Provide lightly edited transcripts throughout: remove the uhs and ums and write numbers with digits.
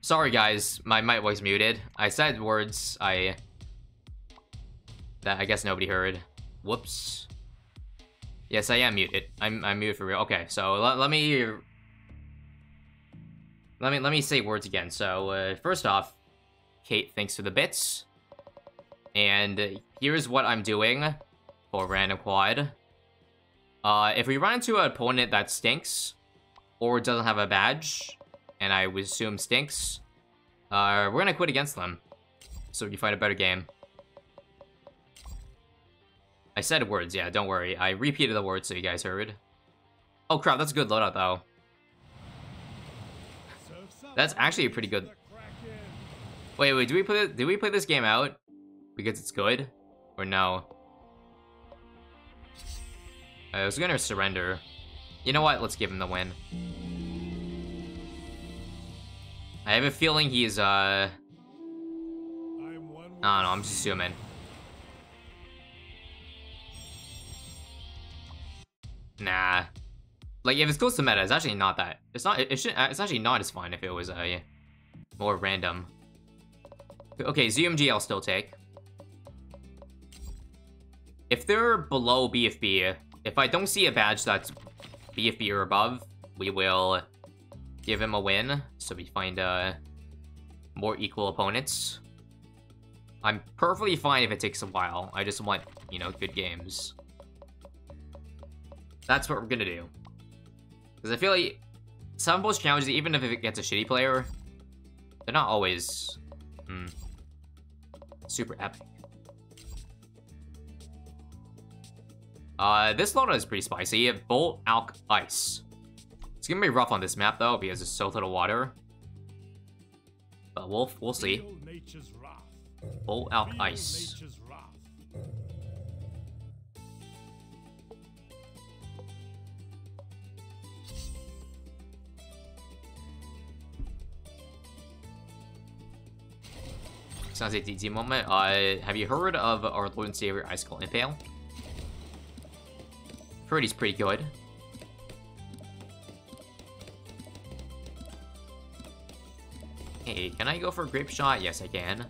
Sorry guys, my mic was muted. I said words that I guess nobody heard. Whoops. Yes, I am muted. I'm muted for real. Okay, so let me say words again. So first off, Kate, thanks for the bits. And here's what I'm doing for random quad. If we run into an opponent that stinks or doesn't have a badge, and I would assume stinks, we're gonna quit against them so we can fight a better game. I said words, yeah, don't worry. I repeated the words so you guys heard. Oh crap, that's a good loadout though. That's actually a pretty good. Wait, did we play this game out because it's good or no? I was gonna surrender. You know what? Let's give him the win. I have a feeling he's I don't know, I'm just assuming. Nah. Like if it's close to meta, it's actually not that. It's actually not as fun if it was more random. Okay, ZMG I'll still take. If they're below BFB, if I don't see a badge that's BFB or above, we will give him a win, so we find more equal opponents. I'm perfectly fine if it takes a while. I just want, you know, good games. That's what we're gonna do. Because I feel like some of those challenges, even if it gets a shitty player, they're not always super epic. This loadout is pretty spicy. Bolt, Alk, Ice. It's gonna be rough on this map though because there's so little water. But we'll see. Bolt, Alk, Ice. Sounds like a DT moment. Have you heard of our Lord and Savior Icicle Impale? Heard he's pretty good. Hey, can I go for a grape shot? Yes, I can.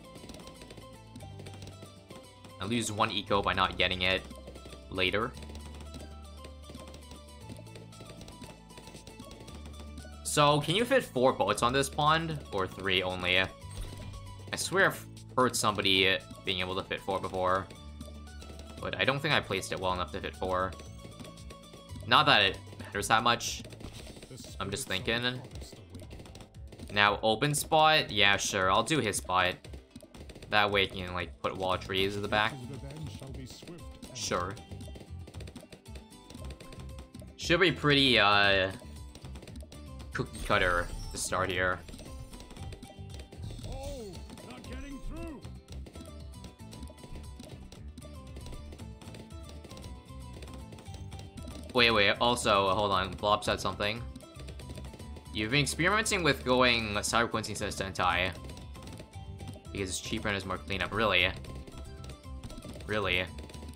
I lose 1 eco by not getting it later. So, can you fit 4 boats on this pond? Or 3 only? I swear I've heard somebody being able to fit 4 before. But I don't think I placed it well enough to fit 4. Not that it matters that much. I'm just thinking. Now, open spot? Yeah, sure. I'll do his spot. That way you can, like, put wall trees in the back. Sure. Should be pretty, cookie cutter to start here. Wait, also, hold on, Blob said something. You've been experimenting with going Cyber Quincy instead of Sentai. Because it's cheaper and it's more cleanup. Really? Really?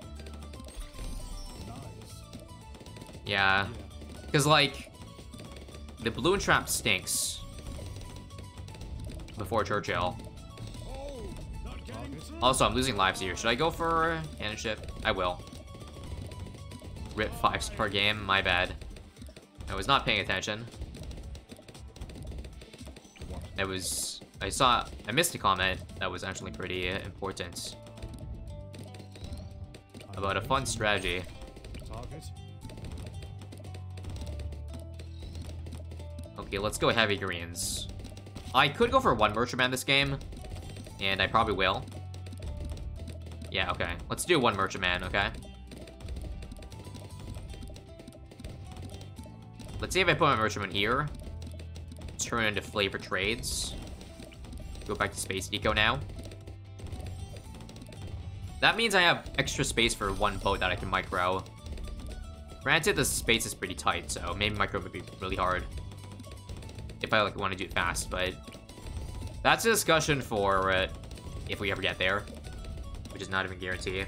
Yeah. Because, like, the balloon trap stinks. Before Churchill. Also, I'm losing lives here. Should I go for cannon ship? I will. Rip 5-star game, my bad. I was not paying attention. I missed a comment that was actually pretty important. About a fun strategy. Okay, let's go heavy greens. I could go for 1 Merchantman this game, and I probably will. Yeah, okay. Let's do 1 Merchantman, okay? Let's see if I put my Merchantman here. Turn into flavor trades. Go back to Space Eco now. That means I have extra space for 1 boat that I can micro. Granted, the space is pretty tight, so maybe micro would be really hard. If I want to do it fast, but that's a discussion for if we ever get there, which is not even guaranteed.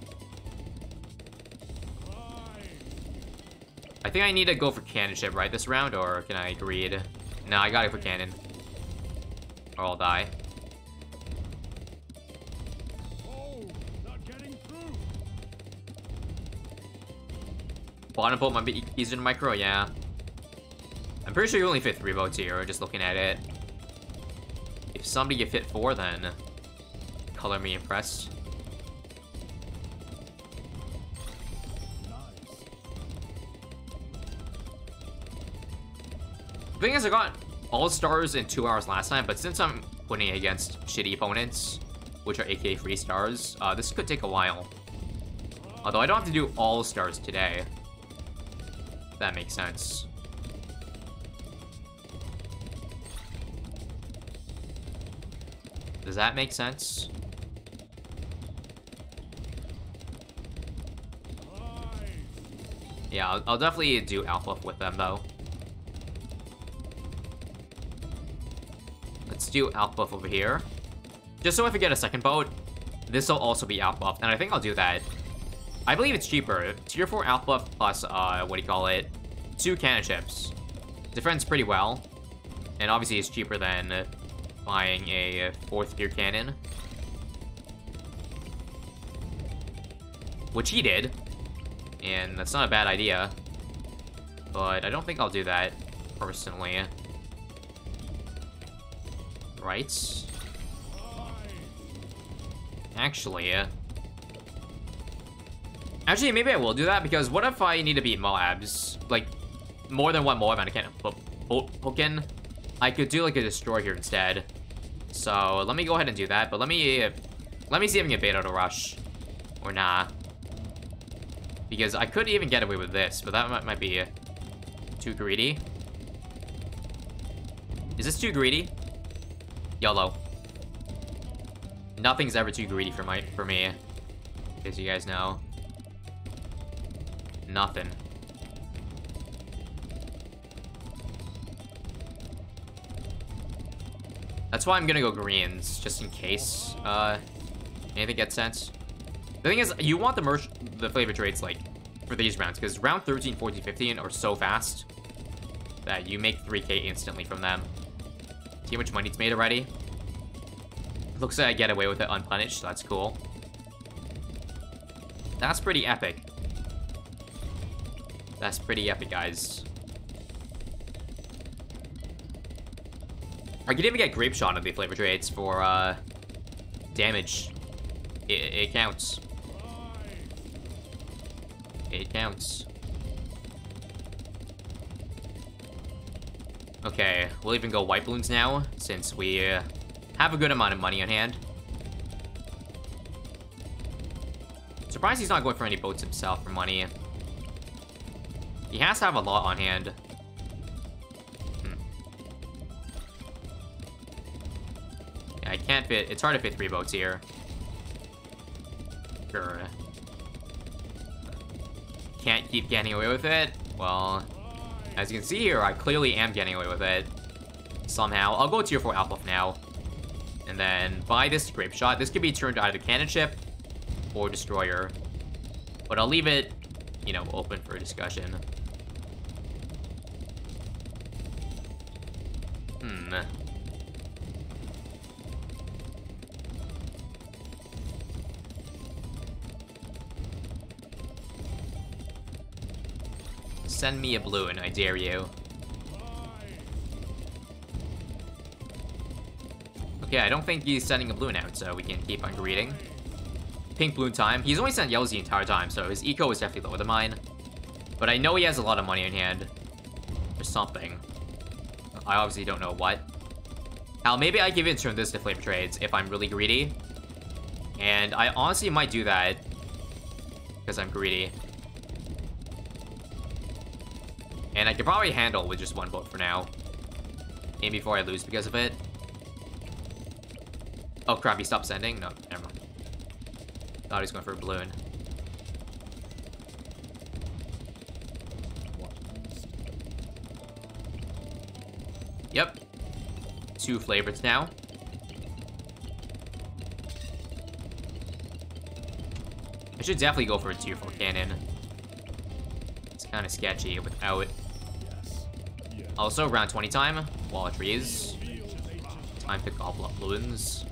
I think I need to go for cannon ship right this round, or can I greed? No, I gotta for cannon. Or I'll die. Bottom boat might be easier than micro, yeah. I'm pretty sure you only fit 3 boats here, just looking at it. If somebody can fit 4, then color me impressed. The thing is, I got all stars in 2 hours last time, but since I'm winning against shitty opponents, which are aka free stars, this could take a while. Although I don't have to do all stars today. If that makes sense. Does that make sense? Yeah, I'll definitely do alpha with them, though. Let's do alpha buff over here. Just so if I get a second boat, this will also be alpha buff, and I think I'll do that. I believe it's cheaper. Tier 4 alpha buff plus, what do you call it? 2 cannon ships. Defends pretty well. And obviously it's cheaper than buying a 4th tier cannon. Which he did. And that's not a bad idea. But I don't think I'll do that, personally. Right? Actually, maybe I will do that, because what if I need to beat Moabs? Like, more than one Moab and I can't hook in? I could do, like, a destroy here instead. So, let me go ahead and do that, but let me see if I can get bait out of rush. Or nah. Because I could even get away with this, but that might be too greedy. Is this too greedy? YOLO. Nothing's ever too greedy for me. As you guys know. Nothing. That's why I'm gonna go greens, just in case anything gets sent. The thing is, you want the flavor trades, like, for these rounds, because round 13, 14, 15 are so fast that you make 3k instantly from them. See how much money it's made already? Looks like I get away with it unpunished, so that's cool. That's pretty epic. That's pretty epic, guys. I could even get grape shot of the flavor trades for, damage. It counts. It counts. Okay, we'll even go white balloons now, since we have a good amount of money on hand. Surprised he's not going for any boats himself for money. He has to have a lot on hand. Yeah, I can't fit... It's hard to fit 3 boats here. Sure. Can't keep getting away with it. Well, as you can see here, I clearly am getting away with it. Somehow. I'll go tier 4 alpha now. And then buy this grape shot. This could be turned to either cannon ship or destroyer. But I'll leave it, you know, open for discussion. Send me a balloon, I dare you. Okay, I don't think he's sending a balloon out, so we can keep on greeting. Pink balloon time. He's only sent yellows the entire time, so his eco is definitely lower than mine. But I know he has a lot of money in hand. Or something. I obviously don't know what. Hell, maybe I give in turn this to flavor trades if I'm really greedy. And I honestly might do that. Because I'm greedy. And I could probably handle with just 1 boat for now. And before I lose because of it. Oh crap, he stopped sending? No, never mind. Thought he was going for a balloon. Yep. 2 flavors now. I should definitely go for a tier 4 cannon. It's kind of sketchy without. Also, round 20 time. Wall of trees. Time to gobble up balloons.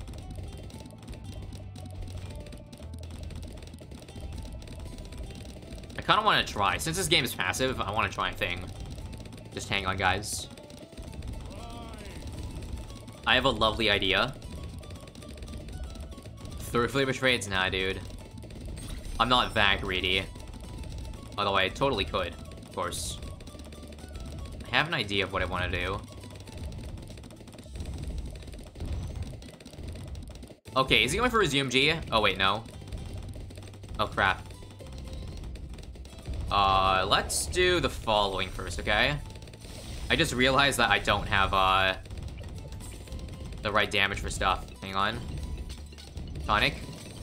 I kind of want to try. Since this game is passive, I want to try a thing. Just hang on, guys. I have a lovely idea. Third flavor trades? Nah, dude. I'm not that greedy. Although I totally could, of course. I have an idea of what I want to do. Okay, is he going for his UMG? Oh, wait, no. Oh, crap. Let's do the following first, okay? I just realized that I don't have, the right damage for stuff. Hang on. Tonic.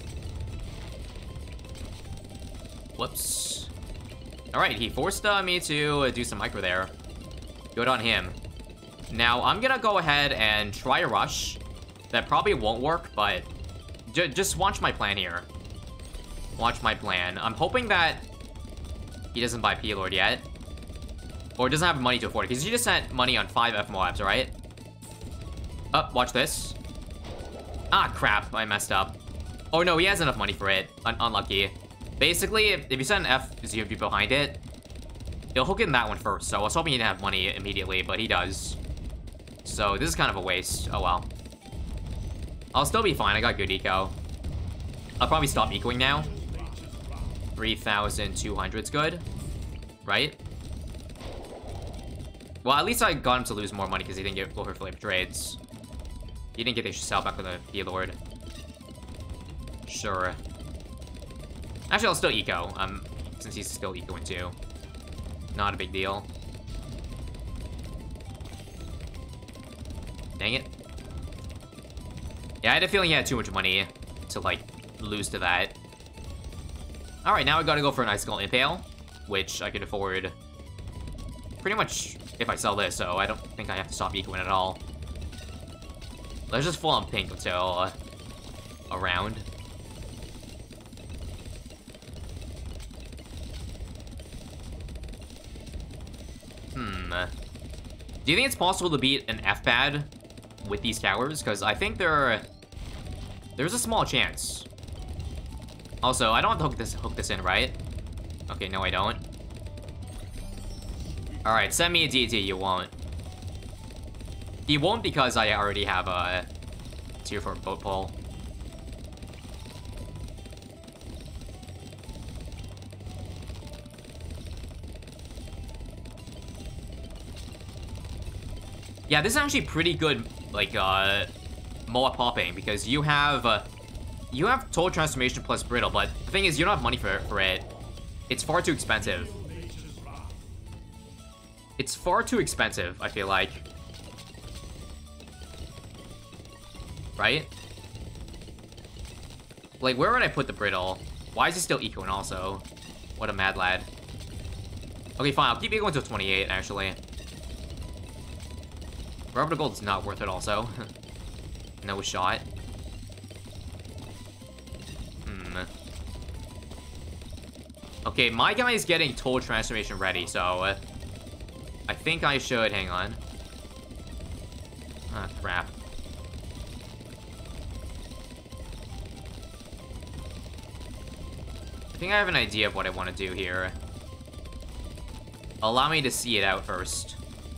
Whoops. Alright, he forced me to do some micro there. Good on him. Now, I'm gonna go ahead and try a rush. That probably won't work, but just watch my plan here. Watch my plan. I'm hoping that he doesn't buy P-Lord yet. Or doesn't have money to afford it, because he just sent money on 5 FMOABs, alright? Oh, watch this. Ah, crap. I messed up. Oh, no, he has enough money for it. Unlucky. Basically, if you send an F-ZMV behind it, he'll hook in that one first. So I was hoping he didn't have money immediately, but he does. So this is kind of a waste. Oh, well. I'll still be fine. I got good eco. I'll probably stop ecoing now. 3,200's good. Right? Well, at least I got him to lose more money because he didn't get over flavor trades. He didn't get the sell back with the P-Lord. Sure. Actually, I'll still eco, since he's still ecoing too. Not a big deal. Dang it. Yeah, I had a feeling he had too much money to, like, lose to that. Alright, now I gotta go for an Icicle Impale, which I could afford pretty much if I sell this, so I don't think I have to stop ecoing at all. Let's just full on pink until a round. Do you think it's possible to beat an F-pad with these towers? Because I think there's a small chance. Also, I don't have to hook this in, right? Okay, no, I don't. Alright, send me a DT, you won't. He won't because I already have a tier 4 boat pole. Yeah, this is actually pretty good, like, MOA popping, because you have total transformation plus brittle, but the thing is, you don't have money for it. It's far too expensive. It's far too expensive, I feel like. Right? Like, where would I put the brittle? Why is he still ecoing also? What a mad lad. Okay, fine, I'll keep ecoing until 28, actually. Rubber Gold's not worth it also. No shot. Okay, my guy is getting total transformation ready, so I think I should hang on. Ah, crap. I think I have an idea of what I want to do here. Allow me to see it out first.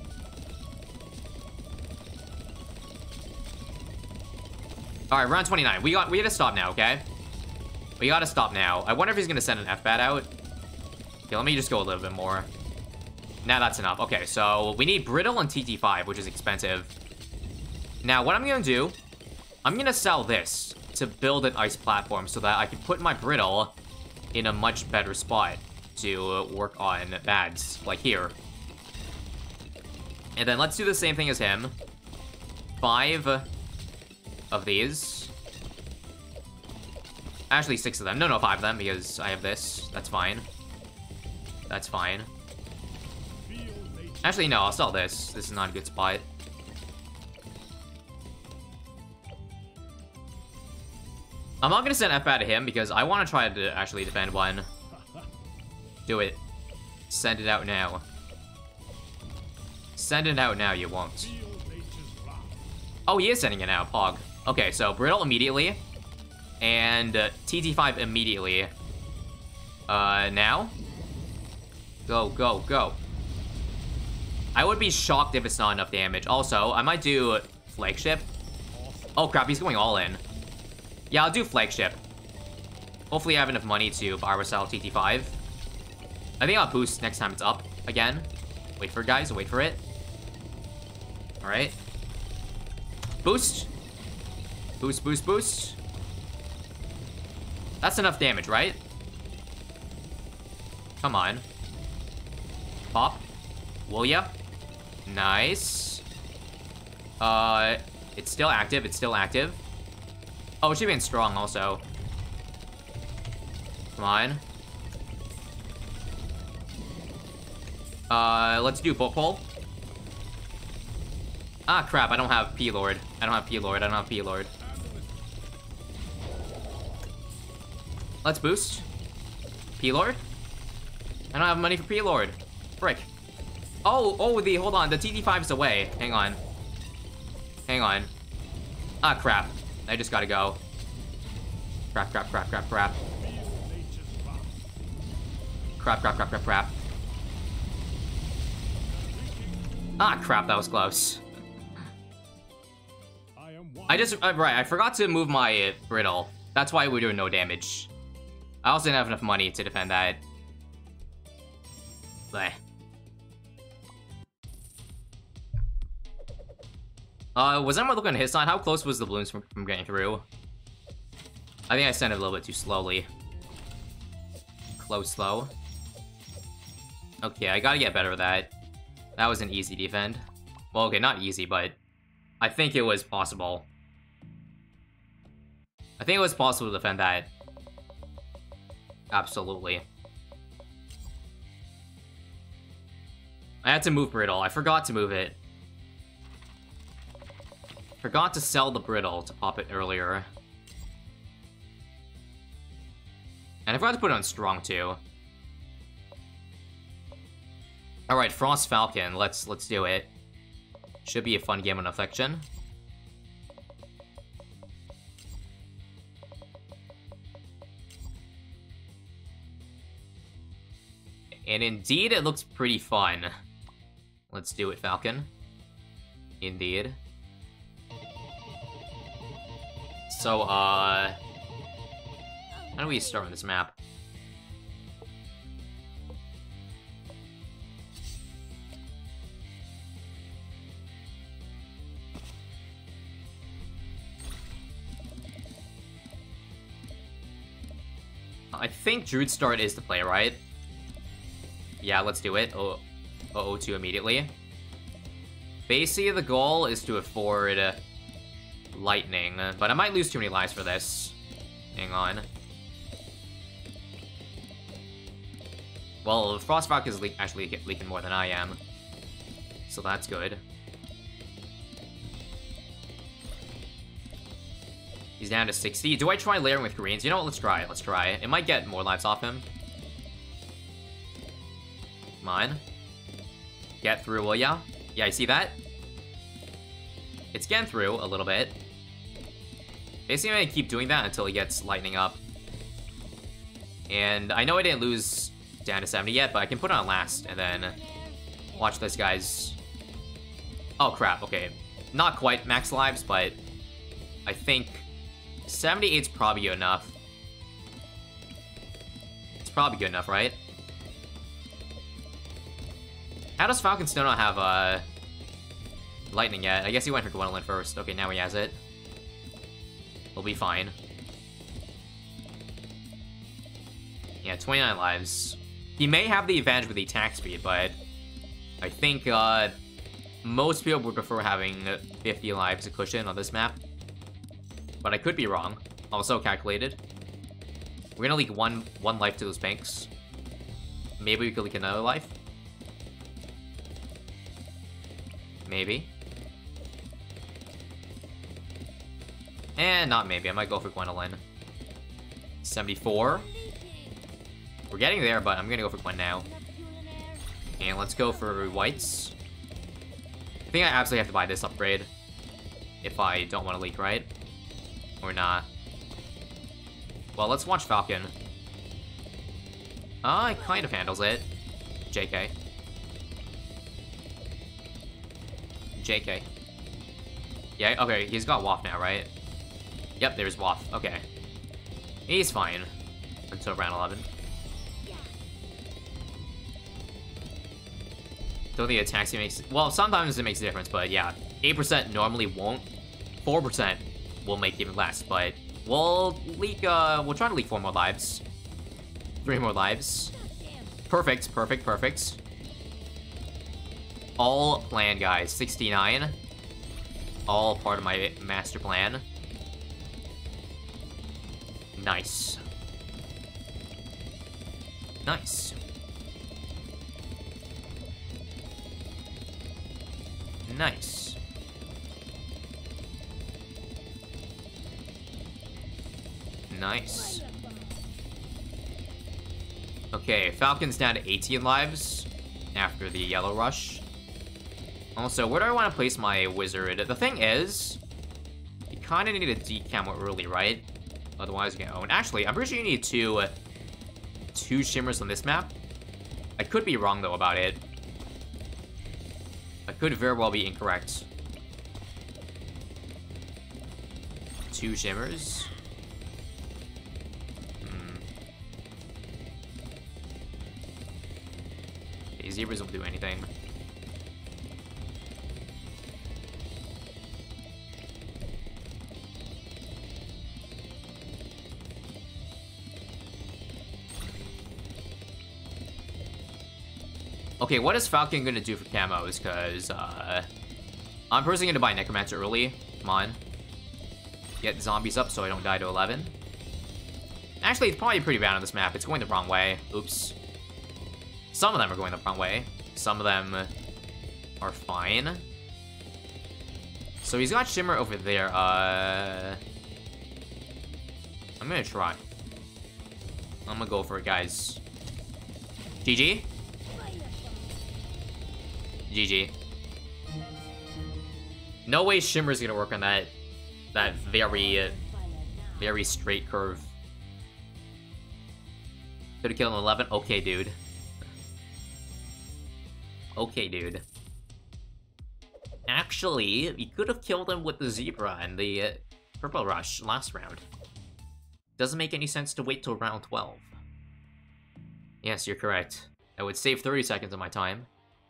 Alright, round 29. We gotta stop now, okay? We gotta stop now. I wonder if he's gonna send an F-bat out. Okay, let me just go a little bit more. Now that's enough. Okay, so we need Brittle and TT5, which is expensive. Now, what I'm gonna do, I'm gonna sell this to build an ice platform so that I can put my Brittle in a much better spot to work on bads, like here. And then let's do the same thing as him. 5 of these. Actually, 6 of them. No, 5 of them, because I have this. That's fine. That's fine. Actually, no, I'll sell this. This is not a good spot. I'm not gonna send F-bat to him, because I want to try to actually defend one. Do it. Send it out now. Send it out now, you won't. Oh, he is sending it now, Pog. Okay, so Brittle immediately. And TT5 immediately. Now? Go, go, go. I would be shocked if it's not enough damage. Also, I might do Flagship. Oh crap, he's going all in. Yeah, I'll do Flagship. Hopefully I have enough money to Barber Style TT5. I think I'll boost next time it's up again. Wait for it, guys. Wait for it. Alright. Boost. Boost, boost, boost. That's enough damage, right? Come on. Pop. Will ya? Nice. It's still active. It's still active. Oh, it should be in strong also. Come on. Let's do Bolt Pole. Ah, crap. I don't have P-Lord. I don't have P-Lord. I don't have P-Lord. Let's boost. P-Lord? I don't have money for P-Lord. Frick. Oh, hold on. The TT5 is away. Hang on. Hang on. Ah, crap. I just gotta go. Crap, crap, crap, crap, crap. Crap, crap, crap, crap, crap. Ah, crap, that was close. Right, I forgot to move my Brittle. That's why we're doing no damage. I also didn't have enough money to defend that. Bleh. Was anyone looking at his side? How close was the balloons from getting through? I think I sent it a little bit too slowly. Close, slow. Okay, I gotta get better at that. That was an easy defend. Well, okay, not easy, but I think it was possible. I think it was possible to defend that. Absolutely. I had to move Brittle. I forgot to move it. Forgot to sell the Brittle to pop it earlier. And I forgot to put it on strong too. Alright, Frost Falcon. Let's do it. Should be a fun game on Affliction. And indeed, it looks pretty fun. Let's do it, Falcon. Indeed. So, how do we start on this map? I think Druid Start is the play, right? Yeah, let's do it. O2 immediately. Basically, the goal is to afford Lightning, but I might lose too many lives for this. Hang on. Well, Frostrock is actually leaking more than I am, so that's good. He's down to 60. Do I try layering with greens? You know what? Let's try it. Let's try it. It might get more lives off him. Come on. Get through, will ya? Yeah, you see that? It's getting through a little bit. Basically, I'm gonna keep doing that until he gets lightning up. And I know I didn't lose down to 70 yet, but I can put it on last and then watch this guy's... Oh, crap. Okay. Not quite max lives, but I think 78's probably good enough. It's probably good enough, right? How does Falcon still not have, lightning yet? I guess he went for Gwendolyn first. Okay, now he has it. He'll be fine. Yeah, 29 lives. He may have the advantage with the attack speed, but I think, most people would prefer having 50 lives a cushion on this map. But I could be wrong. Also calculated. We're gonna leak one life to those banks. Maybe we could leak another life. Maybe. And not maybe. I might go for Gwendolyn. 74. We're getting there, but I'm gonna go for Gwen now. And let's go for whites. I think I absolutely have to buy this upgrade. if I don't want to leak, right? Or not? Well, let's watch Falcon. It kind of handles it. JK. JK. Yeah, okay, he's got Waff now, right? Yep, there's Waff. Okay. He's fine. Until round 11. Don't think attacks makes... Well, sometimes it makes a difference, but yeah. 8% normally won't. 4% will make even less, but... We'll leak, we'll try to leak 4 more lives. 3 more lives. Perfect, perfect, perfect. All plan, guys. 69. All part of my master plan. Nice. Nice. Nice. Nice. Okay, Falcon's down to 18 lives after the yellow rush. Also, where do I want to place my wizard? The thing is, you kind of need a decamo early, right? Otherwise, you get owned. Actually, I'm pretty sure you need two shimmers on this map. I could be wrong, though, about it. I could very well be incorrect. 2 shimmers. Okay, zebras don't do anything. Okay, what is Falcon gonna do for camos? Because, I'm personally gonna buy Necromancer early. Come on. Get zombies up so I don't die to 11. Actually, it's probably pretty bad on this map. It's going the wrong way. Oops. Some of them are going the wrong way. Some of them are fine. So he's got Shimmer over there. I'm gonna try. I'm gonna go for it, guys. GG? GG. No way Shimmer's gonna work on that very straight curve. Could've killed him 11? Okay, dude. Okay, dude. Actually, we could have killed him with the Zebra and the Purple Rush last round. Doesn't make any sense to wait till round 12. Yes, you're correct. I would save 30 seconds of my time.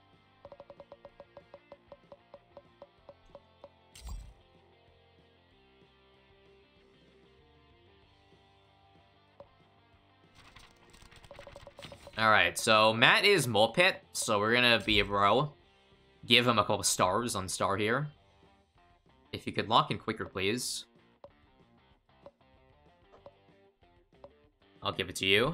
Alright, so Matt is Mole Pit, so we're gonna be a bro. Give him a couple stars on star here. If you could lock in quicker, please. I'll give it to you.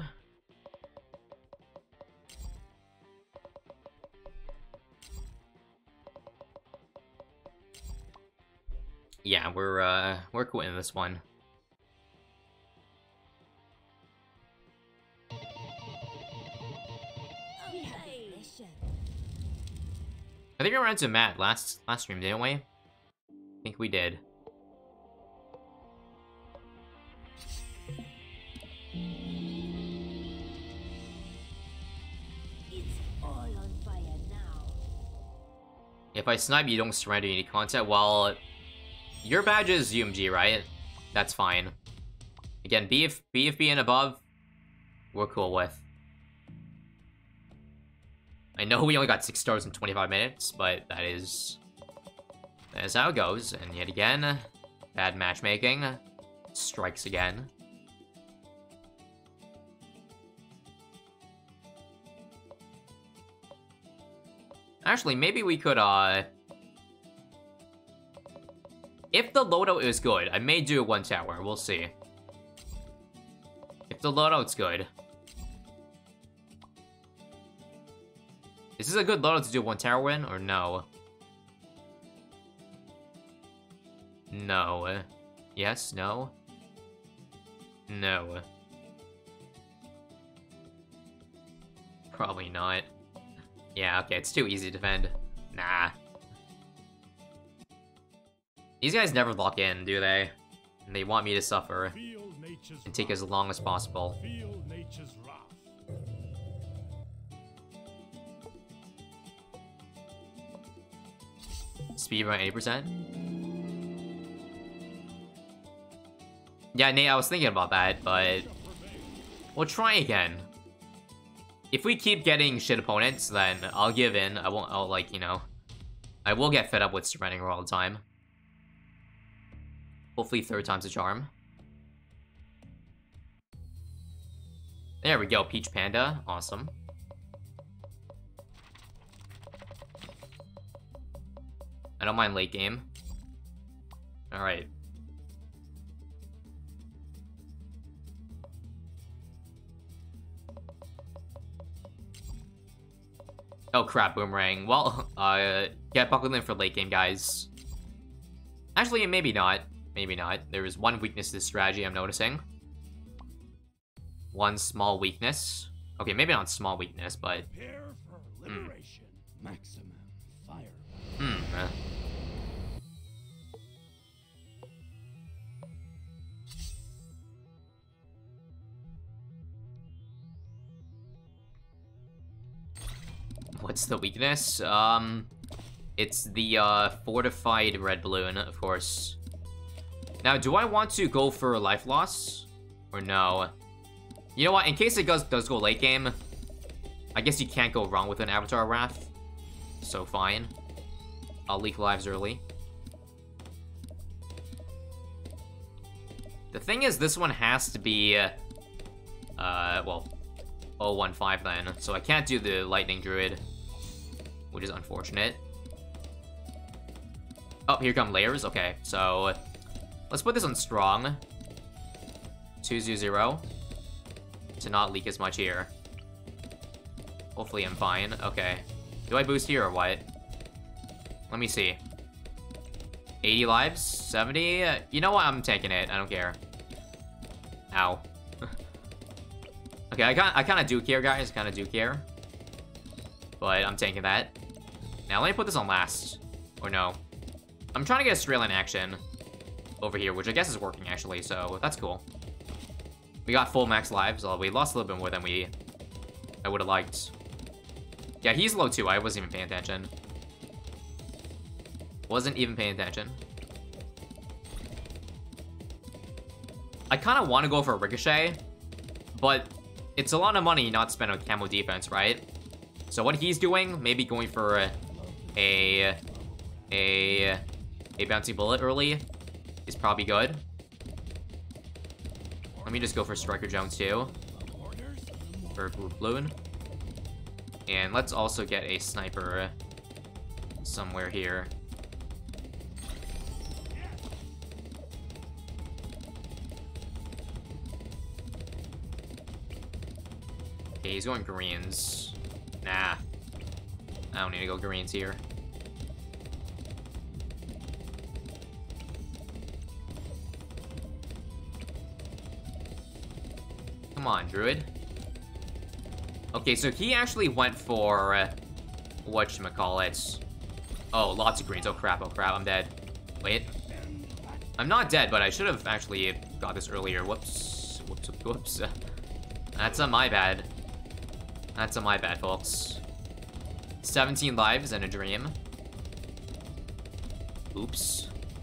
Yeah, we're quitting this one. I think we ran into Matt last stream, didn't we? I think we did. It's all on fire now. If I snipe, you don't surrender any content. Well, your badge is UMG, right? That's fine. Again, BFB and above, we're cool with. I know we only got 6 stars in 25 minutes, but that is how it goes. And yet again, bad matchmaking strikes again. Actually, maybe we could, if the loadout is good, I may do 1 tower. We'll see. If the loadout's good. Is this a good loadout to do 1 tower win, or no? No. Yes, no? No. Probably not. Yeah, okay, it's too easy to defend. Nah. These guys never lock in, do they? And they want me to suffer and take as long as possible. Speed around 80%. Yeah, Nate, I was thinking about that, but we'll try again. If we keep getting shit opponents, then I'll give in. I'll like, you know, I will get fed up with surrendering her all the time. Hopefully 3rd time's a charm. There we go, Peach Panda. Awesome. I don't mind late game. Alright. Oh crap, Boomerang. Well, get buckled in for late game, guys. Actually, maybe not. Maybe not. There is one weakness to this strategy I'm noticing. One small weakness. Okay, maybe not small weakness, but... Prepare for liberation. Maximum fire. What's the weakness? It's the, fortified red balloon, of course. Now, do I want to go for life loss? Or no? You know what, in case it does go late game, I guess you can't go wrong with an Avatar Wrath. So fine. I'll leak lives early. The thing is, this one has to be, well, 015 then. So I can't do the Lightning Druid, which is unfortunate. Oh, here come layers. Okay, so let's put this on strong. 2-0 to not leak as much here. Hopefully I'm fine. Okay. Do I boost here or what? Let me see. 80 lives? 70? You know what? I'm taking it. I don't care. Ow. Okay, I kind of do care, guys. Kind of do care. But I'm taking that. Now, let me put this on last. Or no. I'm trying to get a straight line action over here, which I guess is working, actually, so that's cool. We got full max lives, although we lost a little bit more than I would have liked. Yeah, he's low, too. I wasn't even paying attention. Wasn't even paying attention. I kind of want to go for a Ricochet, but it's a lot of money not spent on camo defense, right? So what he's doing, maybe going for a bouncy bullet early is probably good. Let me just go for Striker Jones too. For Balloon. And let's also get a sniper somewhere here. Okay, he's going greens. Nah. I don't need to go greens here. Come on, Druid. Okay, so he actually went for whatchamacallit. Oh, lots of greens. Oh crap, I'm dead. Wait. I'm not dead, but I should have actually got this earlier. Whoops. Whoops. That's my bad. That's my bad, folks. 17 lives and a dream. Oops.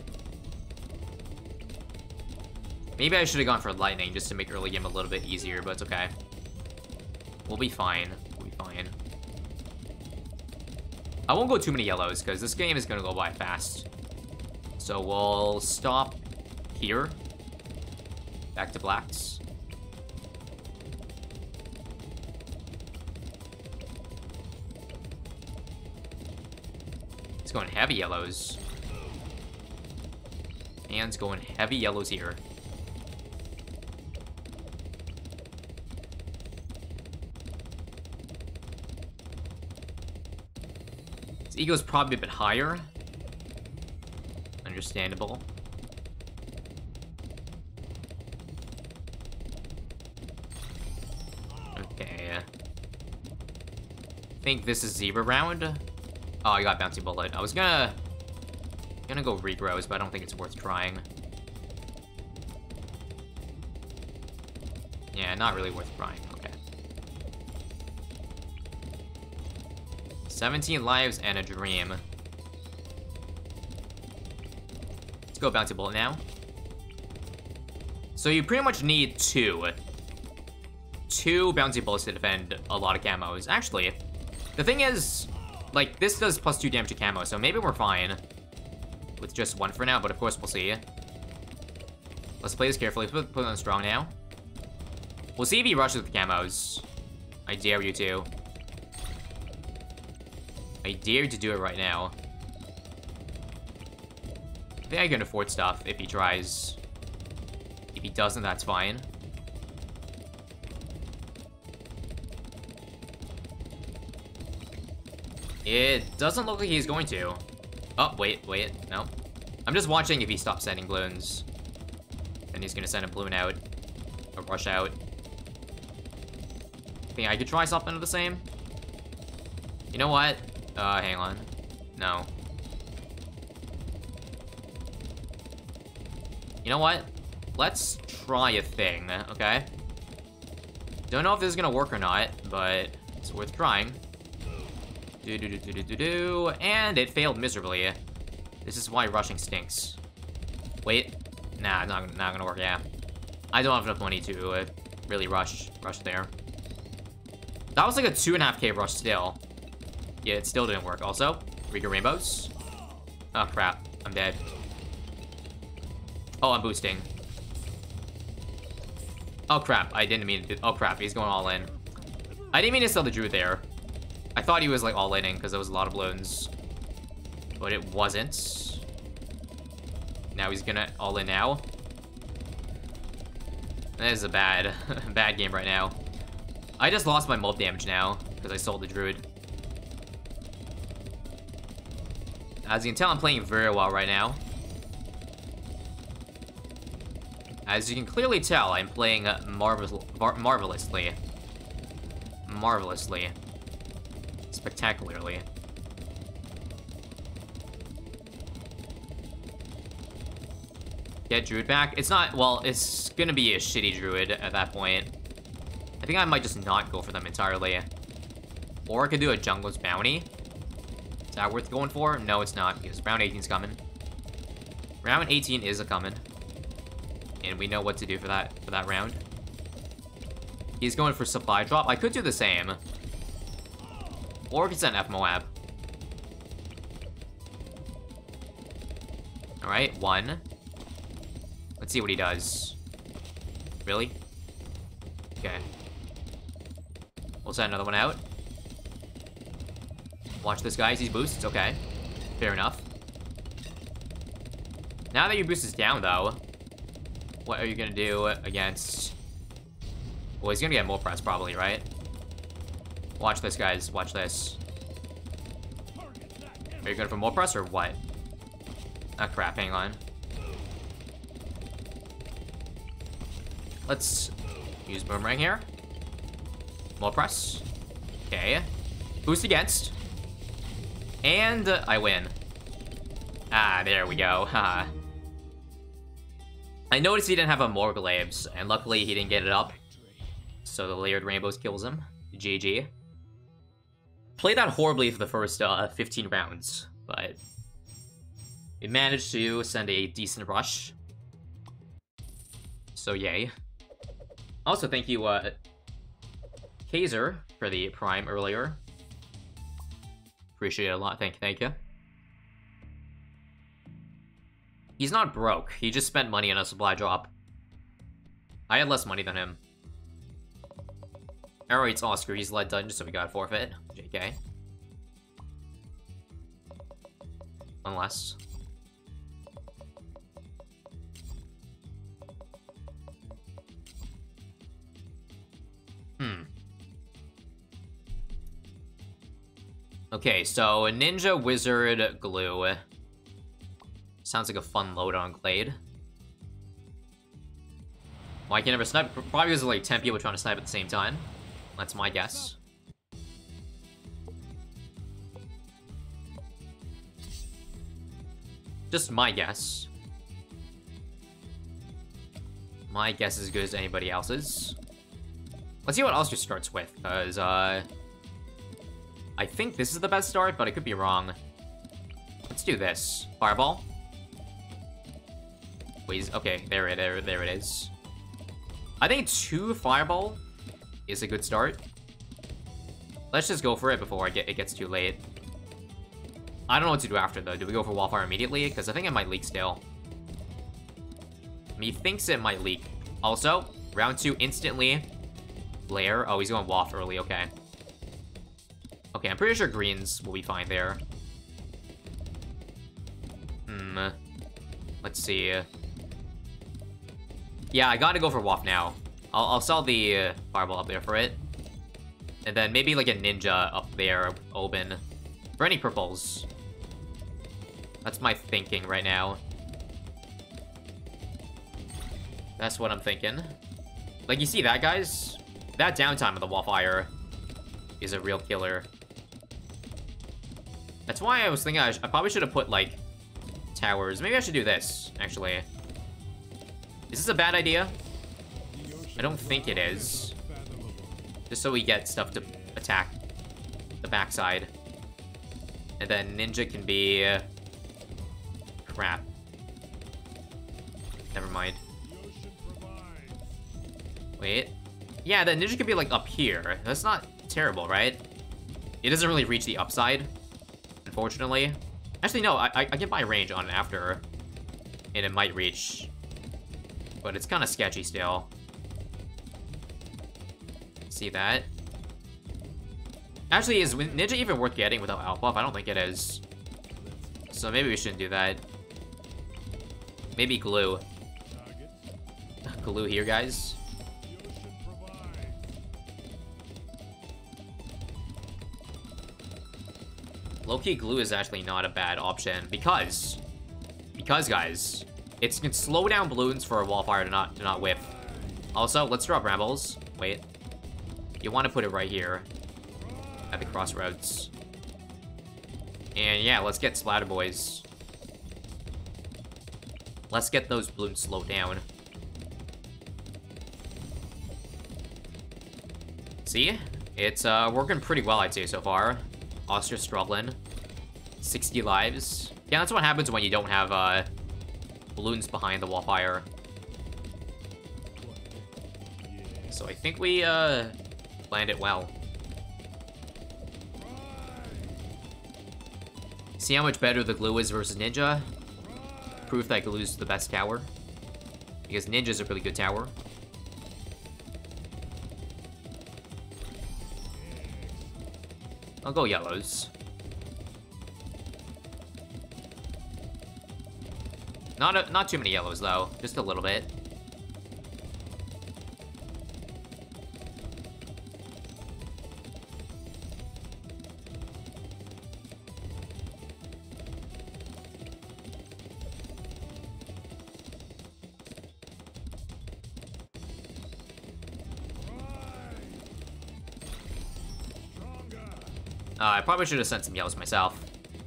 Maybe I should have gone for lightning just to make early game a little bit easier, but it's okay. We'll be fine. We'll be fine. I won't go too many yellows, because this game is going to go by fast. So we'll stop here. Back to blacks. It's going heavy yellows. And it's going heavy yellows here. His ego's probably a bit higher. Understandable. Okay. I think this is zebra round. Oh, I got bouncy bullet. I was gonna Gonna go regrows, but I don't think it's worth trying. Yeah, not really worth trying. Okay. 17 lives and a dream. Let's go Bounty Bullet now. So you pretty much need two Bounty Bullets to defend a lot of camos. Actually, the thing is, like, this does +2 damage to camo, so maybe we're fine with just one for now, but of course we'll see. Let's play this carefully. Put it on strong now. We'll see if he rushes with the camos. I dare you to. I dare you to do it right now. I think I can afford stuff if he tries. If he doesn't, that's fine. It doesn't look like he's going to. Oh, wait, no. I'm just watching if he stops sending balloons. Then he's gonna send a balloon out. A rush out. Think I could try something of the same? You know what? Hang on. No. You know what? Let's try a thing, okay? Don't know if this is gonna work or not, but it's worth trying. And it failed miserably. This is why rushing stinks. Wait. Nah, not gonna work, yeah. I don't have enough money to really rush there. That was like a 2.5k rush still. Yeah, it still didn't work. Also, Riga Rainbows. Oh, crap. I'm dead. Oh, I'm boosting. Oh, crap. I didn't mean to do... Oh, crap. He's going all in. I didn't mean to sell the Druid there. I thought he was, like, all-inning, because there was a lot of balloons. But it wasn't. Now he's gonna all-in now. That is a bad, bad game right now. I just lost my mob damage now, because I sold the Druid. As you can tell, I'm playing very well right now. As you can clearly tell, I'm playing marvelously. Marvelously. Spectacularly. Get Druid back? It's not, well, it's gonna be a shitty Druid at that point. I think I might just not go for them entirely. Or I could do a Jungler's Bounty. Is that worth going for? No, it's not, because round 18's coming. Round 18 is a coming. And we know what to do for that round. He's going for supply drop. I could do the same. Or we could send F Moab. Alright, one. Let's see what he does. Really? Okay. We'll send another one out. Watch this, guys. He's boosts. Okay. Fair enough. Now that your boost is down, though, what are you gonna do against... Well, he's gonna get more press, probably, right? Watch this, guys. Watch this. Are you going for more press, or what? Ah, crap. Hang on. Let's use Boomerang here. More press. Okay. Boost against. And I win. Ah, there we go. Haha. I noticed he didn't have a Morglabes, and luckily he didn't get it up. So the Layered Rainbows kills him. GG. Played that horribly for the first 15 rounds, but we managed to send a decent rush. So yay. Also, thank you, Kaiser, for the Prime earlier. Appreciate it a lot. Thank you. He's not broke. He just spent money on a supply drop. I had less money than him. Alright, it's Oscar. He's led dungeon, so we got forfeit. JK. Unless... Okay, so Ninja, Wizard, Glue. Sounds like a fun load on Glade. Why can never snipe? Probably because there's like 10 people trying to snipe at the same time. That's my guess. Just my guess. My guess is as good as anybody else's. Let's see what Oster starts with, because, I think this is the best start, but I could be wrong. Let's do this. Fireball. Wait, okay, there it is. I think 2 Fireball is a good start. Let's just go for it before it gets too late. I don't know what to do after, though. Do we go for Wallfire immediately? Because I think it might leak still. Methinks it might leak. Also, round 2 instantly. Flare. Oh, he's going Waff early, okay. Okay, I'm pretty sure greens will be fine there. Let's see. Yeah, I gotta go for Waff now. I'll sell the Fireball up there for it. And then maybe like a Ninja up there, Oben. For any purples. That's my thinking right now. That's what I'm thinking. Like, you see that, guys? That downtime of the Wallfire is a real killer. That's why I was thinking I probably should have put, like, towers. Maybe I should do this, actually. Is this a bad idea? I don't think it is. Just so we get stuff to attack the backside. And then Ninja can be... crap. Never mind. Wait. Yeah, the Ninja could be, like, up here. That's not terrible, right? It doesn't really reach the upside, unfortunately. Actually, no, I can buy range on it after, and it might reach. But it's kind of sketchy still. See that? Actually, is Ninja even worth getting without Alpha? I don't think it is. So maybe we shouldn't do that. Maybe glue. Glue here, guys. Low-key glue is actually not a bad option because guys, it can slow down balloons for a Wallfire to not whiff. Also, let's drop Rambles. Wait. You want to put it right here at the crossroads. And yeah, let's get Splatter Boys. Let's get those balloons slowed down. See? It's working pretty well, I'd say, so far. Oster's struggling. 60 lives. Yeah, that's what happens when you don't have balloons behind the Wallfire. So I think we planned it well. See how much better the glue is versus Ninja? Proof that glue's the best tower. Because Ninja's a really good tower. I'll go yellows. Not too many yellows though, just a little bit. I probably should have sent some yellows myself.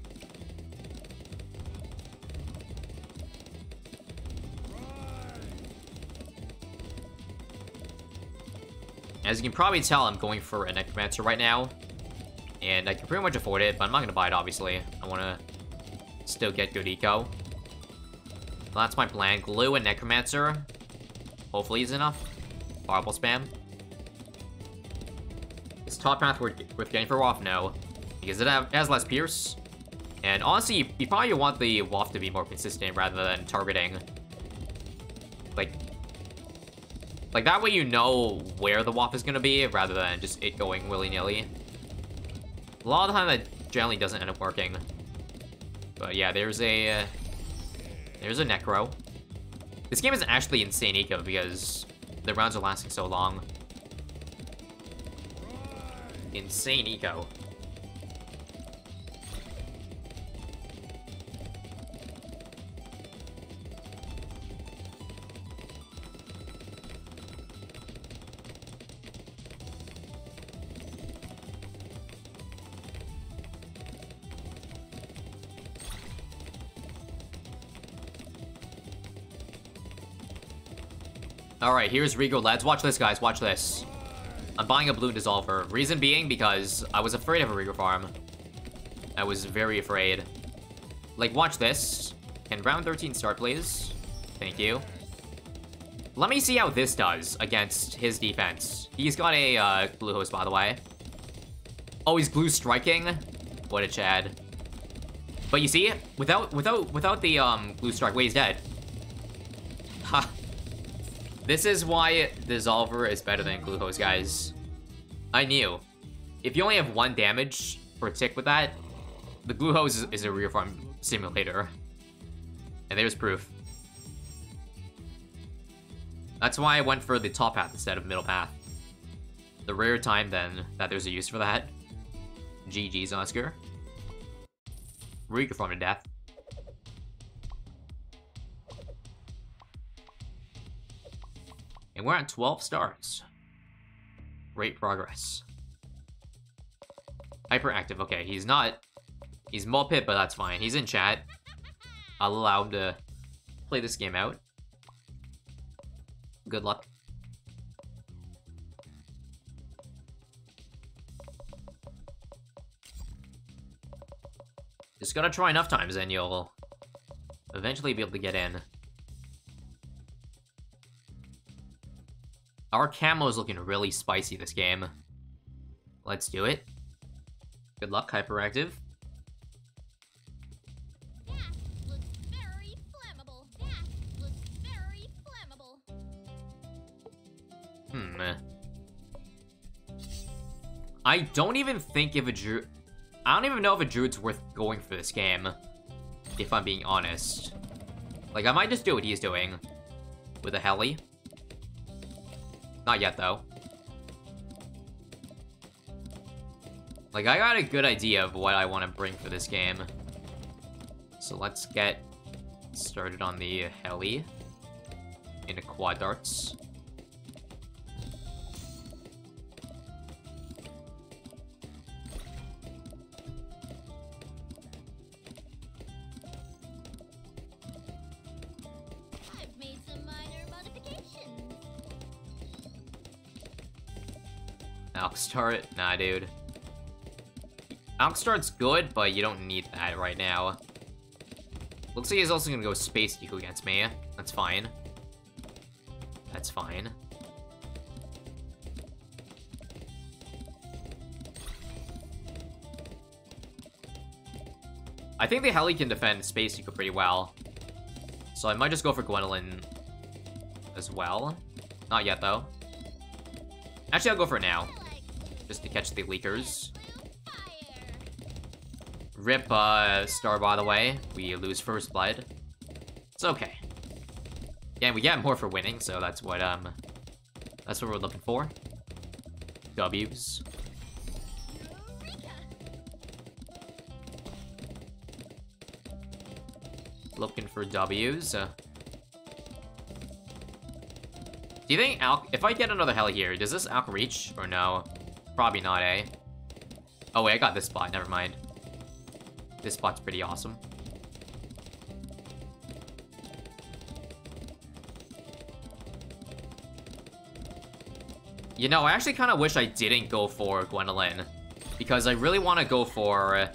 As you can probably tell, I'm going for a Necromancer right now. And I can pretty much afford it, but I'm not going to buy it, obviously. I want to still get good eco. So that's my plan. Glue and Necromancer. Hopefully is enough. Fireball spam. Is top path worth getting for Waff? No. Because it has less pierce. And honestly, you probably want the Waff to be more consistent rather than targeting. Like that way you know where the Waff is going to be rather than just it going willy-nilly. A lot of the time that generally doesn't end up working. But yeah, there's a Necro. This game is actually insane eco because the rounds are lasting so long. Insane eco. Alright, here's Regal, lads. Watch this, guys. Watch this. I'm buying a Balloon Dissolver. Reason being because I was afraid of a Regal farm. I was very afraid. Like, watch this. Can round 13 start, please? Thank you. Let me see how this does against his defense. He's got a glue hose, by the way. Oh, he's glue striking? What a Chad. But you see, without the glue strike, wait, he's dead. Ha. This is why Dissolver is better than glue hose, guys. I knew. If you only have 1 damage per tick with that, the glue hose is a rear farm simulator. And there's proof. That's why I went for the top path instead of middle path. The rare time, then, that there's a use for that. GG's, Oscar. Rear farm to death. And we're at 12 stars. Great progress. Hyperactive, okay, he's not... He's Muppet, but that's fine. He's in chat. I'll allow him to play this game out. Good luck. Just gotta try enough times and you'll eventually be able to get in. Our camo is looking really spicy this game. Let's do it. Good luck, Hyperactive. That looks very flammable. That looks very flammable. I don't even think if a Druid... I don't even know if a Druid's worth going for this game. If I'm being honest. Like, I might just do what he's doing. With a Heli. Not yet, though. Like, I got a good idea of what I want to bring for this game. So let's get started on the Heli. Into quad darts. I've made some minor modifications. Alkstart? Nah, dude. Alkstart's good, but you don't need that right now. Looks like he's also gonna go Space Deku against me. That's fine. That's fine. I think the Heli can defend Space Deku pretty well. So I might just go for Gwendolyn as well. Not yet, though. Actually, I'll go for it now. Just to catch the leakers. Rip, Star, by the way. We lose first blood. It's okay. Yeah, we get more for winning, so that's what we're looking for. W's. Looking for W's. Do you think if I get another Heli here, does this Alk reach or no? Probably not, eh? Oh wait, I got this spot, never mind. This spot's pretty awesome. You know, I actually kind of wish I didn't go for Gwendolyn. Because I really want to go for,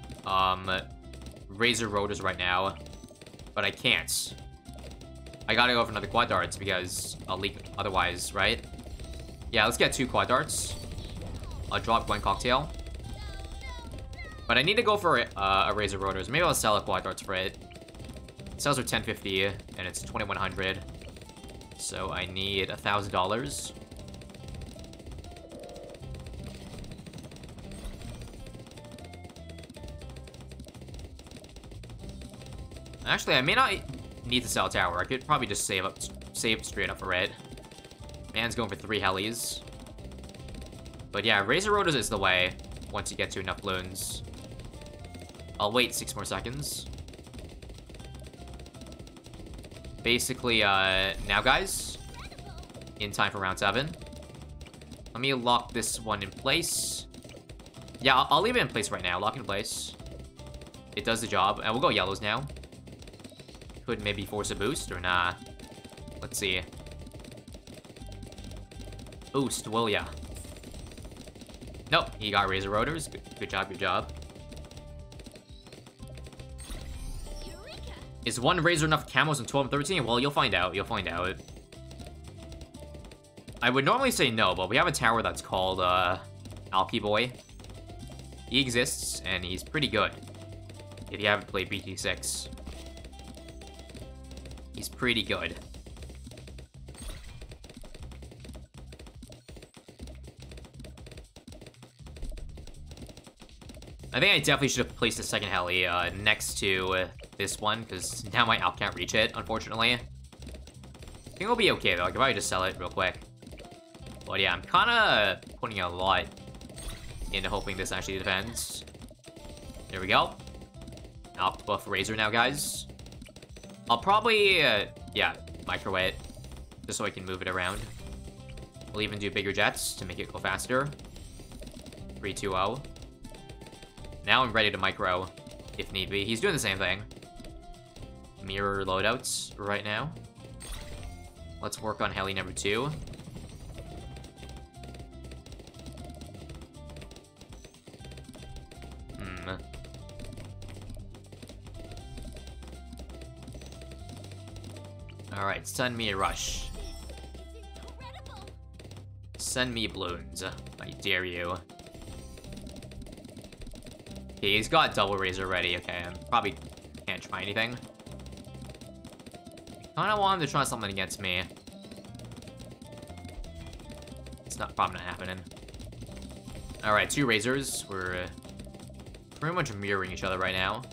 Razor Rotors right now. But I can't. I gotta go for another quad darts because I'll leak otherwise, right? Yeah, let's get 2 quad darts. I'll drop Gwen Cocktail. But I need to go for a Razor Rotors. Maybe I'll sell a quad darts for it. It sells for $10.50 and it's $2,100. So I need $1,000. Actually, I may not need to sell a tower. I could probably just save straight up for it. Man's going for 3 Helis. But yeah, Razor Rotors is the way once you get to enough balloons. I'll wait 6 more seconds. Basically, now guys, in time for round 7. Let me lock this one in place. Yeah, I'll leave it in place right now. Lock in place. It does the job. And we'll go yellows now. Could maybe force a boost or nah. Let's see. boost, will ya? Nope, he got Razor Rotors. Good job, good job. Eureka! Is one Razor enough camos in 12 and 13? Well, you'll find out. You'll find out. I would normally say no, but we have a tower that's called, Alky Boy. He exists, and he's pretty good. If you haven't played BT6. He's pretty good. I think I definitely should have placed the second heli next to this one, because now my Alp can't reach it, unfortunately. I think it'll be okay, though. I can probably just sell it real quick. But yeah, I'm kind of putting a lot into hoping this actually defends. There we go. Alp buff Razor now, guys. I'll probably, yeah, micro it, just so I can move it around. We'll even do bigger jets to make it go faster. 3-2-0. Now I'm ready to micro, if need be. He's doing the same thing. Mirror loadouts right now. Let's work on heli number 2. Alright, send me a rush. Incredible! Send me balloons. I dare you. Okay, he's got double Razor ready. Okay, I probably can't try anything. I kinda want him to try something against me. It's not probably not happening. Alright, 2 Razors. We're pretty much mirroring each other right now.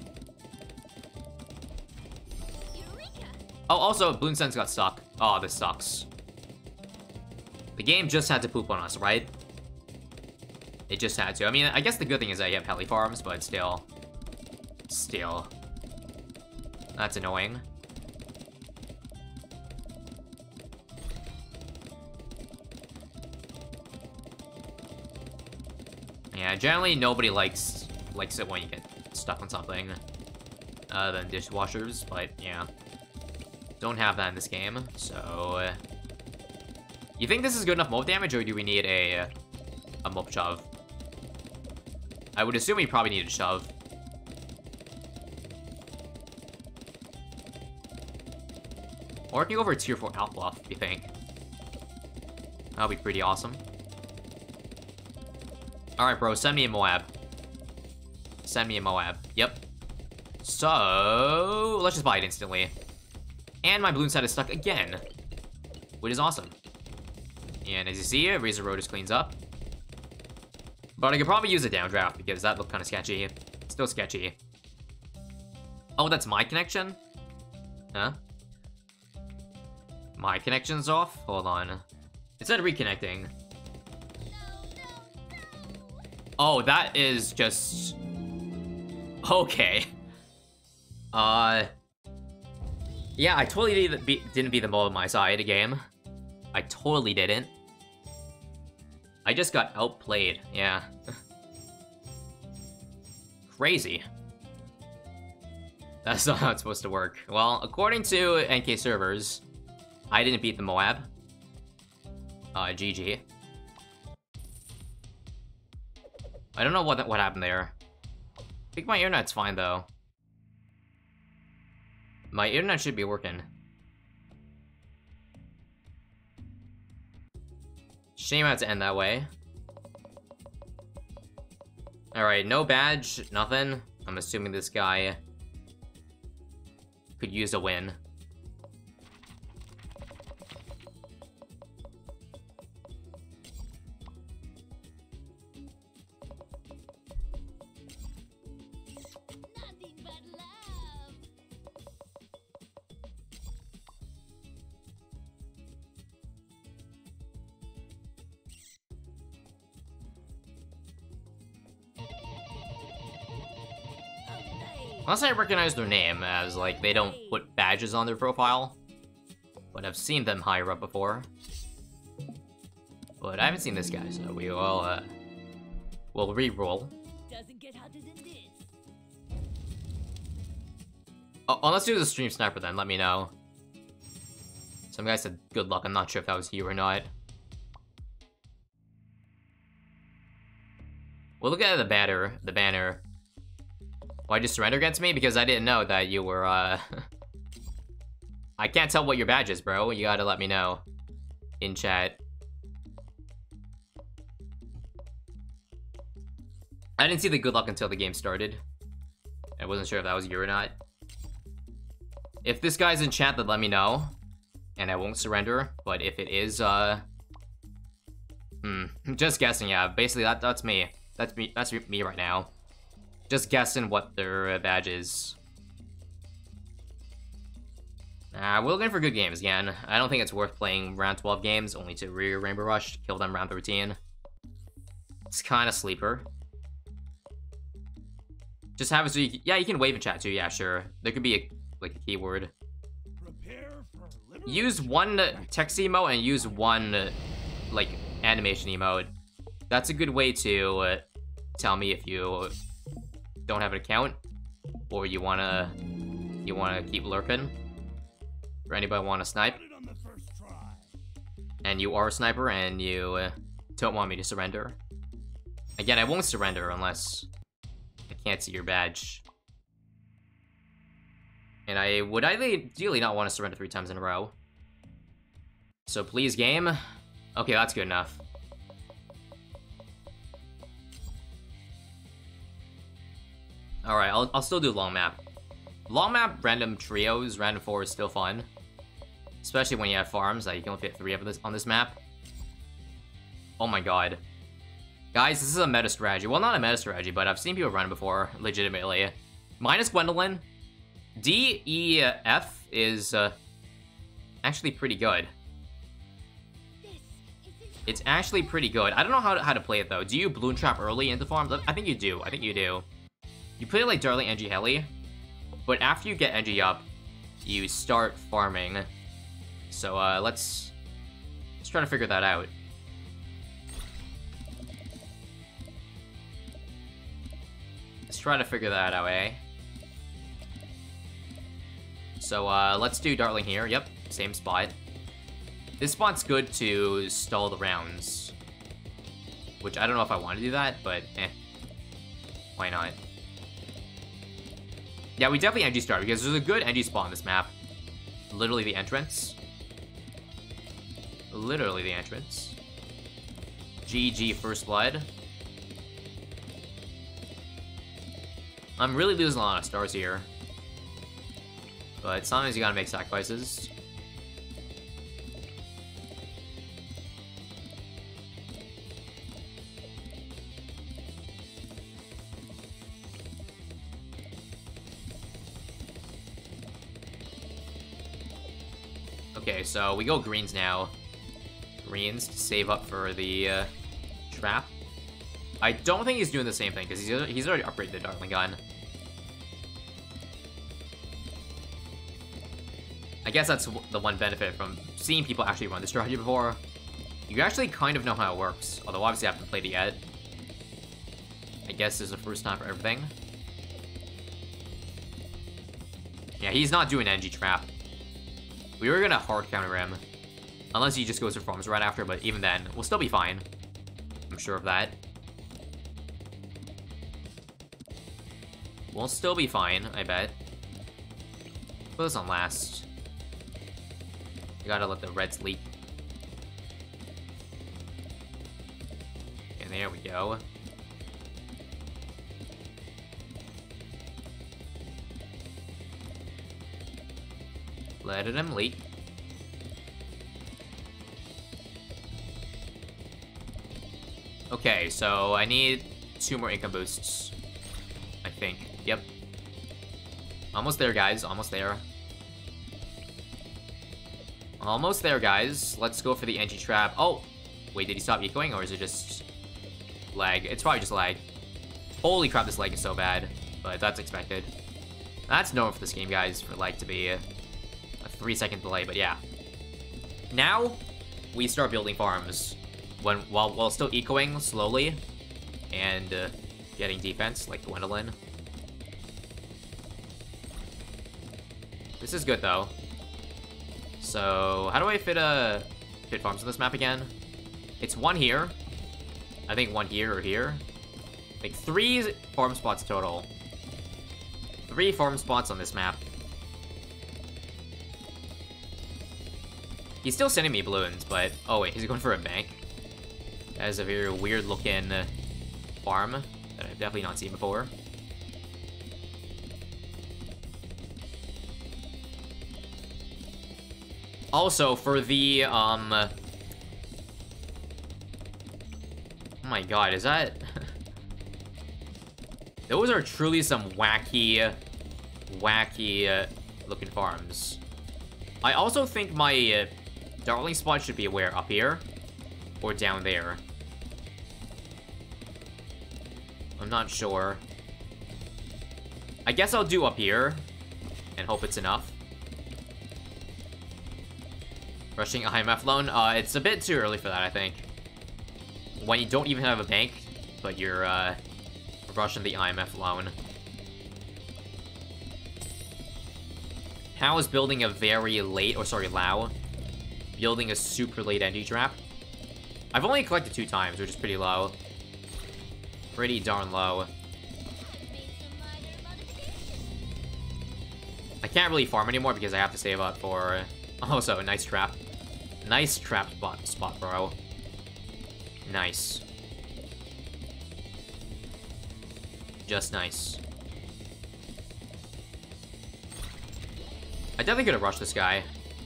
Eureka! Oh, also, Balloon Sense got stuck. Oh, this sucks. The game just had to poop on us, right? It just had to. I mean, I guess the good thing is that you have heli farms, but still. Still. That's annoying. Yeah, generally nobody likes it when you get stuck on something. Other than dishwashers, but yeah. Don't have that in this game, so... You think this is good enough mob damage, or do we need a mob shove? I would assume we probably need a shove. Or can you go over a tier 4 Alp buff, you think? That'll be pretty awesome. Alright, bro, send me a Moab. Send me a Moab. Yep. So, let's just buy it instantly. And my balloon set is stuck again, which is awesome. And as you see, Razor Road just cleans up. But I could probably use a downdraft because that looked kind of sketchy. Still sketchy. Oh, that's my connection? Huh? My connection's off? Hold on. Instead of reconnecting. Oh, that is just... Okay. Yeah, I totally didn't beat them all on my side game. I totally didn't. I just got outplayed, yeah. Crazy. That's not how it's supposed to work. Well, according to NK servers, I didn't beat the Moab. GG. I don't know what happened there. I think my internet's fine, though. My internet should be working. Shame I had to end that way. Alright, no badge, nothing. I'm assuming this guy could use a win. Nothing but love! Unless I recognize their name, as, like, they don't put badges on their profile. But I've seen them higher up before. But I haven't seen this guy, so we will, we'll re-roll. Doesn't get hotter than this. Oh, let's do the stream sniper then, let me know. Some guy said good luck, I'm not sure if that was you or not. Well, look at the banner. Why'd you surrender against me? Because I didn't know that you were, I can't tell what your badge is, bro. You gotta let me know. In chat. I didn't see the good luck until the game started. I wasn't sure if that was you or not. If this guy's in chat, then let me know. And I won't surrender. But if it is, just guessing, yeah. Basically, that's me. That's me right now. Just guessing what their badge is. We're looking for good games again. I don't think it's worth playing round 12 games, only to Rainbow Rush, kill them round 13. It's kind of sleeper. Just have it so you can wave in chat too, yeah, sure. There could be a keyword. Use one text emote and use one, like, animation emote. That's a good way to tell me if you don't have an account or you wanna keep lurking. Or anybody wanna snipe. And you are a sniper and you don't want me to surrender. Again, I won't surrender unless I can't see your badge. And I would ideally not want to surrender 3 times in a row. So please, game. Okay, that's good enough. Alright, I'll still do long map. Long map, random trios, random 4 is still fun. Especially when you have farms that you can only fit 3 of this on this map. Oh my god. Guys, this is a meta strategy. Well, not a meta strategy, but I've seen people run it before, legitimately. Minus Gwendolyn. D, E, F is actually pretty good. It's actually pretty good. I don't know how to play it, though. Do you Balloon Trap early into farms? I think you do. I think you do. You play like Darling NG Heli, but after you get NG up, you start farming. So, let's try to figure that out. Let's try to figure that out, eh? So, let's do Darling here. Yep, same spot. This spot's good to stall the rounds. Which, I don't know if I want to do that, but, why not? Yeah, we definitely NG start, because there's a good NG spot on this map. Literally the entrance. Literally the entrance. GG First Blood. I'm really losing a lot of stars here. But sometimes you gotta make sacrifices. Okay, so we go greens now. Greens to save up for the trap. I don't think he's doing the same thing, because he's already upgraded the Darling Gun. I guess that's the one benefit from seeing people actually run this strategy before. You actually kind of know how it works, although obviously I haven't played it yet. I guess there's a first time for everything. Yeah, he's not doing NG trap. We were gonna hard counter him. Unless he just goes for farms right after, but even then, we'll still be fine. I'm sure of that. We'll still be fine, I bet. Put this on last. You gotta let the reds leak. And there we go. Let him leak. Okay, so I need 2 more income boosts. I think. Yep. Almost there, guys. Almost there. Almost there, guys. Let's go for the NG trap. Oh! Wait, did he stop ecoing, or is it just lag? It's probably just lag. Holy crap, this lag is so bad. But that's expected. That's normal for this game, guys, for lag to be a 3-second delay, but yeah. Now, we start building farms. While still ecoing slowly, and getting defense, like Gwendolyn. This is good, though. So, how do I fit farms on this map again? It's 1 here. I think 1 here or here. Like, 3 farm spots total. 3 farm spots on this map. He's still sending me balloons, but... Oh, wait, he's going for a bank. That is a very weird-looking farm that I've definitely not seen before. Also, for the, oh my god, is that... Those are truly some wacky looking farms. I also think my darling spot should be where? Up here? Or down there? I'm not sure. I guess I'll do up here and hope it's enough. Rushing IMF loan? It's a bit too early for that, I think. When you don't even have a bank, but you're, rushing the IMF loan. How is building a very late, or sorry, Lao, building a super late energy trap? I've only collected 2 times, which is pretty low. Pretty darn low. I can't really farm anymore because I have to save up for... Also, a nice trap. Nice trap spot, bro. Nice. Just nice. I definitely could have rushed this guy.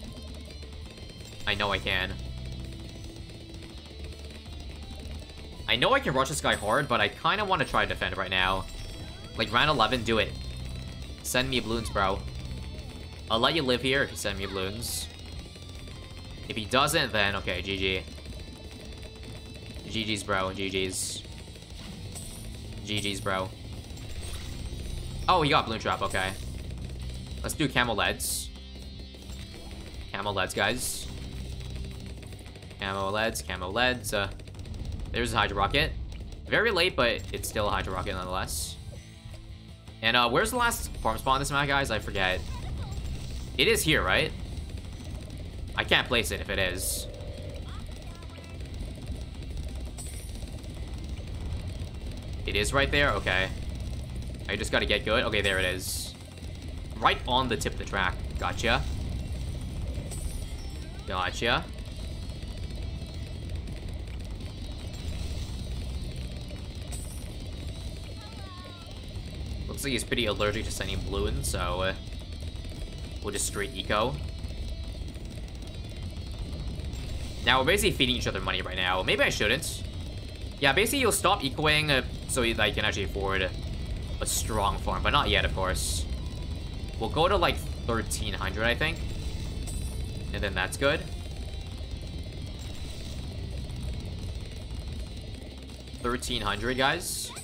I know I can. I know I can rush this guy hard, but I kind of want to try to defend right now. Like, round 11, do it. Send me balloons, bro. I'll let you live here if you send me balloons. If he doesn't, then okay, GG. GG's, bro. GG's. GG's, bro. Oh, he got balloon trap, okay. Let's do camel leads. Camel leads, guys. Camel leads, camel leads. There's a Hydro Rocket. Very late, but it's still a Hydro Rocket nonetheless. And where's the last farm spawn on this map, guys? I forget. It is here, right? I can't place it if it is. It is right there? Okay. I just gotta get good. Okay, there it is. Right on the tip of the track. Gotcha. Gotcha. Looks like he's pretty allergic to sending balloons, so we'll just straight eco. Now, we're basically feeding each other money right now. Maybe I shouldn't. Yeah, basically you'll stop ecoing so that you can actually afford a strong farm, but not yet, of course. We'll go to like 1300, I think. And then that's good. $1,300, guys.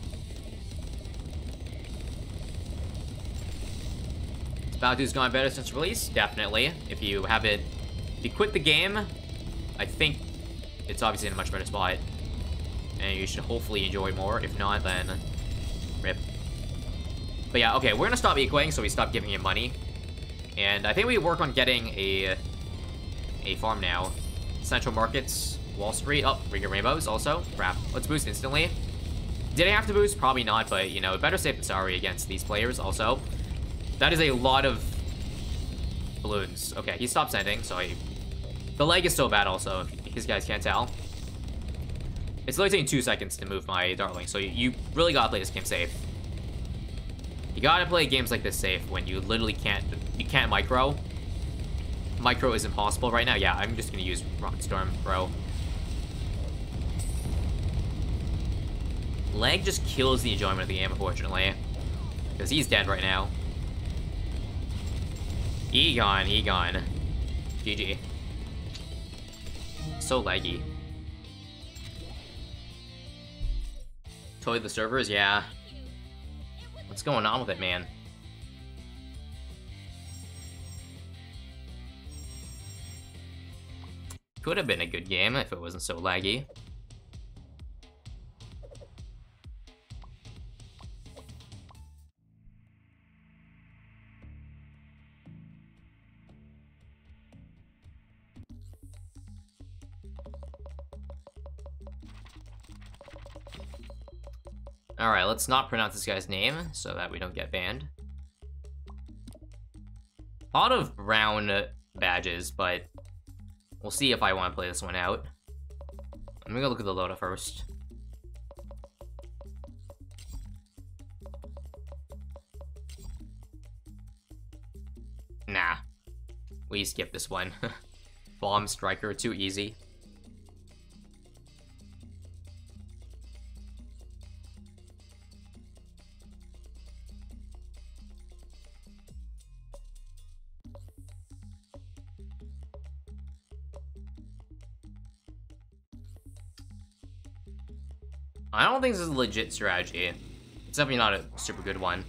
Baldu's gone better since release? Definitely. If you have it... If you quit the game, I think it's obviously in a much better spot. And you should hopefully enjoy more. If not, then... RIP. But yeah, okay, we're gonna stop ecoing, so we stop giving him money. And I think we work on getting a farm now. Central Markets, Wall Street. Oh, Ring of Rainbows also. Crap. Let's boost instantly. Did I have to boost? Probably not, but, you know, better safe than sorry against these players also. That is a lot of balloons. Okay, he stopped sending, so the lag is so bad also, if these guys can't tell. It's literally taking 2 seconds to move my darling, so you really gotta play this game safe. You gotta play games like this safe when you literally can't micro. Micro is impossible right now. Yeah, I'm just gonna use Rocket Storm, bro. Lag just kills the enjoyment of the game, unfortunately. Because he's dead right now. Egon. GG. So laggy. Totally the servers, yeah. What's going on with it, man? Could have been a good game if it wasn't so laggy. Alright, let's not pronounce this guy's name so that we don't get banned. A lot of brown badges, but we'll see if I want to play this one out. I'm gonna look at the Loda first. Nah. We skip this one. Bomb Striker, too easy. I don't think this is a legit strategy. It's definitely not a super good one.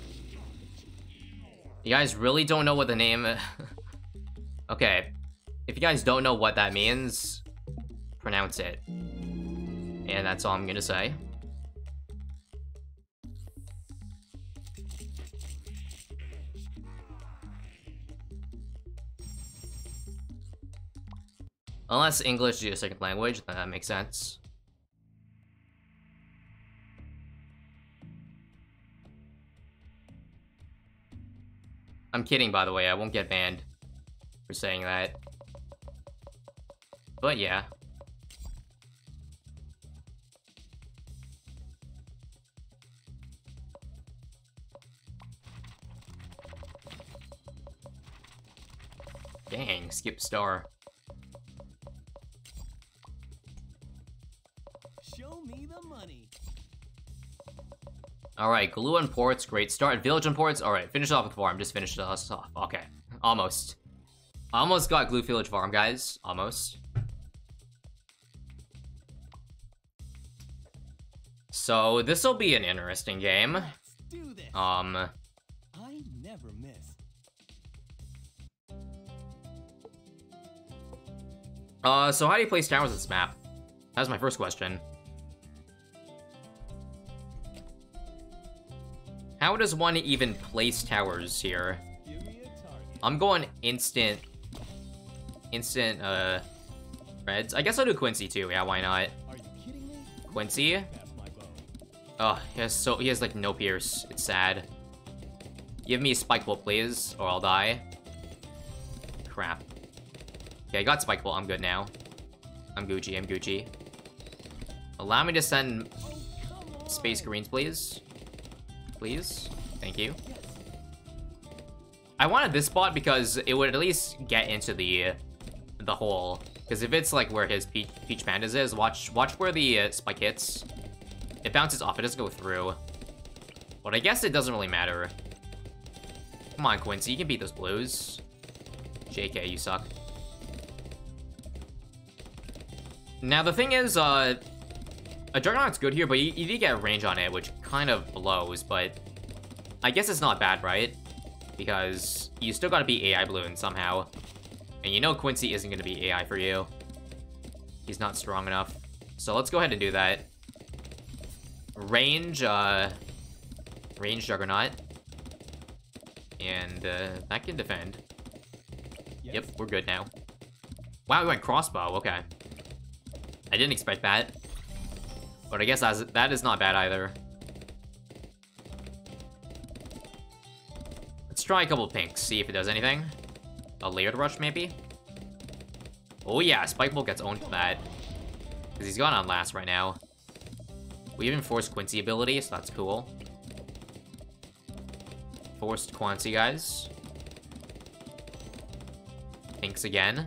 You guys really don't know what the name... Okay. If you guys don't know what that means, pronounce it. And that's all I'm gonna say. Unless English is your second language, then that makes sense. I'm kidding, by the way. I won't get banned for saying that. But yeah. Dang, skip star. Show me the money. Alright, glue and ports, great start. Village and ports, alright, finish off with farm, just finished us off. Okay, almost. Almost got glue village farm, guys. Almost. So, this'll be an interesting game. Let's do this. I never miss. So how do you place towers on this map? That's my first question. How does one even place towers here? Give me a target. I'm going instant, reds. I guess I'll do Quincy too, yeah, why not? Are you kidding me? Quincy? Pass my bow. Oh, he has like no pierce. It's sad. Give me a Spike Bolt, please, or I'll die. Crap. Okay, I got Spike Bolt, I'm good now. I'm Gucci. Allow me to send Oh, come on. Space Greens, please. Please. Thank you. I wanted this spot because it would at least get into the hole. Because if it's like where his Peach Pandas is, watch where the spike hits. It bounces off, it doesn't go through. But I guess it doesn't really matter. Come on, Quincy, you can beat those blues. JK, you suck. Now, the thing is, a Juggernaut's good here, but you do get range on it, which kind of blows, but I guess it's not bad, right? Because you still gotta be AI Balloon somehow. And you know Quincy isn't gonna be AI for you. He's not strong enough. So let's go ahead and do that. Range Juggernaut. And, that can defend. Yes. Yep, we're good now. Wow, we went crossbow, okay. I didn't expect that. But I guess that is not bad either. Let's try a couple pinks, see if it does anything. A layered rush, maybe? Oh yeah, Spike Bolt gets owned for that. Because he's gone on last right now. We even forced Quincy ability, so that's cool. Forced Quincy, guys. Pinks again.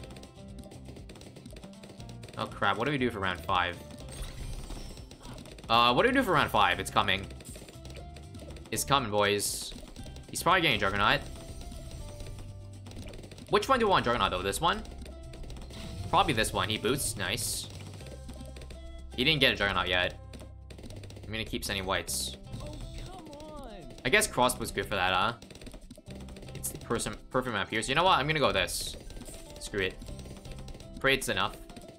Oh crap, what do we do for round 5? What do we do for round 5? It's coming. It's coming, boys. He's probably getting Juggernaut. Which one do we want Juggernaut, though? This one? Probably this one. He boots. Nice. He didn't get a Juggernaut yet. I'm gonna keep sending whites. Oh, come on. I guess crossbow's good for that, huh? It's the perfect map here. So you know what? I'm gonna go with this. Screw it. Pray it's enough.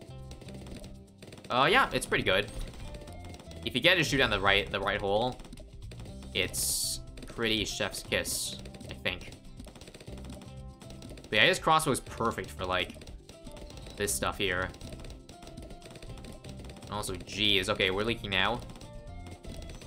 Yeah, it's pretty good. If you get to shoot down the right hole, it's pretty chef's kiss, I think. But yeah, his crossbow is perfect for, like, this stuff here. Also, geez. Okay, we're leaking now.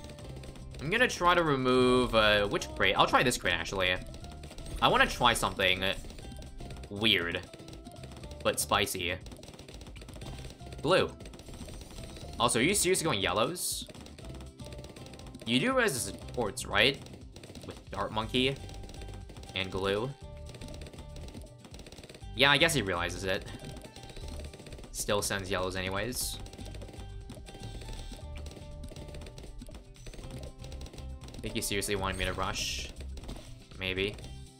I'm gonna try to remove, which crate? I'll try this crate, actually. I want to try something weird, but spicy. Blue. Also, are you seriously going yellows? You do realize the supports, right? With Dart Monkey and glue. Yeah, I guess he realizes it. Still sends yellows anyways. I think he seriously wanted me to rush. Maybe.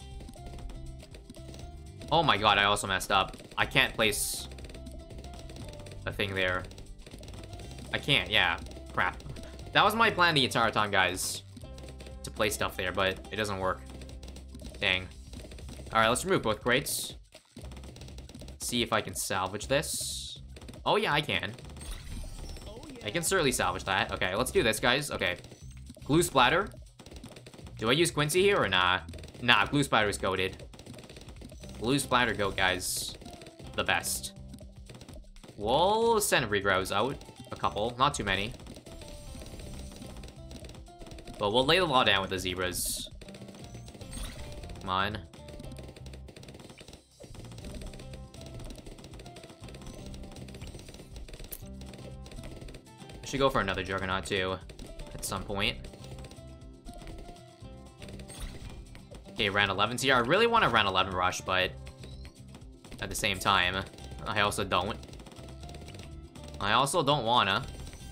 Oh my god, I also messed up. I can't place a thing there. I can't, yeah. Crap. That was my plan the entire time, guys. To place stuff there, but it doesn't work. Dang. Alright, let's remove both crates. See if I can salvage this. Oh yeah, I can. I can certainly salvage that. Okay, let's do this, guys. Okay. Glue splatter. Do I use Quincy here or nah? Nah, glue splatter is goated. Glue splatter goat, guys. The best. We'll send regrows out. A couple, not too many. But we'll lay the law down with the zebras. Come on. I should go for another Juggernaut, too. At some point. Okay, round 11's here. I really want a round 11 rush, but at the same time, I also don't. I also don't wanna.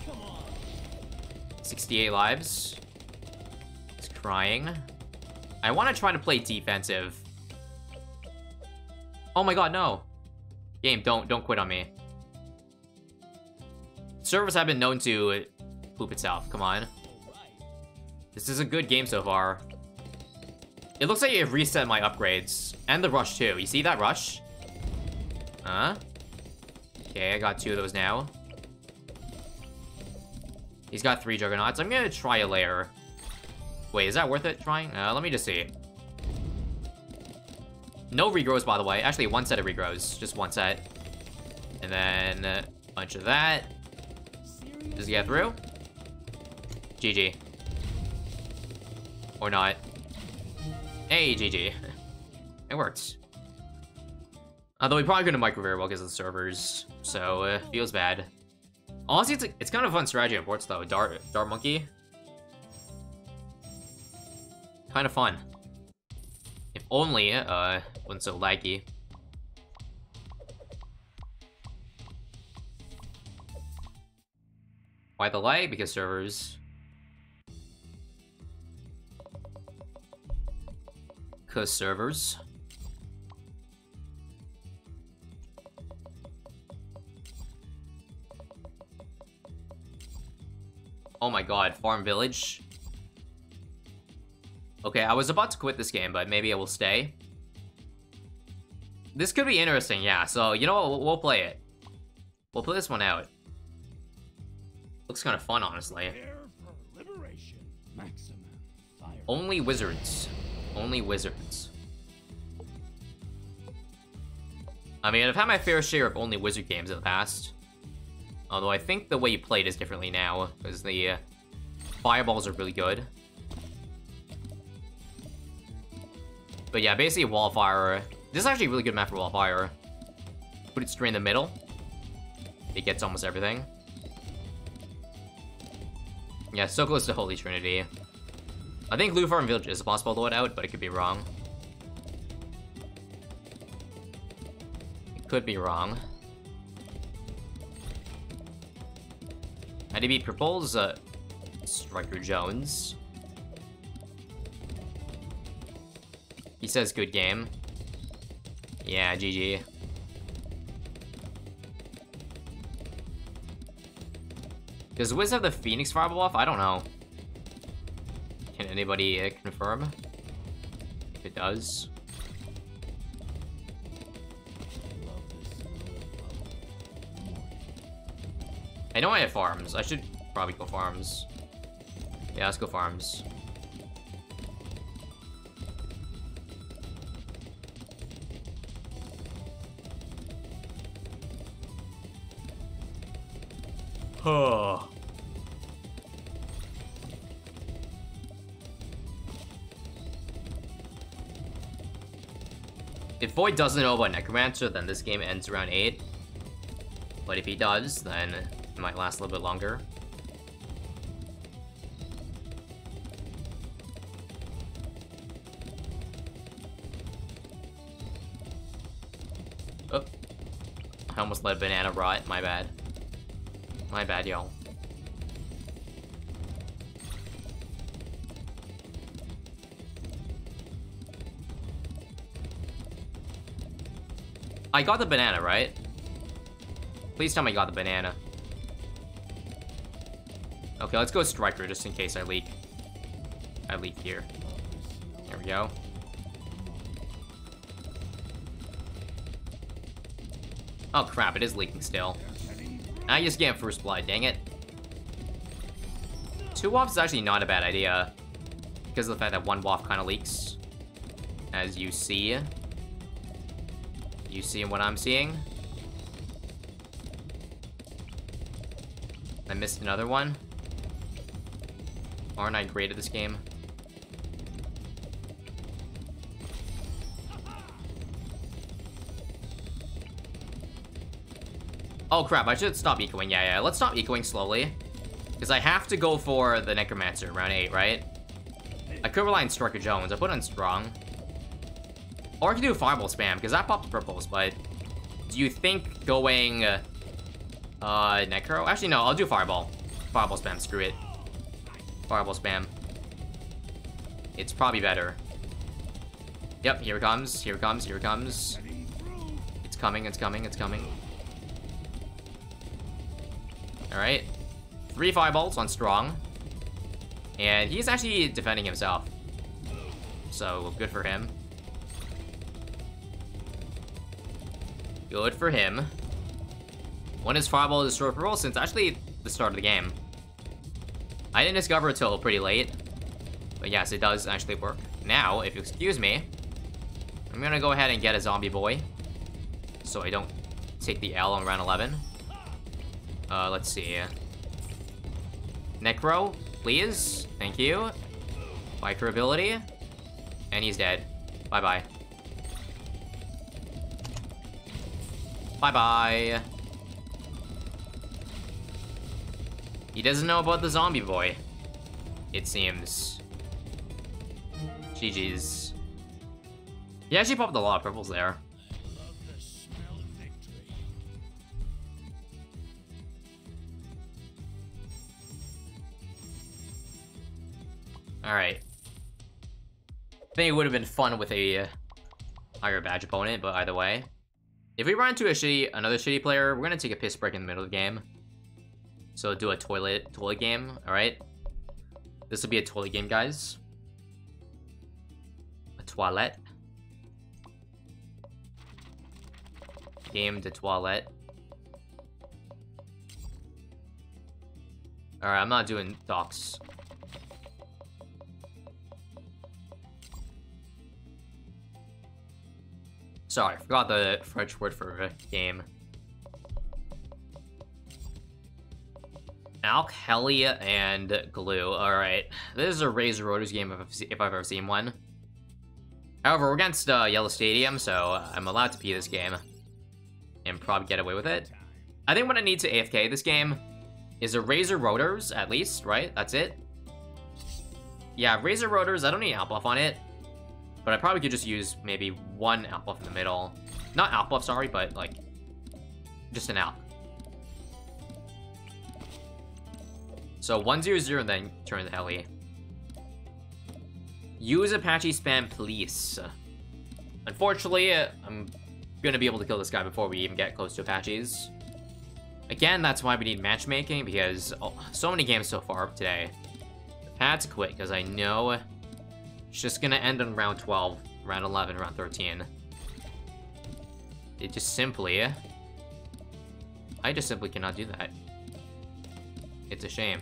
68 lives. It's crying. I want to try to play defensive. Oh my god, no. Game, don't quit on me. Servers have been known to poop itself. Come on. This is a good game so far. It looks like you've reset my upgrades. And the rush, too. You see that rush? Huh? Okay, I got 2 of those now. He's got 3 Juggernauts. I'm gonna try a layer. Wait, is that worth it, trying? Let me just see. No regrows, by the way. Actually, 1 set of regrows. Just 1 set. And then a bunch of that. Does he get through? GG. Or not. Hey, GG. It works. Although we probably couldn't micro very well because of the servers, so feels bad. Honestly, it's kind of a fun strategy in ports though. Dart Monkey. Kind of fun. If only wasn't so laggy. Why the lag? Because servers. Cause servers. Oh my god, Farm Village. Okay, I was about to quit this game, but maybe I will stay. This could be interesting, yeah, so you know what, we'll play it. We'll play this one out. Looks kind of fun, honestly. Only wizards. Only wizards. I mean, I've had my fair share of only wizard games in the past. Although I think the way you play it is differently now, because the fireballs are really good. But yeah, basically Wallfire. This is actually a really good map for Wallfire. Put it straight in the middle. It gets almost everything. Yeah, so close to Holy Trinity. I think Blue Farm Village is possible to load out, but it could be wrong. It could be wrong. How do you beat Purple's Striker Jones? He says good game. Yeah, GG. Does Wiz have the Phoenix Fireball off? I don't know. Can anybody confirm? If it does. I know I have farms. I should probably go farms. Yeah, let's go farms. If Void doesn't know about Necromancer, then this game ends around 8. But if he does, then it might last a little bit longer. Oh. I almost let banana rot. My bad. My bad, y'all. I got the banana, right? Please tell me I got the banana. Okay, let's go Striker just in case I leak. I leak here. There we go. Oh crap, it is leaking still. I just get first blood, dang it. 2 WAFs is actually not a bad idea. Because of the fact that 1 WAF kind of leaks. As you see. You see what I'm seeing? I missed another one. Aren't I great at this game? Oh crap, I should stop ecoing. Yeah, let's stop ecoing slowly. Because I have to go for the Necromancer, round 8, right? I could rely on Striker Jones. I put on Strong. Or I can do Fireball Spam, because that pops purples, but... Do you think going... Necro? Actually, no, I'll do Fireball. Fireball Spam, screw it. Fireball Spam. It's probably better. Yep, here it comes, here it comes, here it comes. It's coming, it's coming, it's coming. Alright. 3 Fireballs on Strong. And he's actually defending himself. So, good for him. Good for him. When is Fireball destroyed for roll? Since actually the start of the game. I didn't discover it till pretty late. But yes, it does actually work. Now, if you excuse me, I'm gonna go ahead and get a zombie boy. So I don't take the L on round 11. Let's see. Necro, please. Thank you. Biker ability. And he's dead. Bye-bye. Bye-bye. He doesn't know about the zombie boy. It seems. GG's. He actually popped a lot of purples there. Alright. I think it would have been fun with a higher badge opponent, but either way. If we run into another shitty player, we're gonna take a piss break in the middle of the game. So do a toilet game, alright? This will be a toilet game, guys. A toilet. Game de toilet. Alright, I'm not doing docs. Sorry, I forgot the French word for game. Alk, Heli, and Glue. Alright. This is a Razor Rotors game if I've ever seen one. However, we're against Yellow Stadium, so I'm allowed to pee this game. And probably get away with it. I think what I need to AFK this game is a Razor Rotors, at least, right? That's it. Yeah, Razor Rotors, I don't need Outbuff on it. But I probably could just use maybe 1 Outbuff in the middle. Not Outbuff, sorry, but like... just an Alk. So 1-0-0 and then turn the Heli. Use Apache spam, please. Unfortunately, I'm gonna be able to kill this guy before we even get close to Apaches. Again, that's why we need matchmaking, because so many games so far today. I've had to quit, because I know it's just gonna end on round 12, round 11, round 13. It just simply... I just simply cannot do that. It's a shame.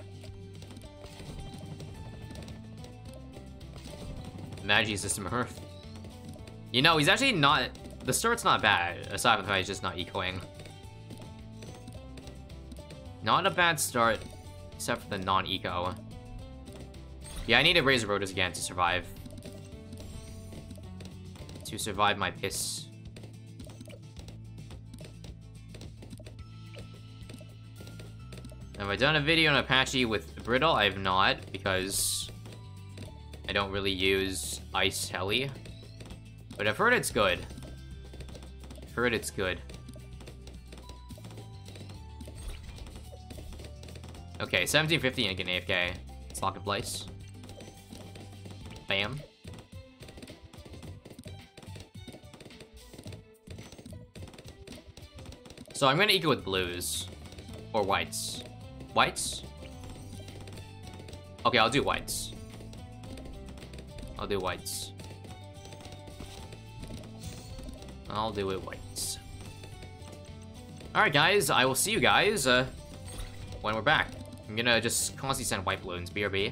Magi's a Smurf. You know, he's actually not... The start's not bad, aside from the fact he's just not ecoing. Not a bad start, except for the non-eco. Yeah, I need to raise Rotors again to survive. to survive my piss. Have I done a video on Apache with Brittle? I have not, because I don't really use Ice Heli. But I've heard it's good. I've heard it's good. Okay, 1750 and get an AFK. Let's lock in place. Bam. So I'm gonna eco with blues. Or whites. Whites? Okay, I'll do whites. I'll do whites. I'll do it whites. Alright guys, I will see you guys when we're back. I'm gonna just constantly send white balloons, BRB.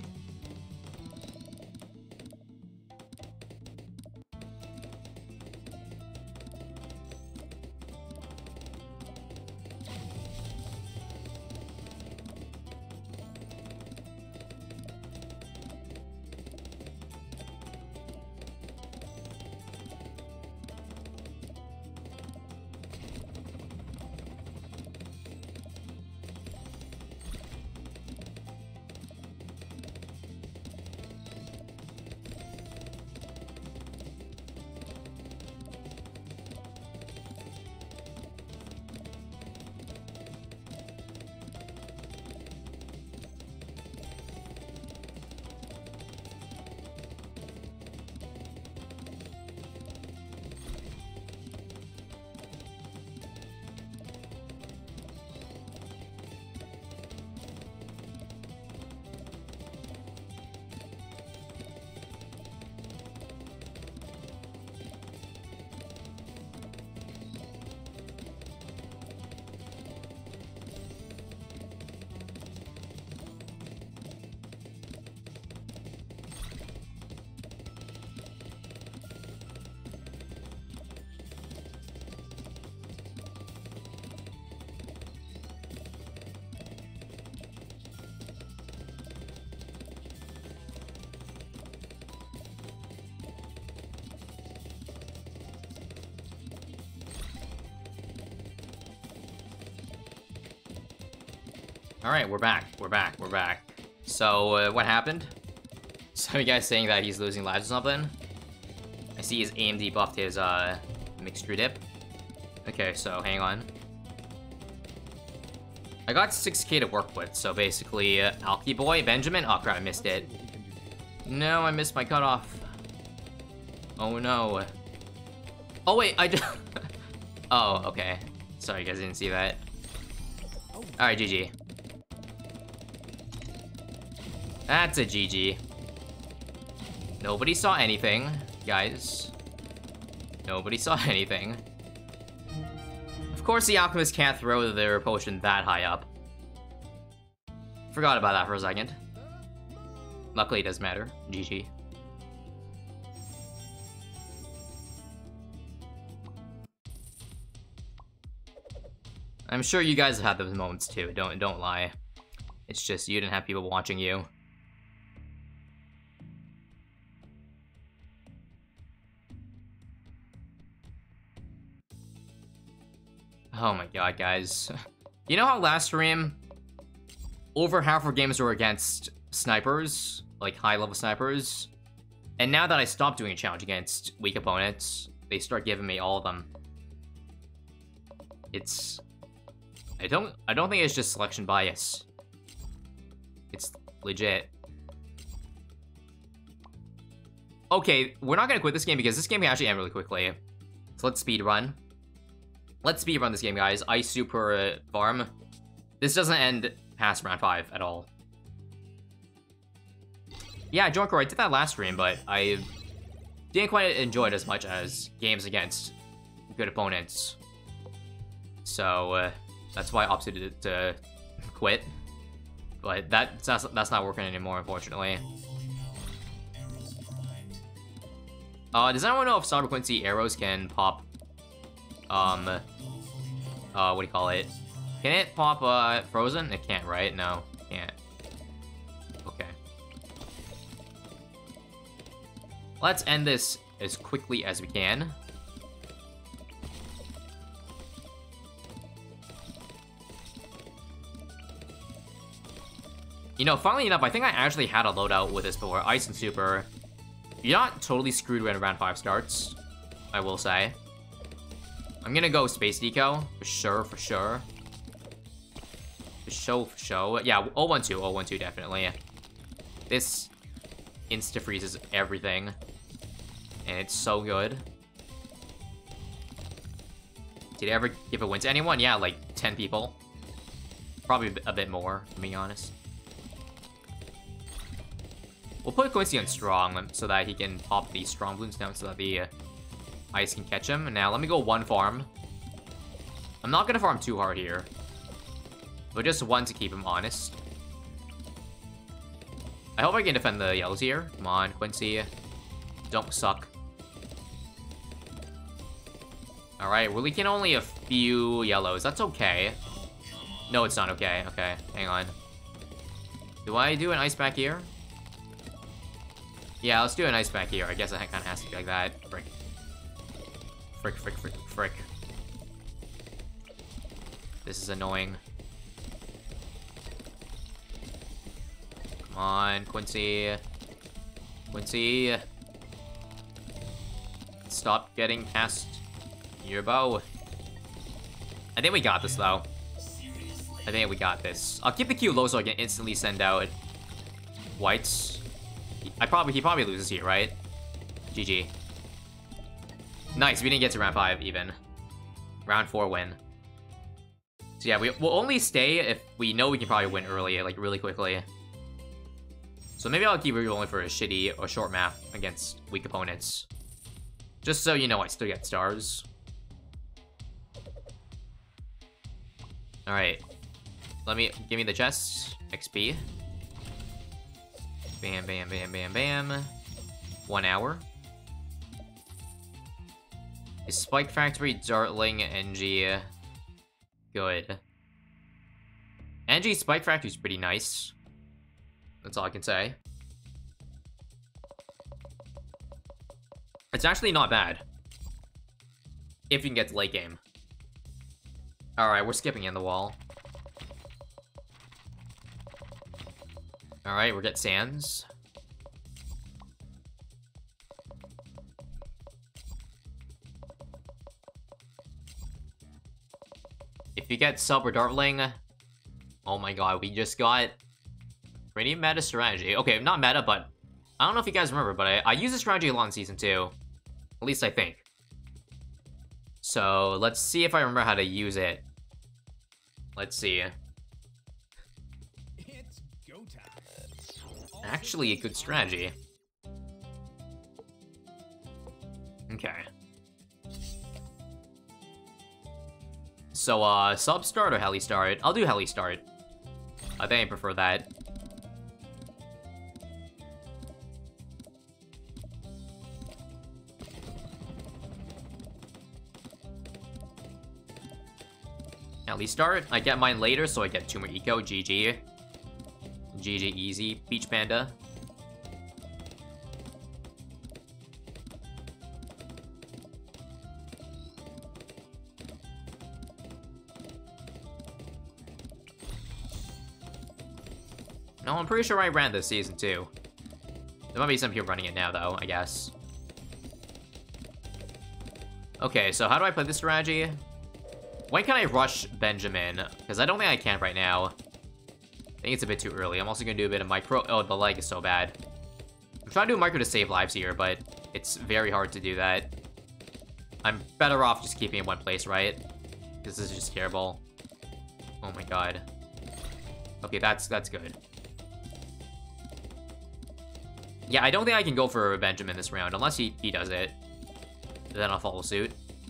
Alright, we're back. We're back. We're back. So, what happened? Some of you guys saying that he's losing lives or something? I see his AMD buffed his, mixture dip. Okay, so, hang on. I got 6k to work with, so basically, Alky Boy, Benjamin? Oh crap, I missed it. No, I missed my cutoff. Oh no. Oh wait, I just... Oh, okay. Sorry, you guys didn't see that. Alright, GG. That's a GG. Nobody saw anything, guys. Nobody saw anything. Of course the Alchemist can't throw their potion that high up. Forgot about that for a second. Luckily it doesn't matter. GG. I'm sure you guys have had those moments too, don't lie. It's just you didn't have people watching you. Oh my god, guys. You know how last stream, over half our games were against snipers, like high-level snipers? And now that I stopped doing a challenge against weak opponents, they start giving me all of them. It's... I don't think it's just selection bias. It's legit. Okay, we're not gonna quit this game because this game can actually end really quickly. So let's speedrun. Let's speedrun this game, guys. Ice Super Farm. This doesn't end past round 5 at all. Yeah, Junker, I did that last stream, but I didn't quite enjoy it as much as games against good opponents. So, that's why I opted to quit. But that's not working anymore, unfortunately. Does anyone know if Cyber Quincy arrows can pop, what do you call it? Can it pop, Frozen? It can't, right? No, it can't. Okay. Let's end this as quickly as we can. You know, funnily enough, I think I actually had a loadout with this before. Ice and Super. You're not totally screwed when round 5 starts, I will say. I'm gonna go Space Deco, for sure, for sure. For sure. Yeah, 012, 012, definitely. This insta-freezes everything. And it's so good. Did it ever give a win to anyone? Yeah, like 10 people. Probably a bit more, to be honest. We'll put Quincy on Strong so that he can pop these Strong Balloons down so that the Ice can catch him. Now, let me go 1 farm. I'm not gonna farm too hard here. But just 1 to keep him honest. I hope I can defend the yellows here. Come on, Quincy. Don't suck. Alright, we're leaking only a few yellows. That's okay. No, it's not okay. Okay, hang on. Do I do an ice back here? Yeah, let's do an ice back here. I guess it kind of has to be like that. Frick. Frick, frick, frick, frick. This is annoying. Come on, Quincy. Quincy. Stop getting past your bow. I think we got this, though. I think we got this. I'll keep the Q low so I can instantly send out whites. He probably loses here, right? GG. Nice, we didn't get to round 5 even. Round 4 win. So yeah, we'll only stay if we know we can probably win early, like really quickly. So maybe I'll keep rerolling for a shitty or short map against weak opponents. Just so you know I still get stars. Alright. Give me the chest. XP. Bam, bam, bam, bam, bam. 1 hour. Is Spike Factory, Dartling, NG good? NG Spike Factory's pretty nice. That's all I can say. It's actually not bad. If you can get to late game. Alright, we're skipping in the wall. Alright, we're getting Sands. If you get Sub or Dartling, oh my god, we just got pretty meta strategy. Okay, not meta, but I don't know if you guys remember, but I used this strategy a lot in Season 2. At least I think. So, let's see if I remember how to use it. Let's see. It's go time. Actually, a good strategy. Okay. So, sub start or heli start? I'll do heli start. I think I prefer that. Heli start. I get mine later, so I get 2 more eco. GG. GG easy. Peach Panda. No, I'm pretty sure I ran this Season 2. There might be some people running it now, though, I guess. Okay, so how do I play this strategy? When can I rush Benjamin? Because I don't think I can right now. I think it's a bit too early. I'm also going to do a bit of micro. Oh, the leg is so bad. I'm trying to do micro to save lives here, but it's very hard to do that. I'm better off just keeping in one place, right? This is just terrible. Oh my god. Okay, that's good. Yeah, I don't think I can go for Benjamin this round, unless he does it. Then I'll follow suit.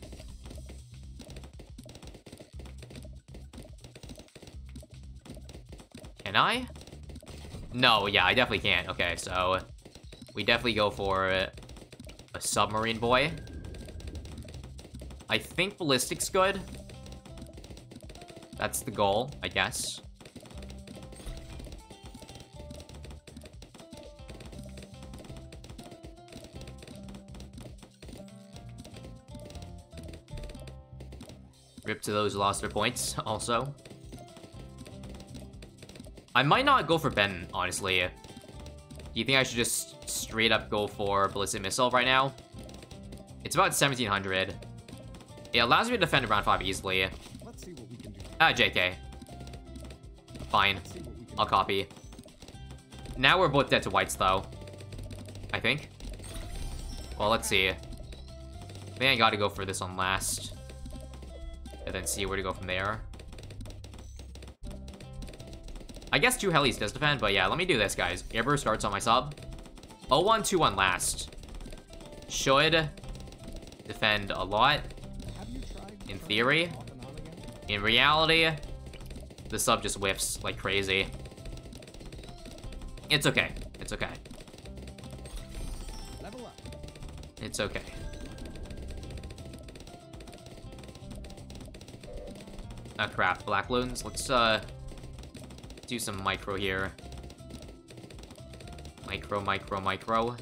Can I? No, yeah, I definitely can't. Okay, so we definitely go for a submarine boy. I think ballistic's good. That's the goal, I guess. Rip to those who lost their points, also. I might not go for Ben, honestly. Do you think I should just straight up go for Ballistic Missile right now? It's about 1700. It allows me to defend round 5 easily. Let's see what we can do. JK. Fine. I'll copy. Now we're both dead to whites, though. I think. Well, let's see. I think I gotta go for this one last. And then see where to go from there. I guess 2 helis does defend, but yeah, let me do this, guys. Airburst starts on my sub. 0-1, 2-1 last. Should defend a lot. In theory. In reality, the sub just whiffs like crazy. It's okay. It's okay. Level up. It's okay. Ah, crap. Black Loons. Let's, do some micro here. Micro, micro, micro.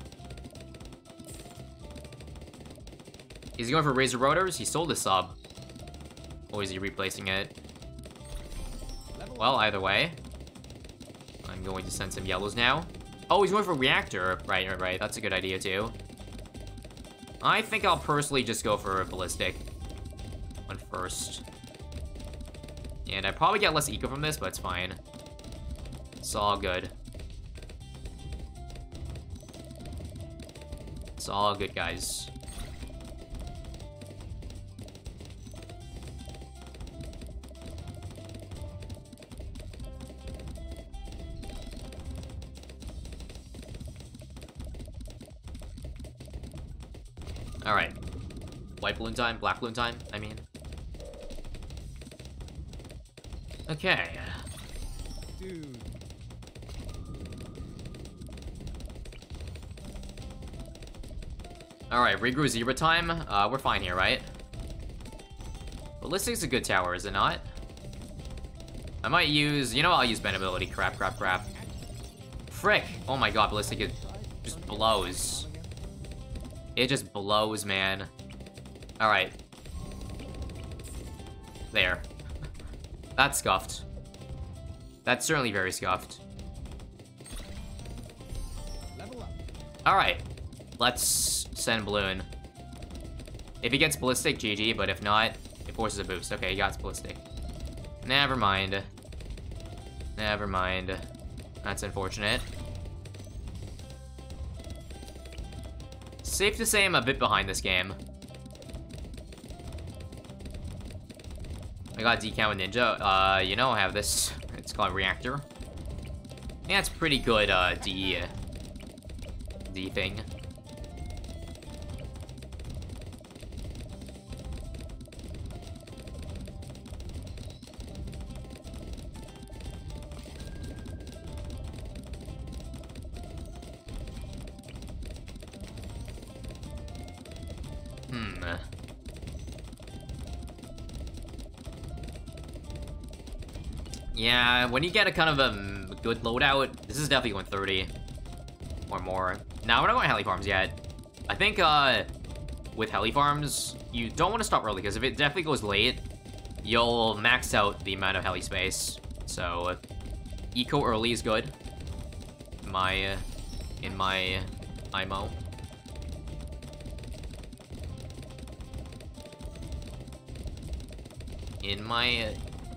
Is he going for Razor Rotors? He sold the sub. Or is he replacing it? Well, either way. I'm going to send some yellows now. Oh, he's going for Reactor. Right, right. That's a good idea, too. I think I'll personally just go for a Ballistic one first. And I probably get less eco from this, but it's fine. It's all good. It's all good, guys. Alright. White balloon time, black balloon time, I mean. Okay. Dude. Alright, regrew zebra time. We're fine here, right? Ballistic's a good tower, is it not? I might use... You know, I'll use Ben ability. Crap, crap, crap. Frick! Oh my god, Ballistic it just blows. It just blows, man. Alright. There. That's scuffed. That's certainly very scuffed. Alright. Let's send Balloon. If he gets Ballistic, GG, but if not, it forces a boost. Okay, he got Ballistic. Never mind. Never mind. That's unfortunate. Safe to say I'm a bit behind this game. I got Decam with Ninja. You know I have this. It's called Reactor. Yeah, it's pretty good, D thing. Yeah, when you get a kind of a good loadout, this is definitely going 30 or more. Now, we're not going heli farms yet. I think, with heli farms, you don't want to stop early, because if it definitely goes late, you'll max out the amount of heli space. So, eco early is good. In my IMO. In my...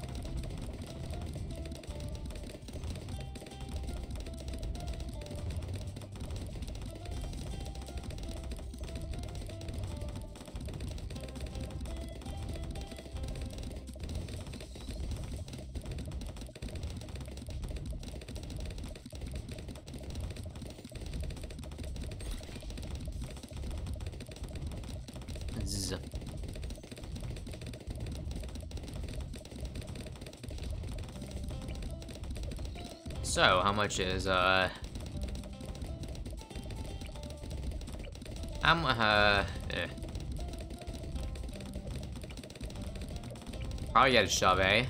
So, how much is, probably get a shove, eh?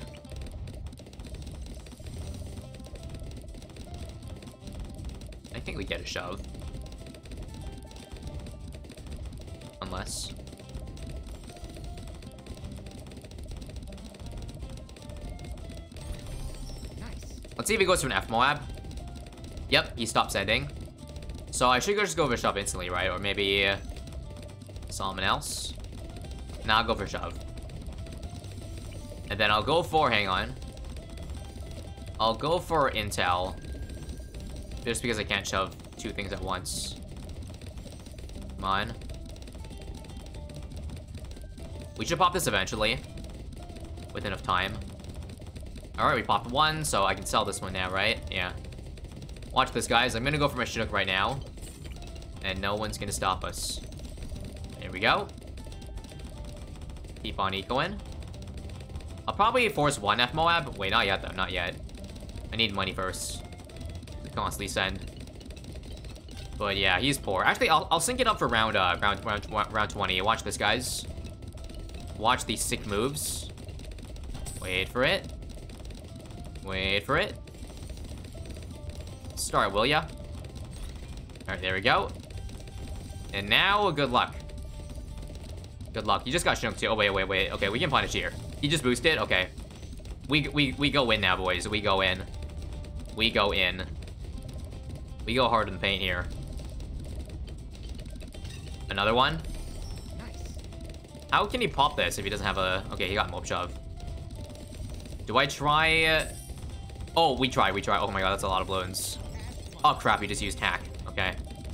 I think we get a shove. Unless... Let's see if he goes for an F Moab. Yep, he stopped sending. So I should just go for shove instantly, right? Or maybe someone else. Nah, I'll go for shove. And then I'll go for, hang on. I'll go for intel. Just because I can't shove two things at once. Come on. We should pop this eventually. With enough time. Alright, we popped one, so I can sell this one now, right? Yeah. Watch this, guys. I'm gonna go for my Chinook right now. And no one's gonna stop us. Here we go. Keep on ecoing. I'll probably force one F Moab. Wait, not yet, though. Not yet. I need money first. To constantly send. But yeah, he's poor. Actually, I'll sync it up for round 20. Watch this, guys. Watch these sick moves. Wait for it. Wait for it. Start, will ya? Alright, there we go. And now, good luck. Good luck. You just got Chinook too. Oh, wait. Okay, we can punish here. He just boosted? Okay. We go in now, boys. We go in. We go in. We go hard in the paint here. Another one? Nice. How can he pop this if he doesn't have a... Okay, he got Mob Shove. Do I try... Oh, we try. Oh my god, that's a lot of balloons. Oh crap, he just used hack. Okay.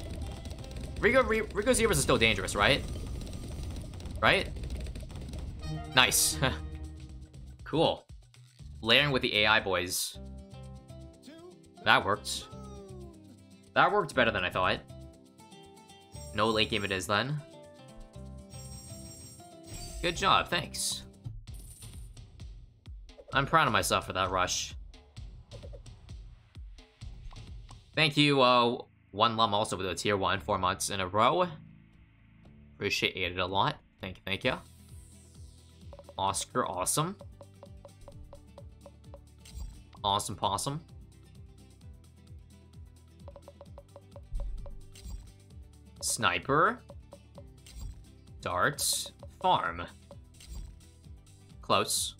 Rico Zebras is still dangerous, right? Right? Nice. Cool. Layering with the AI, boys. That worked. That worked better than I thought. No late game it is then. Good job, thanks. I'm proud of myself for that rush. Thank you, One Lum also with a tier 1 4 months in a row. Appreciate it a lot. Thank you. Oscar, awesome. Awesome possum. Sniper. Darts. Farm. Close.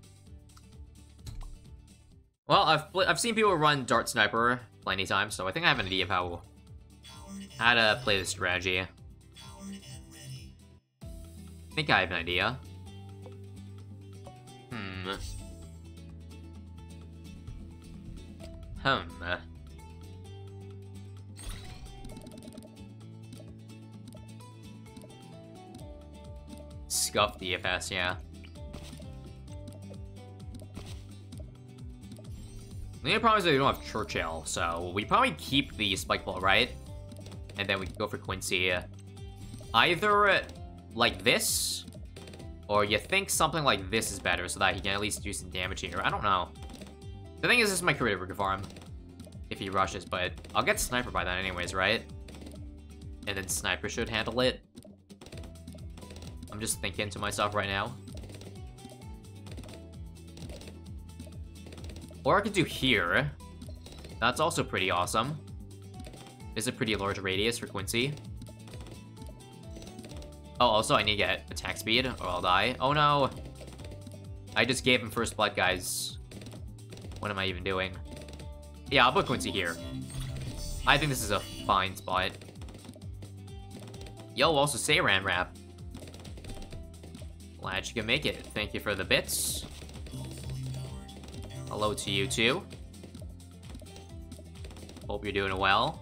Well, I've seen people run Dart Sniper plenty of times, so I think I have an idea of how to play this strategy. I think I have an idea. Scuff DFS, yeah. The only problem is that we don't have Churchill, so we probably keep the Spike Ball, right? And then we can go for Quincy. Either like this, or you think something like this is better so that he can at least do some damage here. I don't know. The thing is, this is my creative Riga farm. If he rushes, but I'll get Sniper by then anyways, right? And then Sniper should handle it. I'm just thinking to myself right now. Or I could do here. That's also pretty awesome. It's a pretty large radius for Quincy. Oh, also I need to get attack speed or I'll die. Oh no! I just gave him first blood, guys. What am I even doing? Yeah, I'll put Quincy here. I think this is a fine spot. Yo, also say Ram Rap. Glad you can make it. Thank you for the bits. Hello to you too. Hope you're doing well.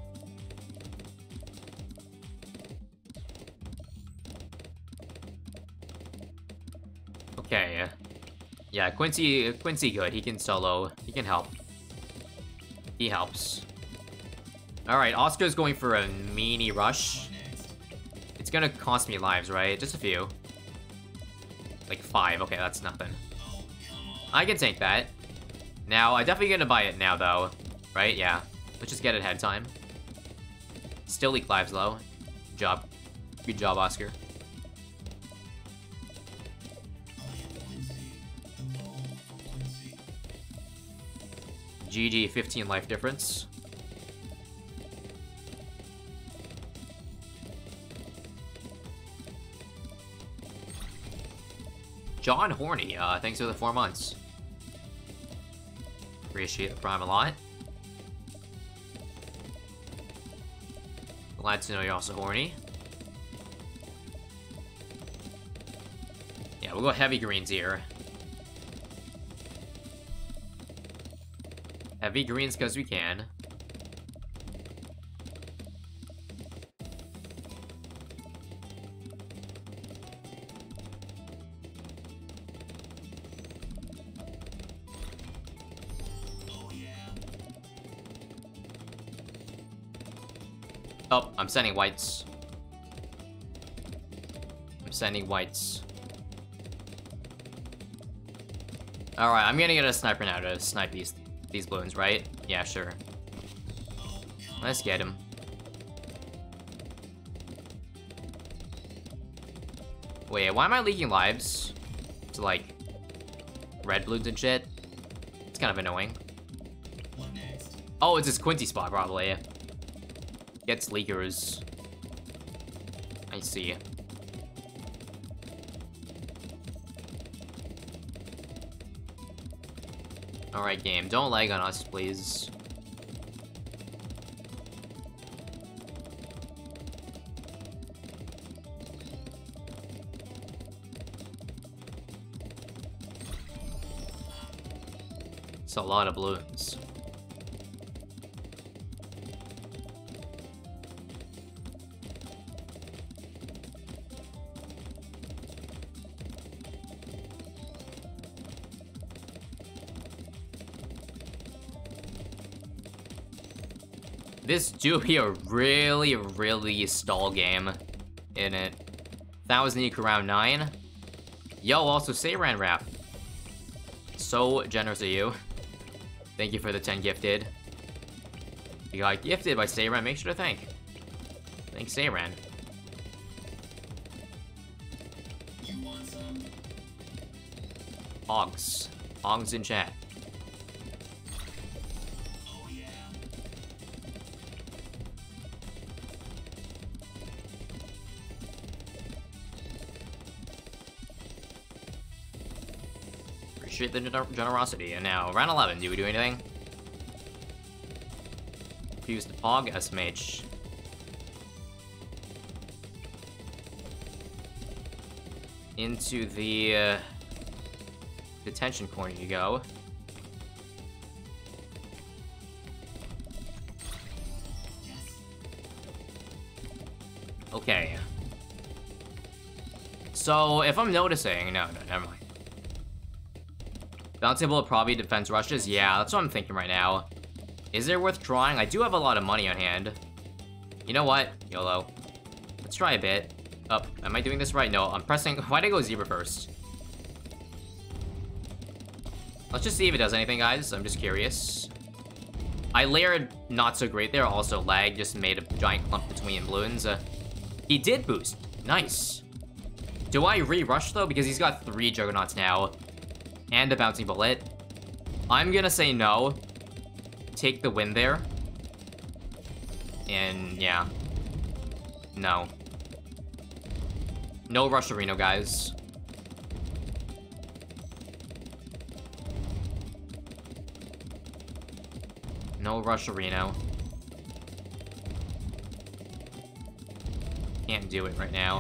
Okay. Yeah, Quincy good. He can solo. He can help. He helps. Alright, Oscar's going for a mini rush. It's gonna cost me lives, right? Just a few. Like 5. Okay, that's nothing. I can take that. Now, I'm definitely gonna buy it now, though. Right? Yeah. Let's just get it ahead of time. Still leak lives, though. Good job. Good job, Oscar. GG, 15 life difference. John Horny, thanks for the 4 months. Appreciate the prime a lot. Glad to know you're also horny. Yeah, we'll go heavy greens here. Heavy greens because we can. Oh, I'm sending whites. I'm sending whites. Alright, I'm gonna get a sniper now to snipe these balloons, right? Yeah, sure. Let's get him. Wait, why am I leaking lives? To, like, red balloons and shit? It's kind of annoying. Oh, it's his Quincy spot, probably. Gets leakers. I see. Alright, game. Don't lag on us, please. It's a lot of balloons. This do be a really, really stall game, in it. 1,000 eco round 9. Yo, also Sayran Rap. So generous of you. Thank you for the 10 gifted. You got gifted by Sayran, make sure to thank. Thanks, Sayran. You want some? Hogs. Hogs in chat. Oh yeah. Appreciate the generosity. And now, round 11, do we do anything? Fuse the Pog, SMH. Into the detention corner you go. Okay. So, if I'm noticing... No, never mind. Bouncing bullet probably defense rushes? Yeah, that's what I'm thinking right now. Is it worth trying? I do have a lot of money on hand. You know what? YOLO. Let's try a bit. Up. Am I doing this right? No, I'm pressing... Why'd I go zebra first? Let's just see if it does anything, guys. I'm just curious. I layered not so great there. Also, lag just made a giant clump between balloons. He did boost. Nice. Do I re-rush, though? Because he's got 3 juggernauts now. And a bouncing bullet. I'm gonna say no. Take the win there. And, yeah. No. No rush Reno, guys. No rush Reno. Can't do it right now.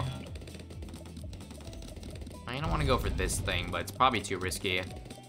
I don't want to go for this thing, but it's probably too risky.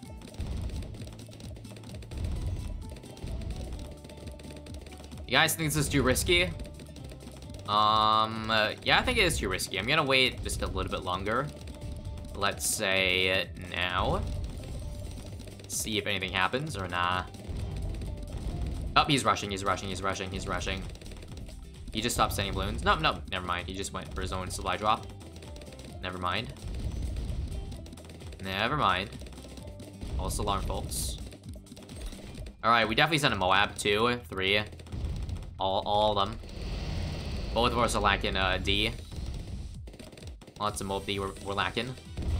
You guys think this is too risky? Yeah, I think it is too risky. I'm gonna wait just a little bit longer. Let's say now. See if anything happens or nah. Oh, he's rushing, he's rushing, he's rushing, he's rushing. He just stopped sending balloons. No, never mind. He just went for his own supply drop. Never mind. Never mind. False alarm, folks. Alright, we definitely sent a Moab, 2, 3. All of them. Both of us are lacking D. Lots of Moab D we're lacking.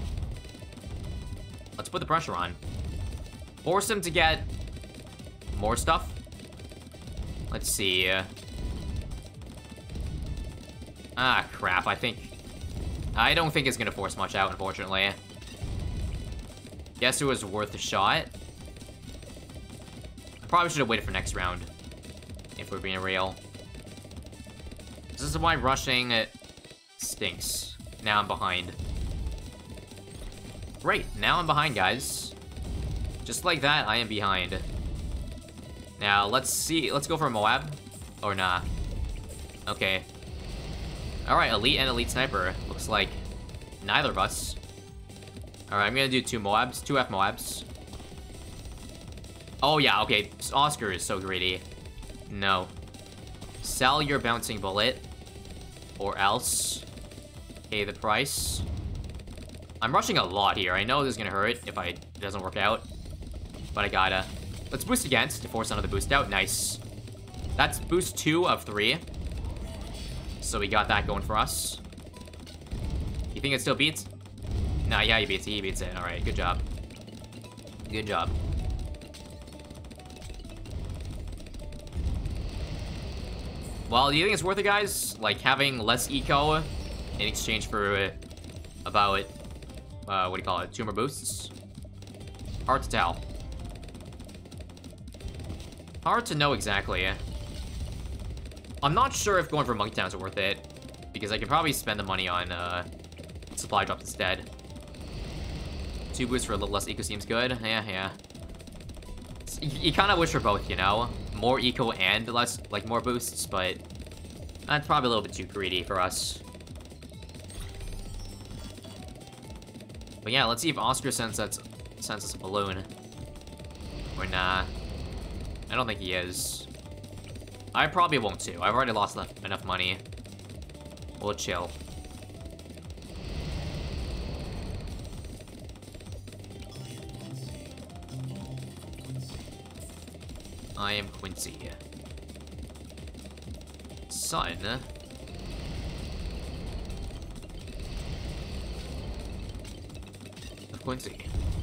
Let's put the pressure on. Force him to get more stuff. Let's see. Ah, crap. I don't think it's gonna force much out, unfortunately. Guess it was worth a shot. Probably should have waited for next round, if we're being real. This is why rushing stinks. Now I'm behind. Great, now I'm behind, guys. Just like that, I am behind. Now, let's see. Let's go for a Moab. Or nah. Okay. Alright, Elite and Elite Sniper. Looks like neither of us. Alright, I'm gonna do 2 Moabs. 2 F Moabs. Oh yeah, okay. Oscar is so greedy. No. Sell your bouncing bullet. Or else. Pay the price. I'm rushing a lot here. I know this is gonna hurt if it doesn't work out. But I gotta. Let's boost against to force another boost out. Nice. That's boost 2 of 3. So we got that going for us. You think it still beats? Nah, yeah, he beats it. He beats it. Alright, good job. Good job. Well, do you think it's worth it, guys? Like, having less eco in exchange for about, what do you call it? 2 more boosts? Hard to tell. Hard to know exactly. I'm not sure if going for Monkey Town is worth it, because I could probably spend the money on supply drops instead. 2 boosts for a little less eco seems good. Yeah. You kind of wish for both, you know? More eco and less, like, more boosts, but that's probably a little bit too greedy for us. But yeah, let's see if Oscar sends us a balloon. Or nah. I don't think he is. I probably won't too. I've already lost enough money. We'll chill. I am Quincy. Son. Of Quincy.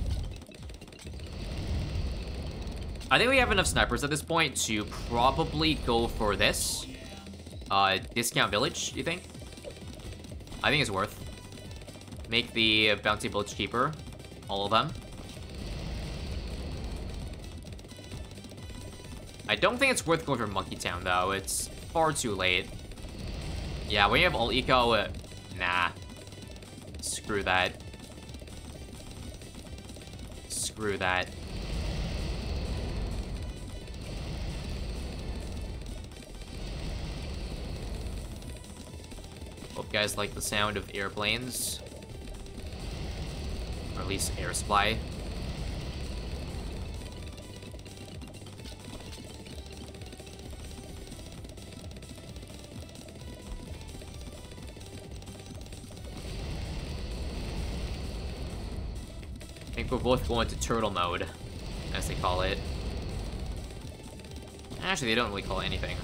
I think we have enough snipers at this point to probably go for this. Discount village, you think? I think it's worth. Make the bounty bullets cheaper. All of them. I don't think it's worth going for Monkey Town, though. It's far too late. Yeah, when you have all eco, nah. Screw that. Screw that. Hope you guys like the sound of airplanes. Or at least air supply. I think we're both going to turtle mode, as they call it. Actually, they don't really call it anything.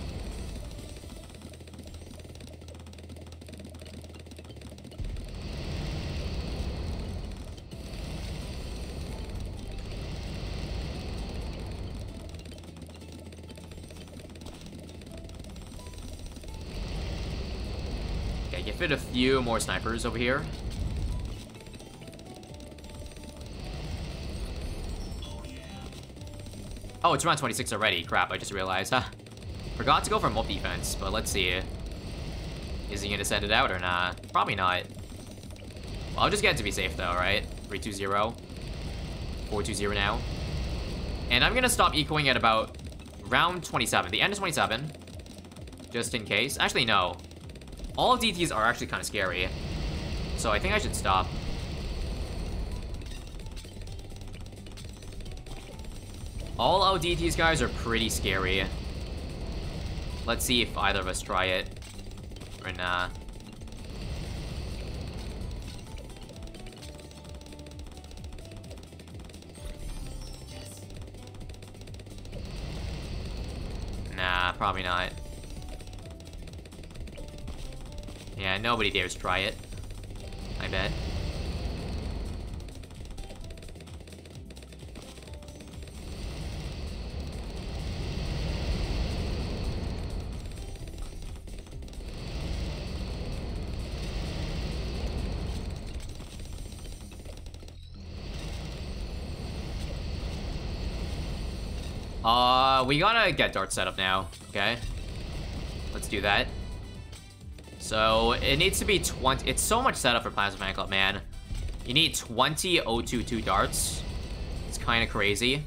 Okay, get fit a few more snipers over here. Oh, it's around 26 already. Crap, I just realized. Huh. Forgot to go for mob defense, but let's see. Is he gonna send it out or not? Probably not. Well, I'll just get it to be safe though, right? 3-2-0. 4-2-0 now. And I'm gonna stop ecoing at about round 27. The end of 27. Just in case. Actually, no. All of DTs are actually kind of scary. So I think I should stop. All ODTs, guys, are pretty scary. Let's see if either of us try it. Or nah. Nah, probably not. Yeah, nobody dares try it. I bet. We gotta get dart set up now, okay? Let's do that. So, it needs to be 20... It's so much setup for Plasma Fan Club, man. You need 20 022 darts. It's kind of crazy.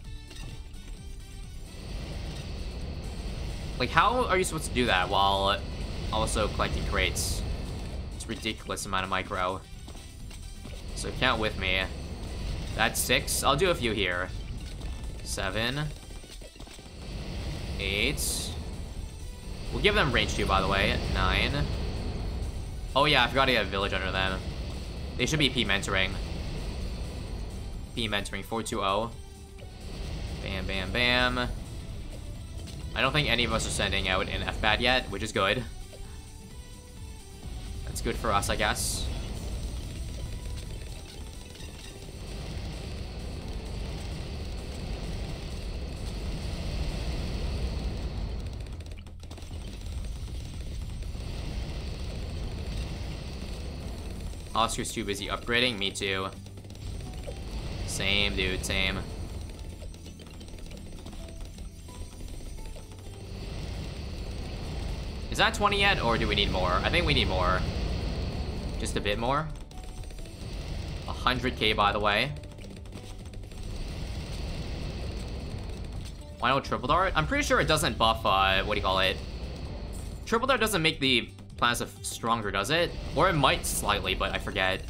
Like, how are you supposed to do that while also collecting crates? It's a ridiculous amount of micro. So count with me. That's 6. I'll do a few here. 7. 8. We'll give them range 2, by the way. 9. Oh yeah, I forgot to get a village under them. They should be P mentoring. P mentoring 420. Bam, bam, bam. I don't think any of us are sending out an FBAT yet, which is good. That's good for us, I guess. Oscar's too busy upgrading. Me too. Same, dude. Same. Is that 20 yet, or do we need more? I think we need more. Just a bit more. 100k, by the way. Why not triple dart? I'm pretty sure it doesn't buff, what do you call it? Triple dart doesn't make the plasma stronger, does it? Or it might slightly, but I forget.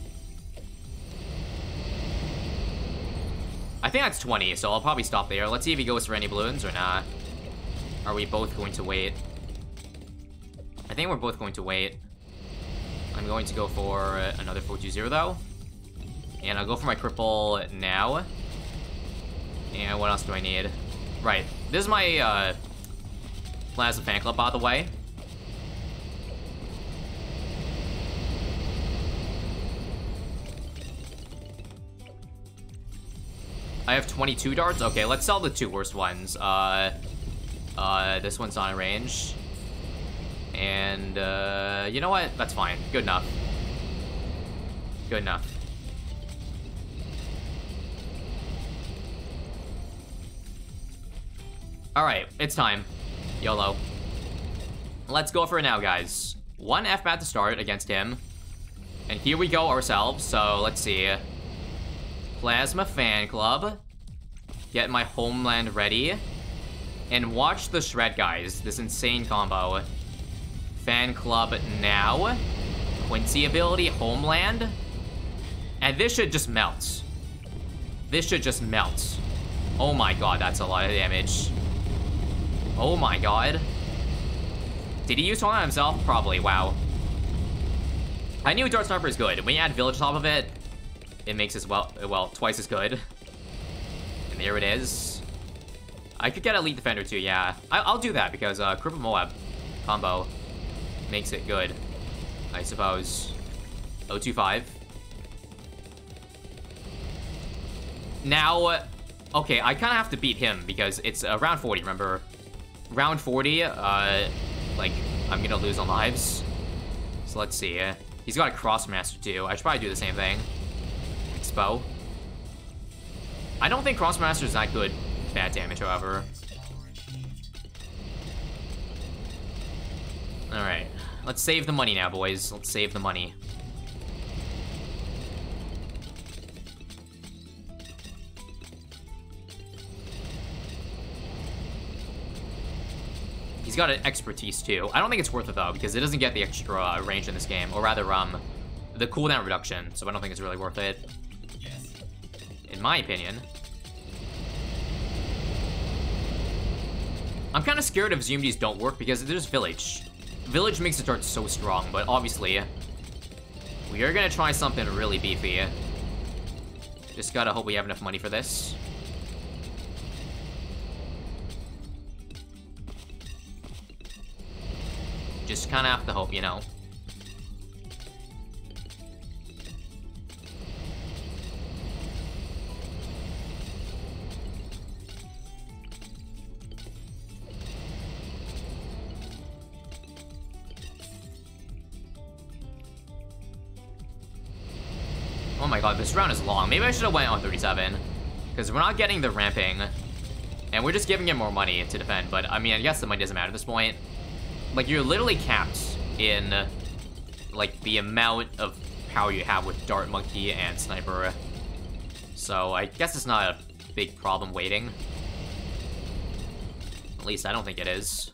I think that's 20, so I'll probably stop there. Let's see if he goes for any balloons or not. Are we both going to wait? I think we're both going to wait. I'm going to go for another 420 though. And I'll go for my cripple now. And what else do I need? Right. This is my Plasma Fan Club, by the way. I have 22 darts? Okay, let's sell the 2 worst ones. This one's not in range. And, you know what? That's fine. Good enough. Good enough. Alright, it's time. YOLO. Let's go for it now, guys. 1 FBAT to start against him. And here we go ourselves, so let's see. Plasma Fan Club. Get my homeland ready. And watch the shred, guys. This insane combo. Fan Club now. Quincy ability, homeland. And this should just melt. This should just melt. Oh my god, that's a lot of damage. Oh my god. Did he use one on himself? Probably, wow. I knew Dart Sniper is good. When you add Village on top of it, it makes it, well, twice as good. And there it is. I could get Elite Defender too, yeah. I'll do that because Cripple Moab combo makes it good, I suppose. 025. Now, okay, I kind of have to beat him because it's round 40, remember? Round 40, like, I'm gonna lose on lives. So let's see. He's got a Crossmaster too. I should probably do the same thing. Expo. I don't think Crossmaster is that good bad damage, however. Alright. Let's save the money now, boys. Let's save the money. He's got an expertise too. I don't think it's worth it though, because it doesn't get the extra range in this game, or rather, the cooldown reduction. So I don't think it's really worth it, in my opinion. I'm kind of scared if ZMDs don't work because there's Village. Village makes the dart so strong, but obviously, we are gonna try something really beefy. Just gotta hope we have enough money for this. Just kind of have to hope, you know. Oh my god, this round is long. Maybe I should have went on 37. Because we're not getting the ramping. And we're just giving him more money to defend, but I mean, I guess the money doesn't matter at this point. Like, you're literally capped in, like, the amount of power you have with Dart Monkey and Sniper. So I guess it's not a big problem waiting. At least I don't think it is.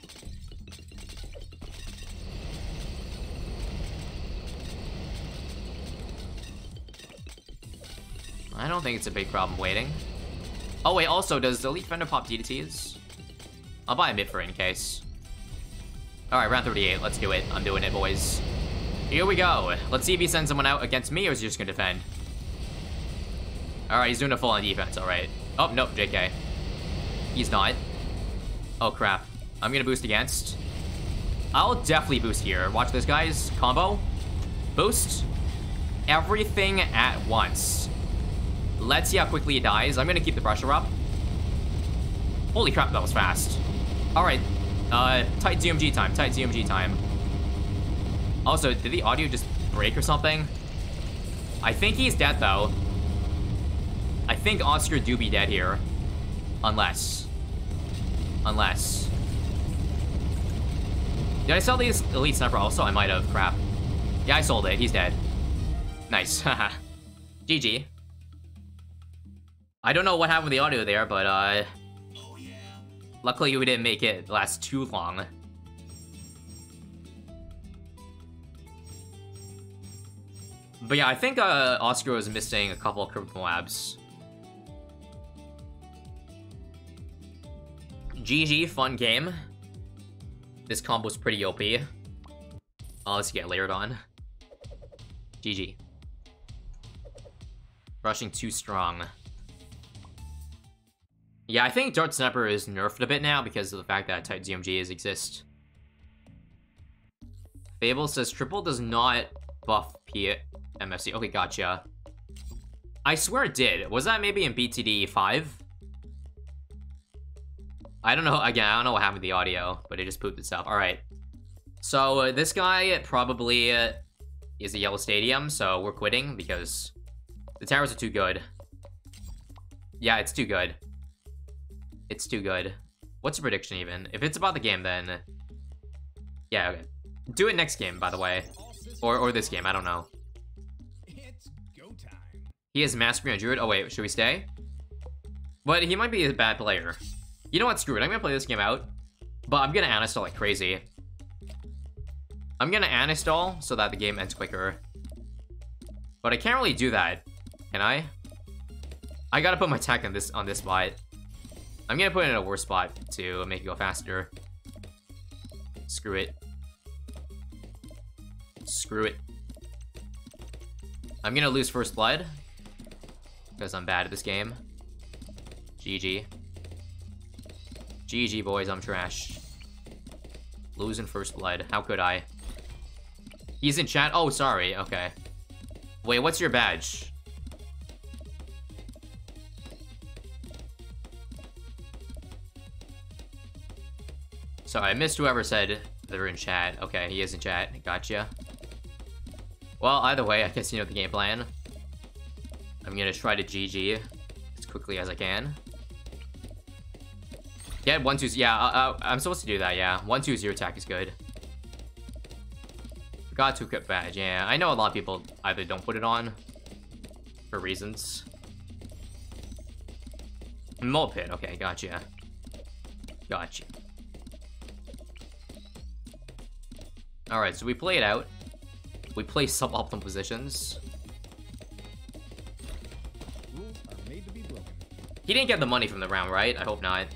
I don't think it's a big problem waiting. Oh wait, also, does Elite Fender pop DDTs? I'll buy a mid for in case. Alright, round 38, let's do it. I'm doing it, boys. Here we go. Let's see if he sends someone out against me or is he just gonna defend? Alright, he's doing a full-on defense, alright. Oh, nope, JK. He's not. Oh, crap. I'm gonna boost against. I'll definitely boost here. Watch this, guys. Combo. Boost. Everything at once. Let's see how quickly he dies. I'm gonna keep the pressure up. Holy crap, that was fast. Alright. Tight ZMG time. Tight ZMG time. Also, did the audio just break or something? I think he's dead, though. I think Oscar do be dead here. Unless. Did I sell these Elite Sniper also? I might have. Crap. Yeah, I sold it. He's dead. Nice. Haha. GG. I don't know what happened with the audio there, but, Oh yeah. luckily we didn't make it last too long. But yeah, I think, Oscar was missing a couple of Crypto Labs. GG, fun game. This combo's pretty OP. Oh, let's get layered on. GG. Rushing too strong. Yeah, I think Dart Sniper is nerfed a bit now because of the fact that tight ZMGs exist. Fable says triple does not buff MFC. Okay, gotcha. I swear it did. Was that maybe in BTD 5? I don't know. Again, I don't know what happened to the audio, but it just pooped itself. Alright. So, this guy probably is a yellow stadium, so we're quitting because the towers are too good. Yeah, it's too good. It's too good. What's the prediction even? If it's about the game, then... Yeah, okay. Do it next game, by the way. Or this game, I don't know. It's go time. He has Mastery on Druid. Oh wait, should we stay? But he might be a bad player. You know what, screw it. I'm gonna play this game out. But I'm gonna uninstall like crazy. I'm gonna uninstall so that the game ends quicker. But I can't really do that. Can I? I gotta put my tech on this spot. I'm gonna put it in a worse spot to make it go faster. Screw it. Screw it. I'm gonna lose first blood. Because I'm bad at this game. GG. GG, boys, I'm trash. Losing first blood. How could I? He's in chat? Oh, sorry. Okay. Wait, what's your badge? Sorry, I missed whoever said they're in chat. Okay, he is in chat. Gotcha. Well, either way, I guess you know the game plan. I'm gonna try to GG as quickly as I can. Get 1-2. Yeah, I'm supposed to do that. Yeah, 1-2-0 attack is good. Forgot to equip badge. Yeah, I know a lot of people either don't put it on for reasons. Mole pit. Okay, gotcha. Gotcha. Alright, so we play it out. We play suboptimal positions. Rules are made to be broken. He didn't get the money from the round, right? I hope not.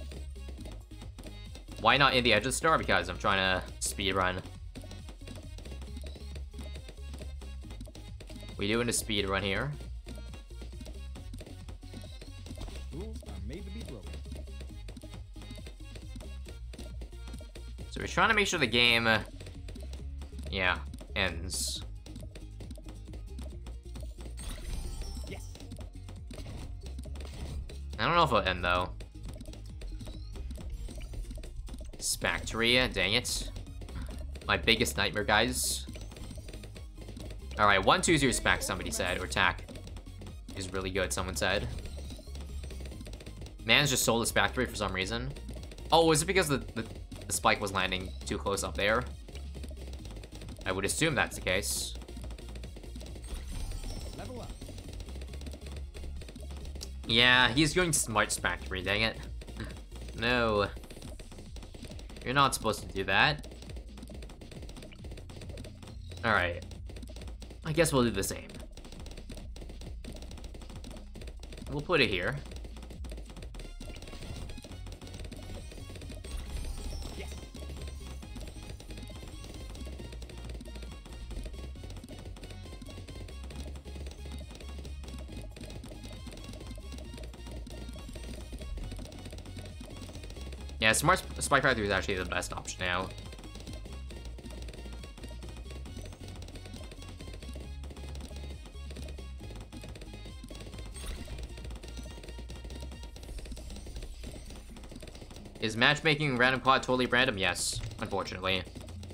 Why not in the edge of the star? Because I'm trying to speed run. We doing a speed run here. Rules are made to be broken. So we're trying to make sure the game, yeah, ends. Yes. I don't know if it'll end though. Spectria, dang it. My biggest nightmare, guys. Alright, 1-2-0 spec, somebody said, or tack. Is really good, someone said. Man's just sold his factory for some reason. Oh, is it because the spike was landing too close up there? I would assume that's the case. Level up. Yeah, he's going Smart's factory, dang it. No. You're not supposed to do that. Alright. I guess we'll do the same. We'll put it here. Yeah, Smart Spike Factory is actually the best option now. Is matchmaking random quad totally random? Yes, unfortunately.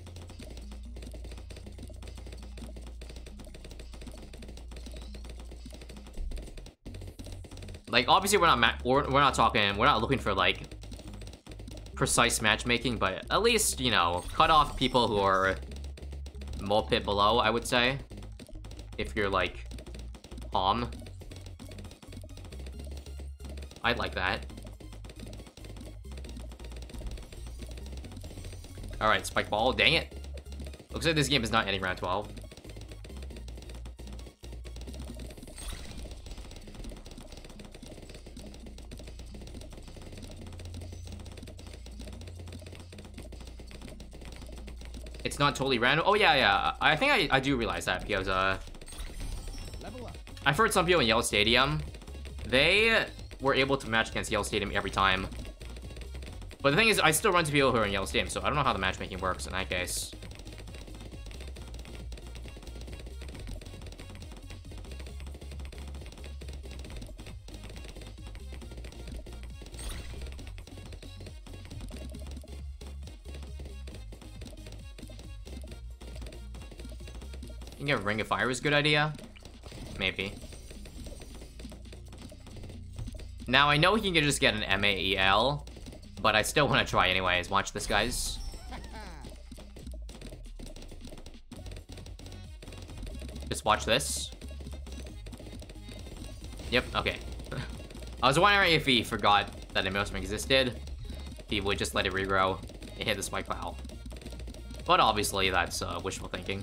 Like, obviously we're not looking for like precise matchmaking, but at least, you know, cut off people who are mulpit below, I would say. If you're like Palm. I'd like that. Alright, spike ball. Dang it. Looks like this game is not ending round 12. It's not totally random. Oh, yeah. I think I do realize that because, Level up. I've heard some people in Yellow Stadium, they were able to match against Yellow Stadium every time. But the thing is, I still run to people who are in Yellow Stadium, so I don't know how the matchmaking works in that case. You think a Ring of Fire is a good idea? Maybe. Now, I know he can just get an MAEL, but I still want to try anyways. Watch this, guys. Just watch this. Yep, okay. I was wondering if he forgot that Emosman existed, he would just let it regrow and hit the spike pile. But obviously, that's wishful thinking.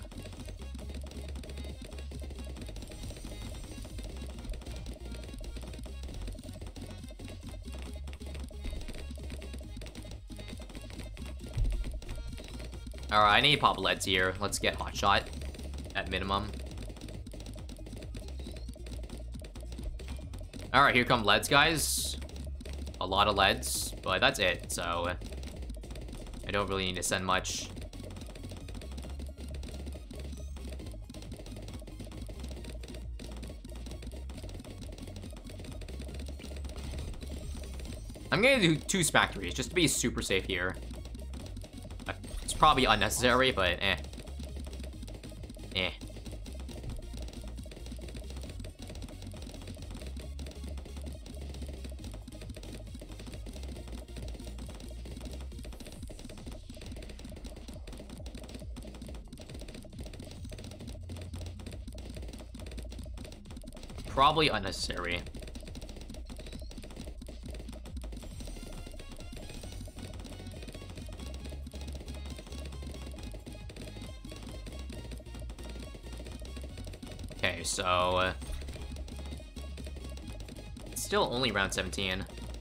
Alright, I need pop leads here. Let's get hot shot at minimum. Alright, here come leads, guys. A lot of leads, but that's it, so I don't really need to send much. I'm gonna do 2 factories just to be super safe here. It's probably unnecessary, but eh. Eh. Probably unnecessary. Okay, so it's still only round 17.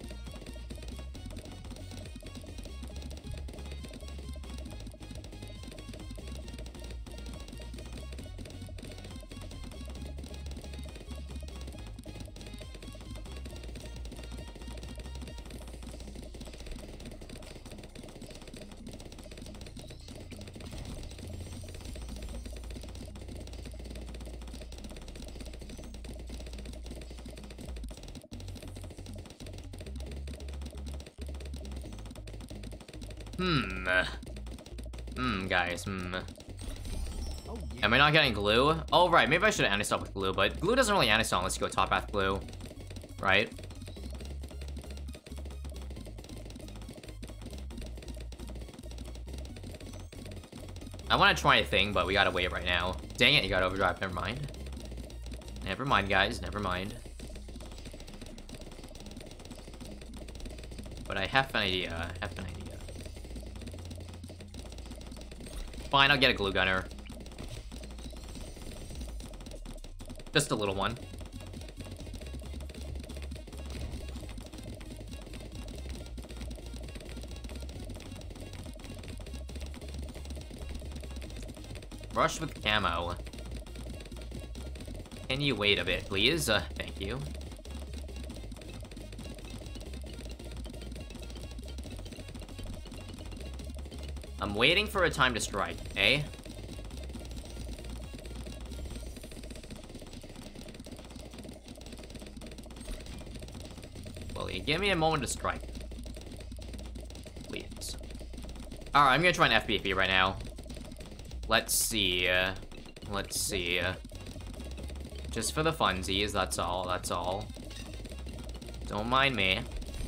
Guys, Oh, yeah. Am I not getting glue? Oh, right, maybe I should have anti-stop with glue, but glue doesn't really anti-stop unless you go top path glue, right? I want to try a thing, but we gotta wait right now. Dang it, you got overdrive. Never mind. Never mind, guys. Never mind. But I have an idea. Fine, I'll get a glue gunner. Just a little one. Rush with camo. Can you wait a bit, please? Thank you. I'm waiting for a time to strike, eh? Well, you give me a moment to strike. Please. Alright, I'm gonna try an FBP right now. Let's see, let's see. Just for the funsies, that's all. Don't mind me.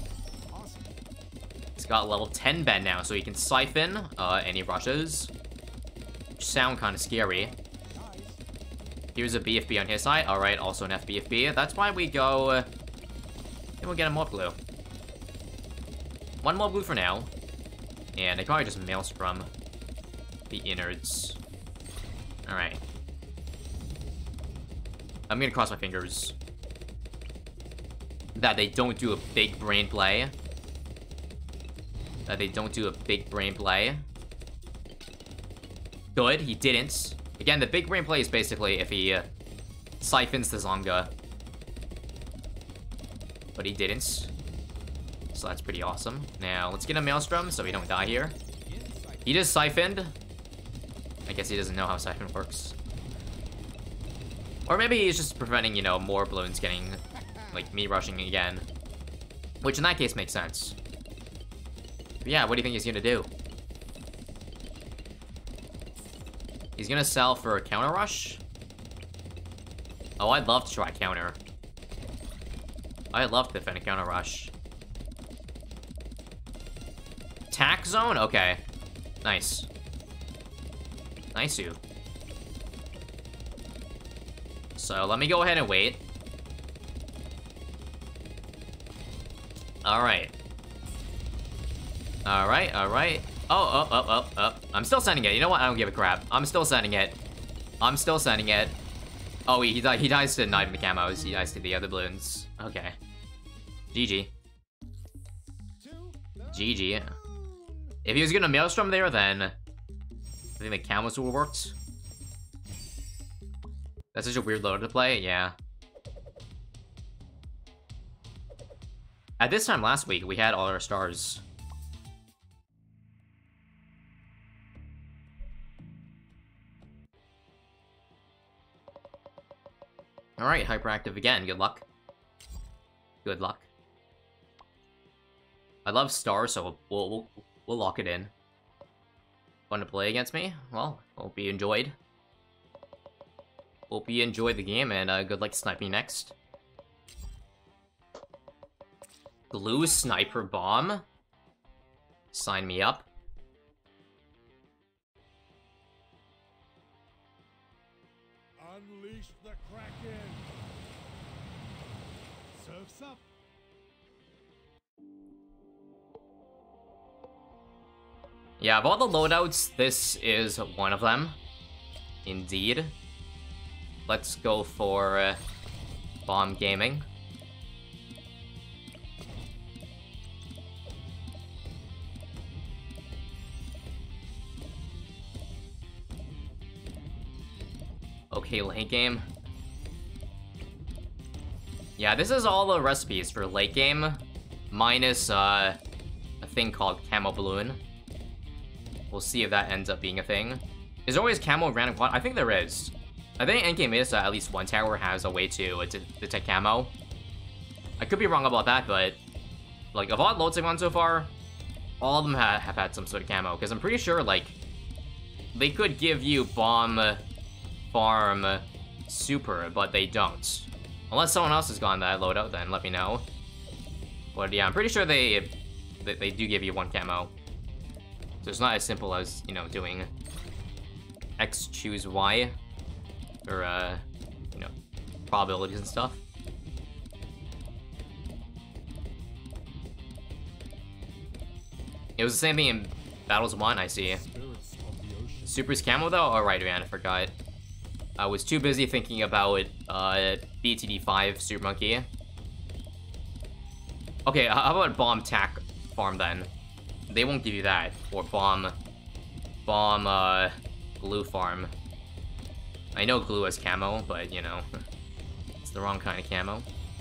He's got level 10 Ben now, so he can siphon, any rushes. Which sound kinda scary. Here's a BFB on his side. Alright, also an FBFB. That's why we go, and we'll get a mob glue. One mob glue for now. And they probably just maelstrom the innards. Alright. I'm gonna cross my fingers that they don't do a big brain play. Good, he didn't. Again, the big brain play is basically if he siphons the Zonga. But he didn't. So that's pretty awesome. Now, let's get a Maelstrom so we don't die here. He just siphoned. I guess he doesn't know how siphon works. Or maybe he's just preventing, you know, more balloons getting, like, me rushing again. Which in that case makes sense. But yeah, what do you think he's gonna do? He's gonna sell for a counter rush? Oh, I'd love to try counter. I'd love to defend a counter rush. Attack zone? Okay. Nice. Nice you. So let me go ahead and wait. Alright. Alright. Oh. I'm still sending it. You know what? I don't give a crap. I'm still sending it. Oh, he dies to not even the camos. He dies to the other balloons. Okay. GG. GG. If he was gonna Maelstrom there, then I think the camos would have worked. That's such a weird load to play, yeah. At this time last week, we had all our stars. Alright, hyperactive again. Good luck. Good luck. I love stars, so we'll lock it in. Fun to play against me? Well, hope you enjoyed. Hope you enjoyed the game, and good luck sniping next. Glue Sniper Bomb? Sign me up. Unleash the Kraken! Surf's up! Yeah, of all the loadouts, this is one of them. Indeed. Let's go for Bomb Gaming. Okay, late game. Yeah, this is all the recipes for late game, minus a thing called Camo Balloon. We'll see if that ends up being a thing. Is there always Camo random quad? I think there is. I think NK made it so at least one tower has a way to detect camo. I could be wrong about that, but like of all the loads I've gone so far, all of them have had some sort of camo. Because I'm pretty sure like they could give you bomb farm super, but they don't. Unless someone else has gone that loadout, then let me know. But yeah, I'm pretty sure they do give you one camo. So it's not as simple as, you know, doing X choose Y, or you know, probabilities and stuff. It was the same thing in Battles 1, I see. Super's camo though? Alright, man, I forgot. I was too busy thinking about BTD5 Super Monkey. Okay, how about Bomb Tack Farm then? They won't give you that. Or Bomb Glue Farm. I know Glue has camo, but you know, it's the wrong kind of camo.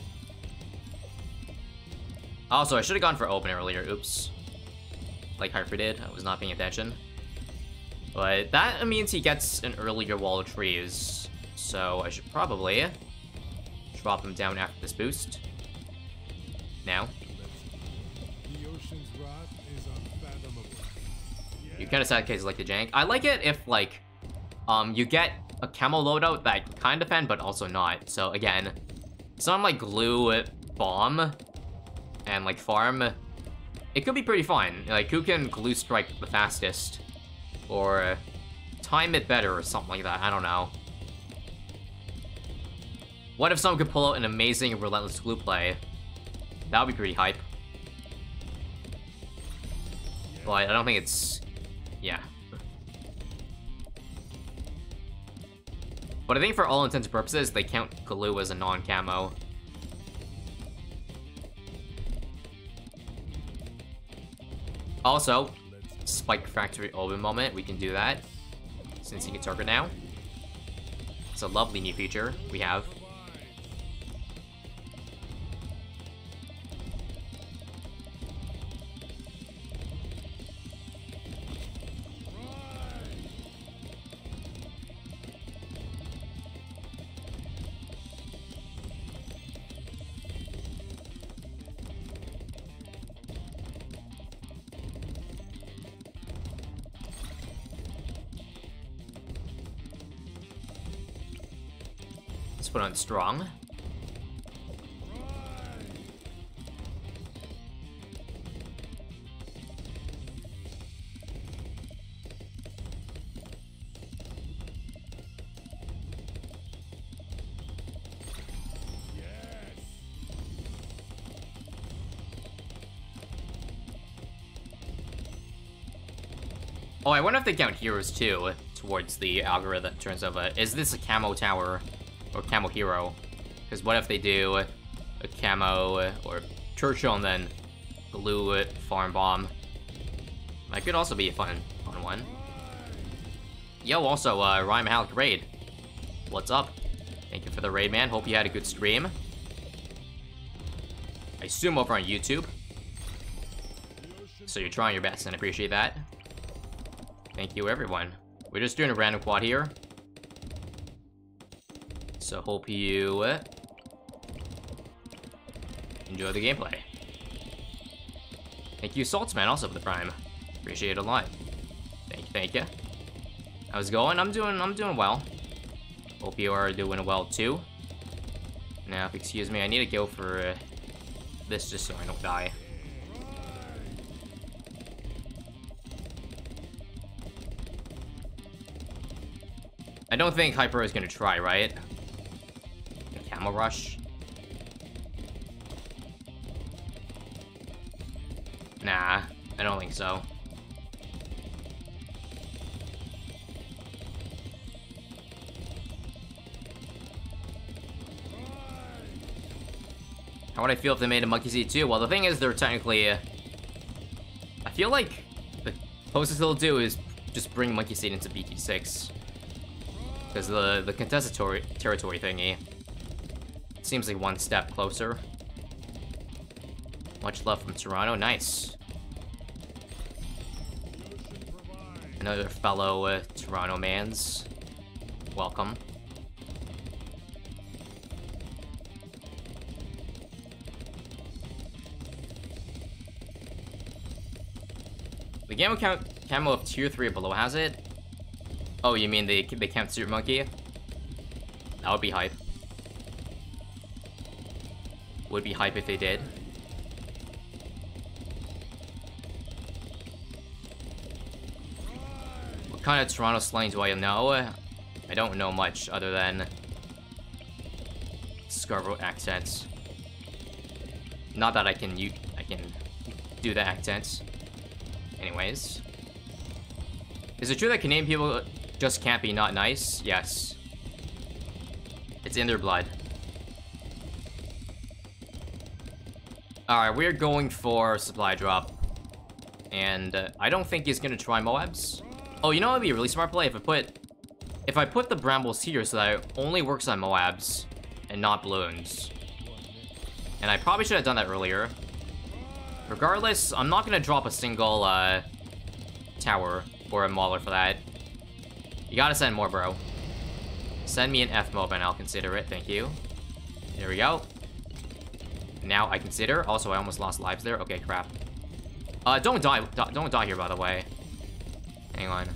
Also, I should have gone for Open earlier, oops. Like Hyper did, I was not paying attention. But that means he gets an earlier wall of trees. So I should probably drop him down after this boost. Now. The ocean's wrath is unfathomable. You kind of sad cases like the jank. I like it if, like, you get a camo loadout that kind of defend, but also not. So again, something like Glue, Bomb, and like Farm, it could be pretty fun. Like, who can Glue Strike the fastest? Or time it better or something like that, I don't know. What if someone could pull out an amazing Relentless Glue play? That would be pretty hype. But I don't think it's... yeah. But I think for all intents and purposes, they count Glue as a non-camo. Also, Spike Factory Open moment, we can do that. Since he can target now. It's a lovely new feature we have. Let's put on strong. Oh, I wonder if they count heroes too towards the algorithm in terms of is this a camo tower or camo hero? Because what if they do a camo or Churchill and then Glue Farm Bomb? That could also be a fun one. Yo, also, Ryan Mahalik raid. What's up? Thank you for the raid, man. Hope you had a good stream. I assume over on YouTube. So you're trying your best, and I appreciate that. Thank you, everyone. We're just doing a random quad here. So hope you enjoy the gameplay. Thank you, Saltzman, also for the prime. Appreciate it a lot. Thank you. How's it going? I'm doing well. Hope you are doing well too. Now, excuse me, I need to go for this just so I don't die. I don't think Hyper is gonna try, right? The Camel Rush? Nah, I don't think so. How would I feel if they made a Monkey Seed too? Well, the thing is, they're technically... I feel like the closest they'll do is just bring Monkey Seed into BT6. Because the contested territory thingy seems like one step closer. Much love from Toronto. Nice. Another fellow Toronto mans. Welcome. The game camo of tier 3 or below has it? Oh, you mean they count Super Monkey? That would be hype. Would be hype if they did. kind of Toronto slang do I know? I don't know much other than Scarborough accents. Not that I can do the accents. Anyways. Is it true that Canadian people just can't be not nice? Yes. It's in their blood. Alright, we're going for supply drop. And I don't think he's gonna try Moabs. Oh, you know what would be a really smart play? If I put the brambles here so that it only works on Moabs and not balloons. And I probably should have done that earlier. Regardless, I'm not gonna drop a single tower or a mauler for that. You gotta send more, bro. Send me an F mob and I'll consider it, thank you. There we go. Now I consider. Also, I almost lost lives there. Okay, crap. Don't die here, by the way. Hang on.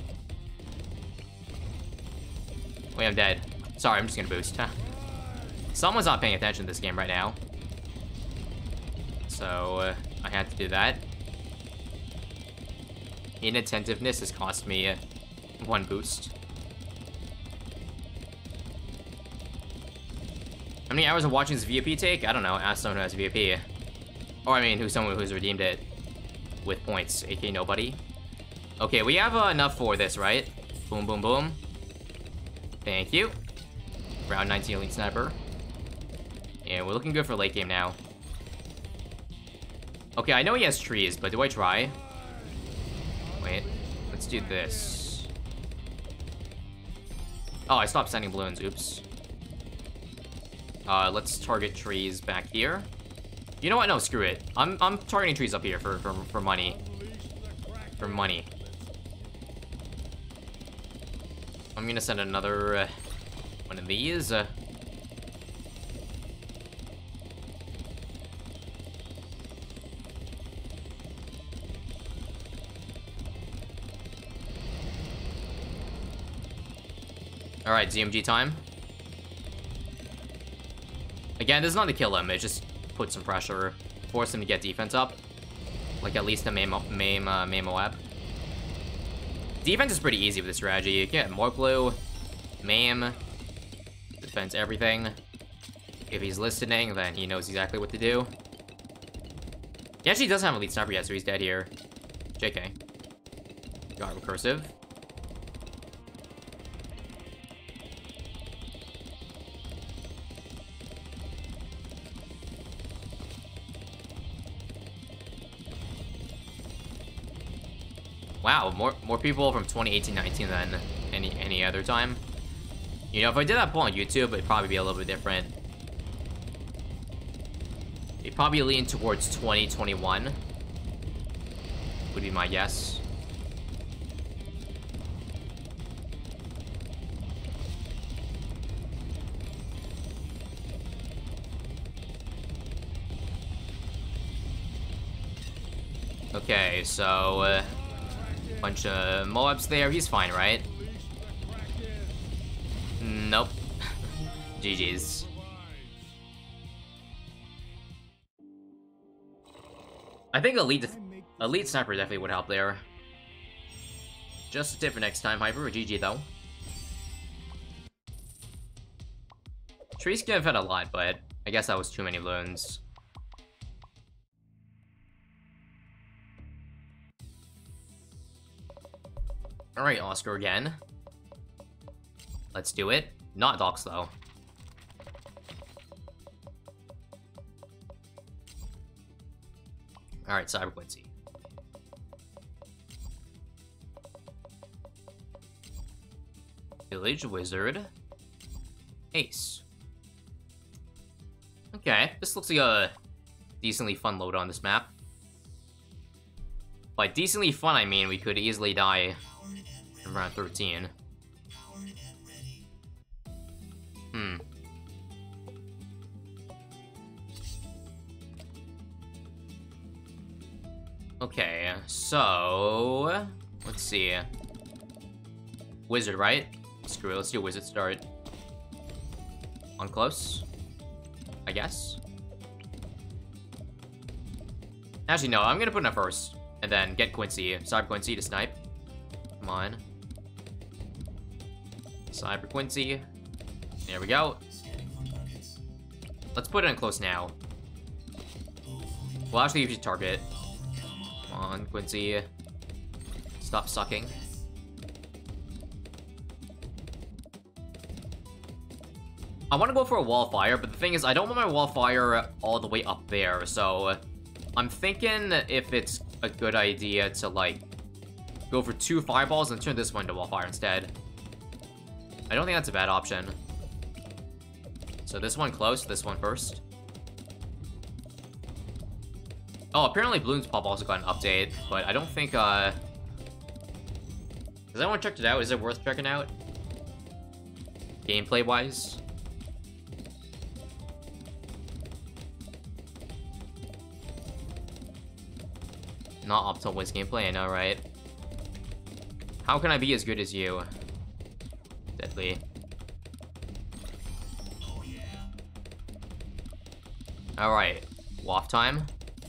Wait, I'm dead. Sorry, I'm just gonna boost. Someone's not paying attention to this game right now. So, I had to do that. Inattentiveness has cost me 1 boost. How many hours of watching this VIP take? I don't know. Ask someone who has VIP. Or, I mean, someone who's redeemed it with points, aka nobody. Okay, we have enough for this, right? Boom, boom, boom. Thank you. Round 19 Elite Sniper. And we're looking good for late game now. Okay, I know he has trees, but do I try? Wait, let's do this. Oh, I stopped sending balloons, oops. Let's target trees back here. You know what? No, screw it. I'm targeting trees up here for money. For money. I'm gonna send another one of these. Alright, ZMG time. Again, this is not to kill him, it just puts some pressure, force him to get defense up. Like at least a main Moab. Defense is pretty easy with this strategy. You get more blue, maim, defends everything. If he's listening, then he knows exactly what to do. He actually doesn't have a lead sniper yet, so he's dead here. JK. Got recursive. Wow, more people from 2018-19 than any other time. You know, if I did that poll on YouTube, it'd probably be a little bit different. It'd probably lean towards 2021. Would be my guess. Okay, so bunch of Moabs there. He's fine, right? Nope. GG's. I think elite sniper definitely would help there. Just a tip for next time, Hyper. GG though. Trees can have had a lot, but I guess that was too many balloons. Alright, Oscar again. Let's do it. Not Docs, though. Alright, Cyber Quincy. Village Wizard. Ace. Okay, this looks like a decently fun load on this map. By decently fun, I mean we could easily die in round 13. Okay, so let's see. Wizard, right? Screw it, let's do Wizard start. On close, I guess. Actually, no, I'm gonna put in a first, and then get Quincy, Cyber Quincy to snipe. Come on. Cyber Quincy. There we go. Scanning for targets. Let's put it in close now. Well, actually, you should target. Come on, Quincy. Stop sucking. I want to go for a wall of fire, but the thing is, I don't want my wall of fire all the way up there, so I'm thinking if it's a good idea to, like, go for 2 fireballs and turn this one into wall of fire instead. I don't think that's a bad option. So this one close, this one first. Oh, apparently Bloons Pop also got an update, but I don't think, has anyone checked it out? Is it worth checking out? Gameplay-wise? Not optimal Wiz gameplay, I know, right? How can I be as good as you? Deadly. Oh yeah. Alright. Waft time.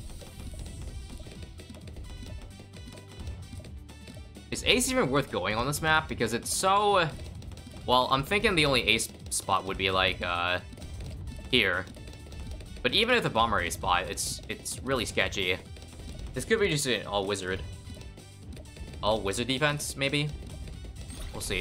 Is Ace even worth going on this map? Because it's so... Well, I'm thinking the only Ace spot would be, like, here. But even at the Bomber Ace spot, it's really sketchy. This could be just an all-wizard. All-wizard defense, maybe? We'll see.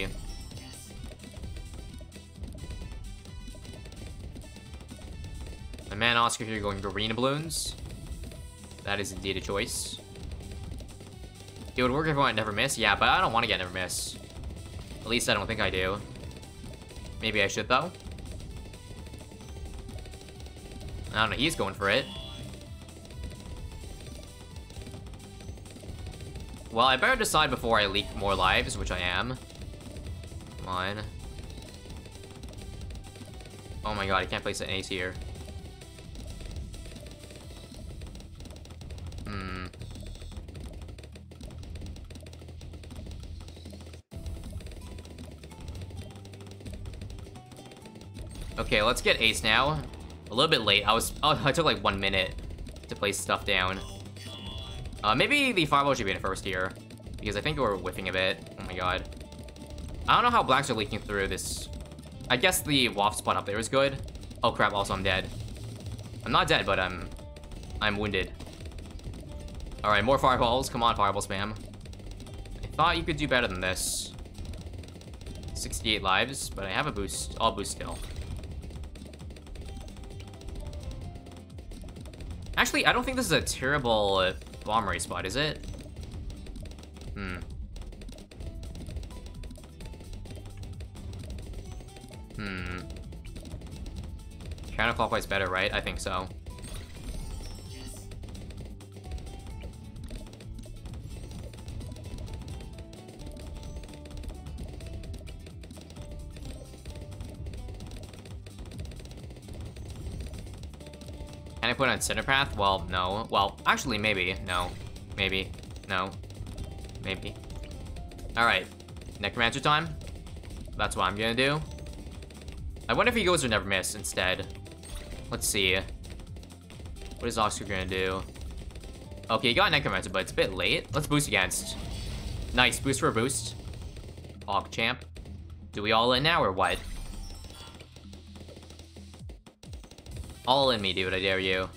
My man Oscar here going for Arena Balloons. That is indeed a choice. It would work if I went Never Miss. Yeah, but I don't want to get Never Miss. At least I don't think I do. Maybe I should, though. I don't know, he's going for it. Well, I better decide before I leak more lives, which I am. Come on. Oh my god, I can't place an ace here. Okay, let's get ace now. A little bit late. I took like 1 minute to place stuff down. Maybe the fireball should be in first here, because I think we're whiffing a bit. Oh my god. I don't know how blacks are leaking through this. I guess the waft spot up there is good. Oh crap, also I'm dead. I'm not dead, but I'm wounded. Alright, more fireballs. Come on, fireball spam. I thought you could do better than this. 68 lives, but I have a boost. I'll boost still. Actually, I don't think this is a terrible bomb race spot, is it? Counterclockwise better, right? I think so. Can I put it on center path? Well, no. Well, actually, maybe. No. Maybe. No. Maybe. Alright. Necromancer time. That's what I'm gonna do. I wonder if he goes or Never Miss instead. Let's see. What is Oscar gonna do? Okay, he got Necromancer, but it's a bit late. Let's boost against. Nice. Boost for a boost. Hawk champ. Do we all in now or what? All in me, dude, I dare you.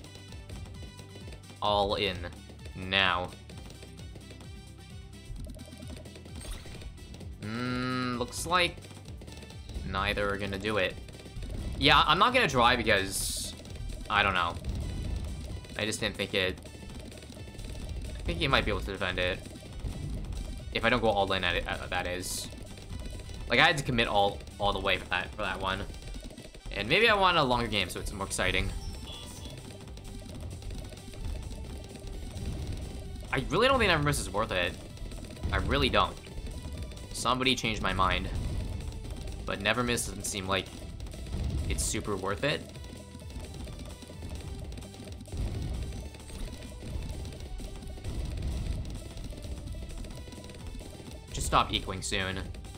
All in. Now. Looks like neither are gonna do it. Yeah, I'm not gonna try because I don't know. I just didn't think it. I think he might be able to defend it. If I don't go all in at it, that is. Like, I had to commit all the way for that one. And maybe I want a longer game so it's more exciting. I really don't think Never Miss is worth it. I really don't. Somebody changed my mind. But Never Miss doesn't seem like it's super worth it. Just stop equaling soon.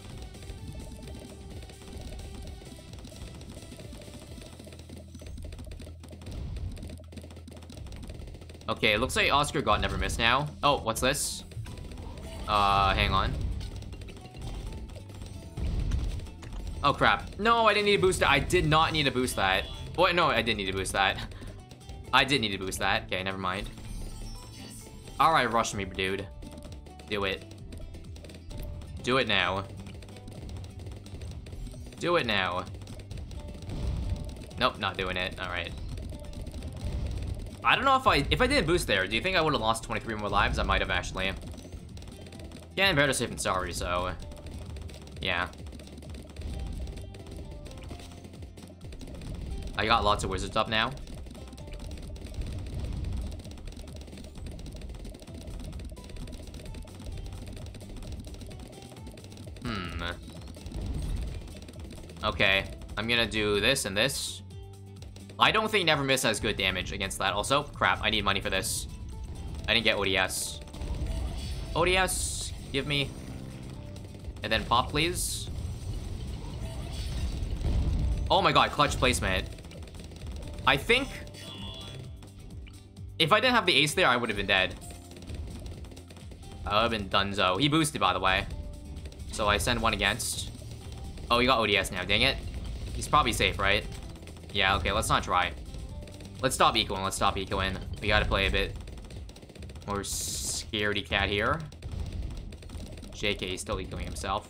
Okay, it looks like Oscar got Never Miss now. Oh, what's this? Hang on. Oh, crap. No, I didn't need to boost it. I did not need to boost that. Wait, no, I did need to boost that. I did need to boost that. Okay, never mind. Alright, rush me, dude. Do it. Do it now. Do it now. Nope, not doing it. Alright. I don't know if I didn't boost there, do you think I would have lost 23 more lives? I might have, actually. Yeah, better safe than sorry, so... yeah. I got lots of wizards up now. Okay, I'm gonna do this and this. I don't think Never Miss has good damage against that. Also, crap, I need money for this. I didn't get ODS. ODS, give me. And then pop, please. Oh my god, clutch placement. I think... if I didn't have the ace there, I would have been dead. I would have been donezo. He boosted, by the way. So I send one against. Oh, he got ODS now, dang it. He's probably safe, right? Yeah, okay, let's not try. Let's stop ecoing, let's stop ecoing. We gotta play a bit more scaredy cat here. JK is still ecoing himself.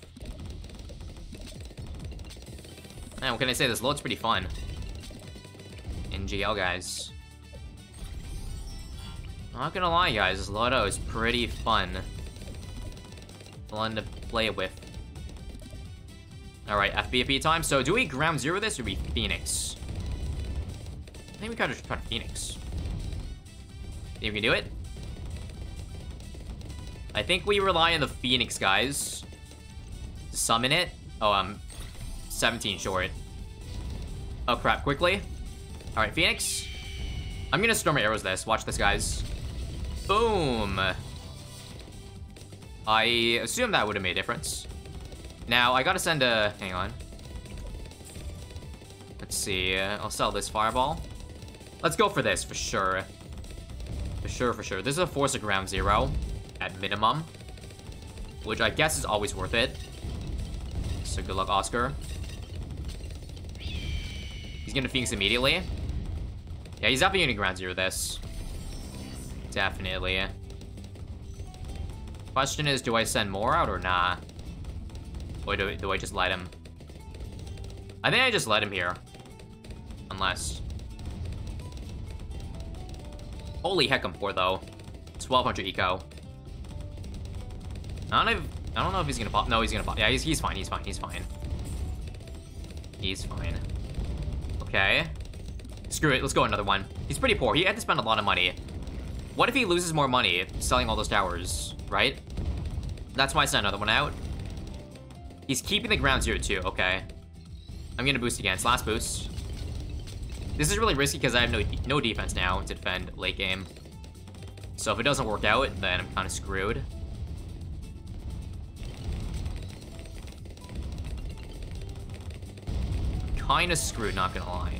Man, what can I say? This load's pretty fun. NGL, guys. I'm not gonna lie, guys. This Lotto is pretty fun. Fun to play with. Alright, FBFB time. So, do we ground zero this or do we Phoenix? I think we gotta try to Phoenix. Think we can do it? I think we rely on the Phoenix, guys. To summon it. Oh, 17 short. Oh, crap. Quickly. Alright, Phoenix. I'm gonna Storm Arrows this. Watch this, guys. Boom. I assume that would have made a difference. Now, I gotta send a... hang on. Let's see. I'll sell this Fireball. Let's go for this, for sure. For sure, for sure. This is a force of ground zero. At minimum. Which I guess is always worth it. So good luck, Oscar. He's gonna Phoenix immediately. Yeah, he's definitely gonna ground zero this. Definitely. Question is, do I send more out or nah? Or do I just let him? I think I just let him here. Unless... holy heck, I'm poor, though. 1200 eco. I don't know if he's gonna pop. No, he's gonna pop. Yeah, he's fine, he's fine, he's fine. He's fine. Okay. Screw it, let's go another one. He's pretty poor. He had to spend a lot of money. What if he loses more money selling all those towers, right? That's why I sent another one out. He's keeping the ground zero too, okay. I'm gonna boost against. Last boost. This is really risky because I have no defense now to defend late game. So if it doesn't work out, then I'm kind of screwed. Kind of screwed, not gonna lie.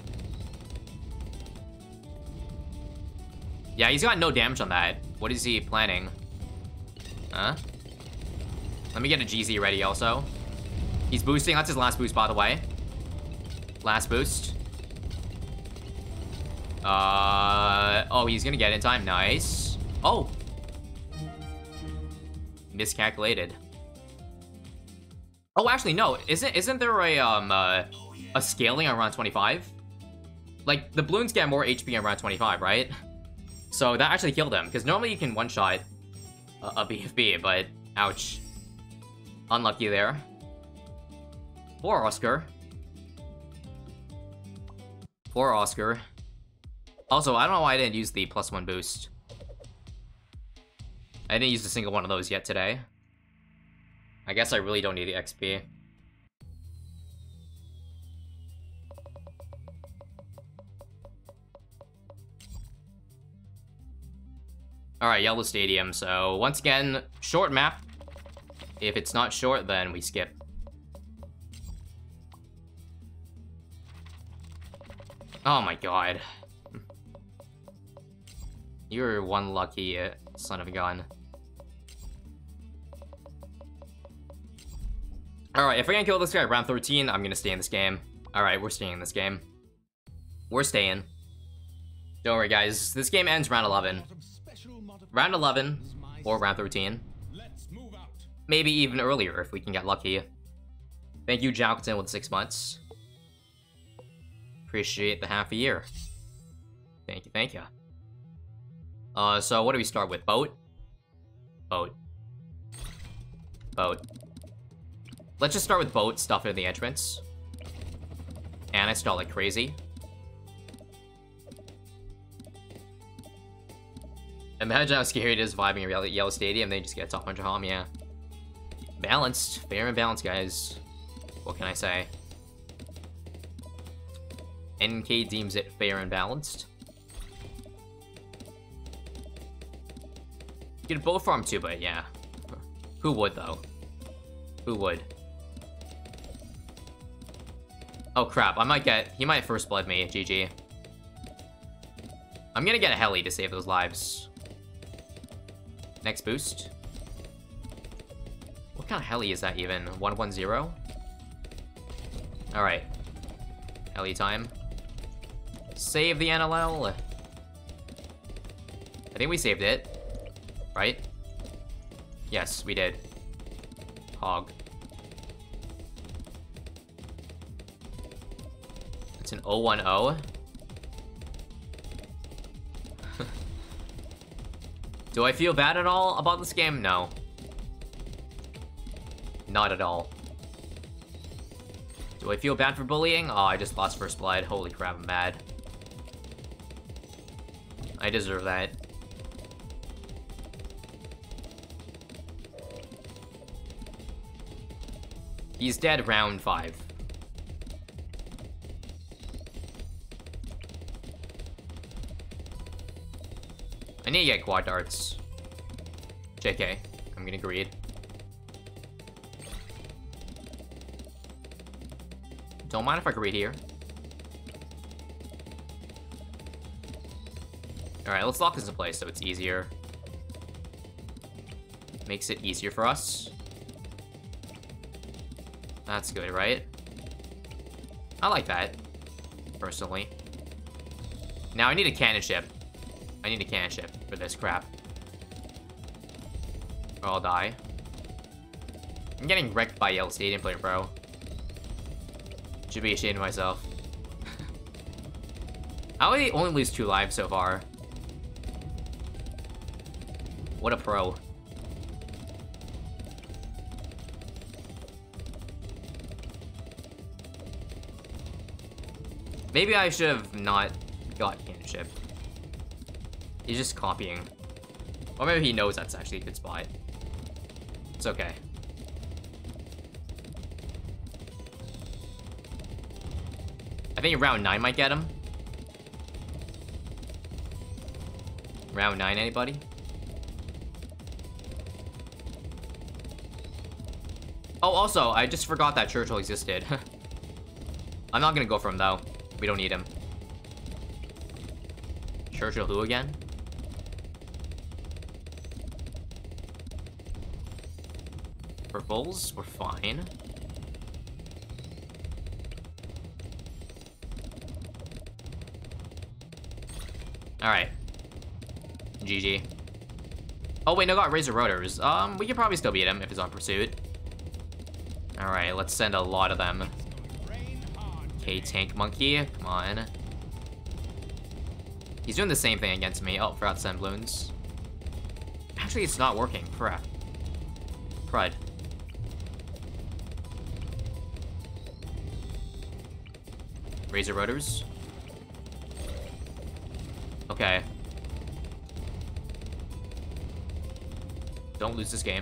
Yeah, he's got no damage on that. What is he planning? Huh? Let me get a GZ ready also. He's boosting. That's his last boost, by the way. Last boost. Oh, he's gonna get it in time. Nice. Oh. Miscalculated. Oh, actually, no. Isn't there a scaling around 25? Like, the balloons get more HP around 25, right? So that actually killed him, because normally you can one-shot a BFB, but ouch. Unlucky there. Poor Oscar. Poor Oscar. Also, I don't know why I didn't use the +1 boost. I didn't use a single one of those yet today. I guess I really don't need the XP. Alright, Yellow Stadium. So, once again, short map. If it's not short, then we skip. Oh my god. You're one lucky son of a gun. Alright, if we can't kill this guy at round 13, I'm gonna stay in this game. Alright, we're staying in this game. We're staying. Don't worry, guys. This game ends round 11. Round 11, or round 13. Maybe even earlier if we can get lucky. Thank you, Jalkton, with 6 months. Appreciate the half a year. Thank you, thank you. So what do we start with? Boat? Boat. Boat. Let's just start with boat, stuff in the entrance. And I start like crazy. Imagine how scary it is vibing around Yellow Stadium, then you just get a top 100 home, yeah. Balanced. Fair and balanced, guys. What can I say? NK deems it fair and balanced. You could bow farm too, but yeah. Who would, though? Who would? Oh crap, he might first blood me, GG. I'm gonna get a heli to save those lives. Next boost. What kind of heli is that even? 110? Alright. Heli time. Save the NLL. I think we saved it. Right? Yes, we did. Hog. It's an 010. Do I feel bad at all about this game? No. Not at all. Do I feel bad for bullying? Oh, I just lost first blood. Holy crap, I'm mad. I deserve that. He's dead round 5. I need to get quad darts. JK, I'm gonna greed. Don't mind if I greed here. Alright, let's lock this in place so it's easier. Makes it easier for us. That's good, right? I like that, personally. Now I need a cannon ship. I need a cannon ship for this crap. Or I'll die. I'm getting wrecked by Yellow Stadium player, bro. Should be ashamed of myself. I only lose 2 lives so far. What a pro. Maybe I should have not got cannon ship. He's just copying. Or maybe he knows that's actually a good spot. It's okay. I think round 9 might get him. Round 9, anybody? Oh, also, I just forgot that Churchill existed. I'm not gonna go for him, though. We don't need him. Churchill who again? For bulls, we're fine. Alright. GG. Oh wait, no, got Razor Rotors. We could probably still beat him if he's on pursuit. Alright, let's send a lot of them. Okay, Tank Monkey, come on. He's doing the same thing against me. Oh, forgot to send balloons. Actually, it's not working. Crap. Crud. Razor Rotors. Okay. Don't lose this game.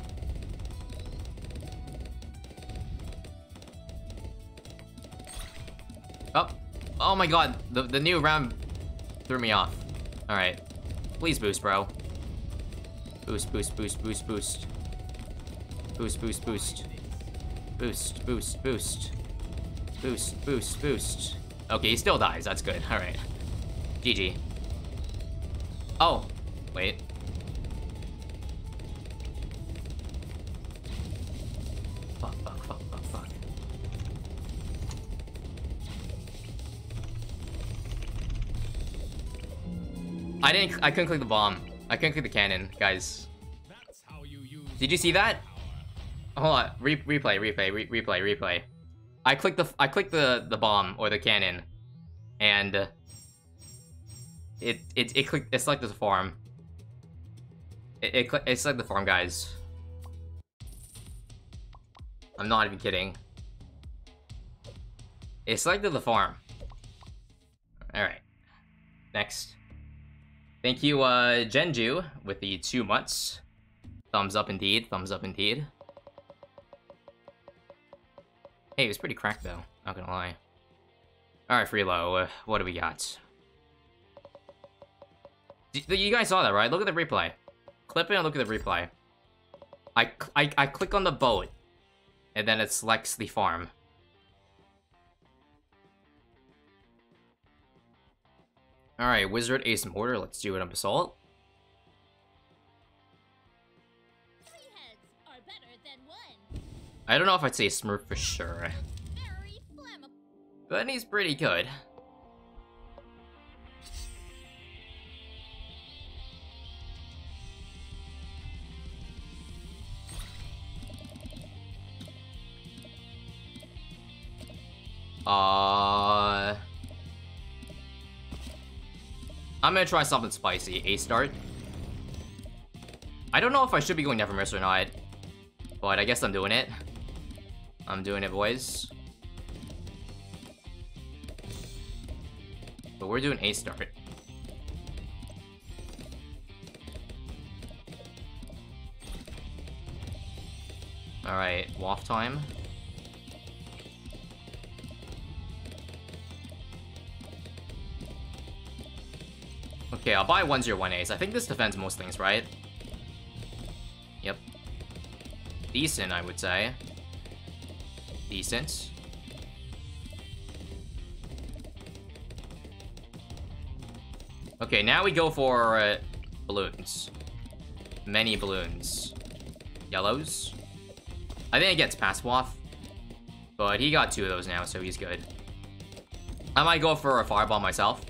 Oh. Oh my god. The new round threw me off. Alright. Please boost, bro. Boost, boost, boost, boost, boost. Boost, boost, boost. Boost, boost, boost. Boost, boost, boost. Okay, he still dies. That's good. Alright. GG. Oh. Wait. Fuck, fuck, fuck. I couldn't click the bomb. I couldn't click the cannon, guys. That's how you use Did you see that? Hold on. Replay. I clicked the bomb or the cannon, and it clicked. It's like the farm. It's like the farm, guys. I'm not even kidding. It's like the farm. All right. Next. Thank you, Genju, with the 2 months. Thumbs up indeed. Thumbs up indeed. Hey, it was pretty cracked though. Not gonna lie. All right, Freelo. What do we got? You guys saw that, right? Look at the replay. Clip it and look at the replay. I click on the boat, and then it selects the farm. All right, Wizard, Ace, Mortar. Let's do it on Basalt. 3 heads are better than 1. I don't know if I'd say Smurf for sure, Very flammable. but he's pretty good. I'm gonna try something spicy. A start. I don't know if I should be going Nevermiss or not, but I guess I'm doing it. I'm doing it, boys. But we're doing A start. Alright, waft time. Okay, I'll buy 101 Ace. I think this defends most things, right? Yep. Decent, I would say. Decent. Okay, now we go for balloons. Many balloons. Yellows. I think it gets past Waff. But he got 2 of those now, so he's good. I might go for a fireball myself.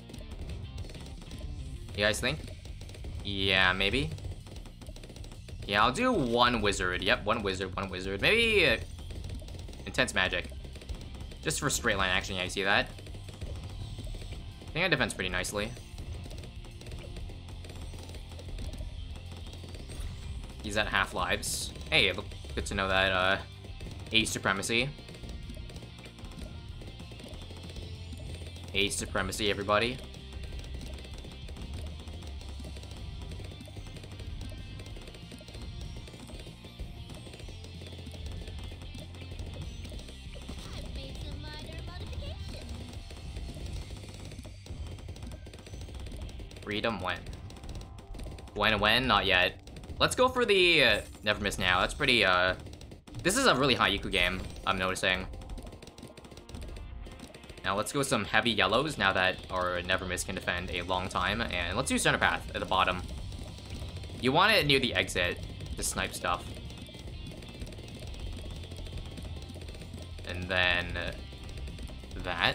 You guys think? Yeah, maybe. Yeah, I'll do 1 wizard. Yep, 1 wizard, 1 wizard. Maybe intense magic. Just for straight line action, yeah, you see that? I think I defends pretty nicely. He's at half lives. Hey, good to know that, Ace Supremacy. Ace Supremacy, everybody. I've made some minor modifications. Freedom when? When? Not yet. Let's go for the Nevermiss now. That's pretty, this is a really high Yuku game, I'm noticing. Now let's go some heavy yellows now that our Nevermiss can defend a long time. And let's do Center Path at the bottom. You want it near the exit to snipe stuff. And then that.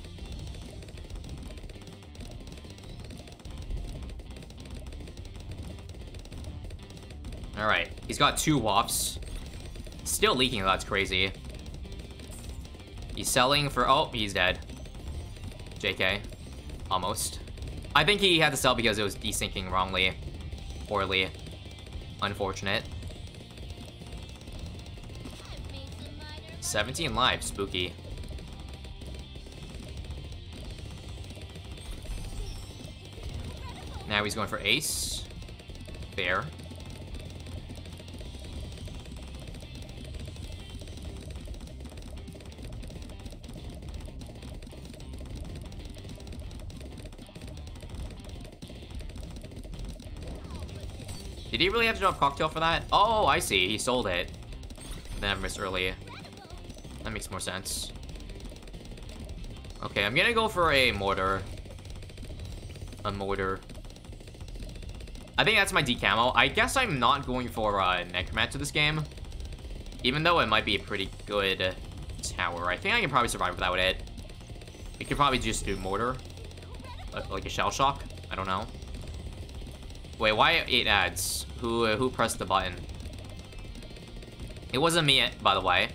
Alright, he's got 2 wafts. Still leaking, that's crazy. He's selling for... Oh, he's dead. JK. Almost. I think he had to sell because it was desyncing wrongly. Poorly. Unfortunate. I've made some minor 17 lives, spooky. Now he's going for ace. Fair. Did he really have to drop cocktail for that? Oh, I see. He sold it. Then I missed early. That makes more sense. Okay, I'm gonna go for a mortar. A mortar. I think that's my decamo. I guess I'm not going for Necromancer this game. Even though it might be a pretty good tower. I think I can probably survive without it. We could probably just do mortar. Like a shell shock. I don't know. Wait, why 8 ads? Who pressed the button? It wasn't me, by the way.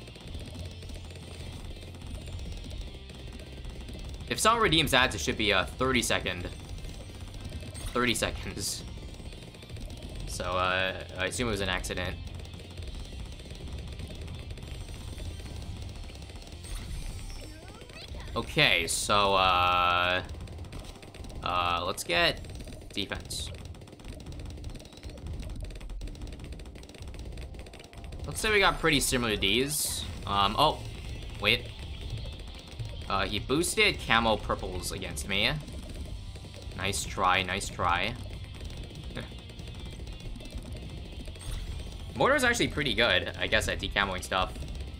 If someone redeems ads, it should be a 30 second. 30 seconds. So, I assume it was an accident. Okay, so, let's get defense. Let's say we got pretty similar Ds. Oh, wait. He boosted camo purples against me. Nice try, nice try. Mortar is actually pretty good, I guess, at decamoing stuff.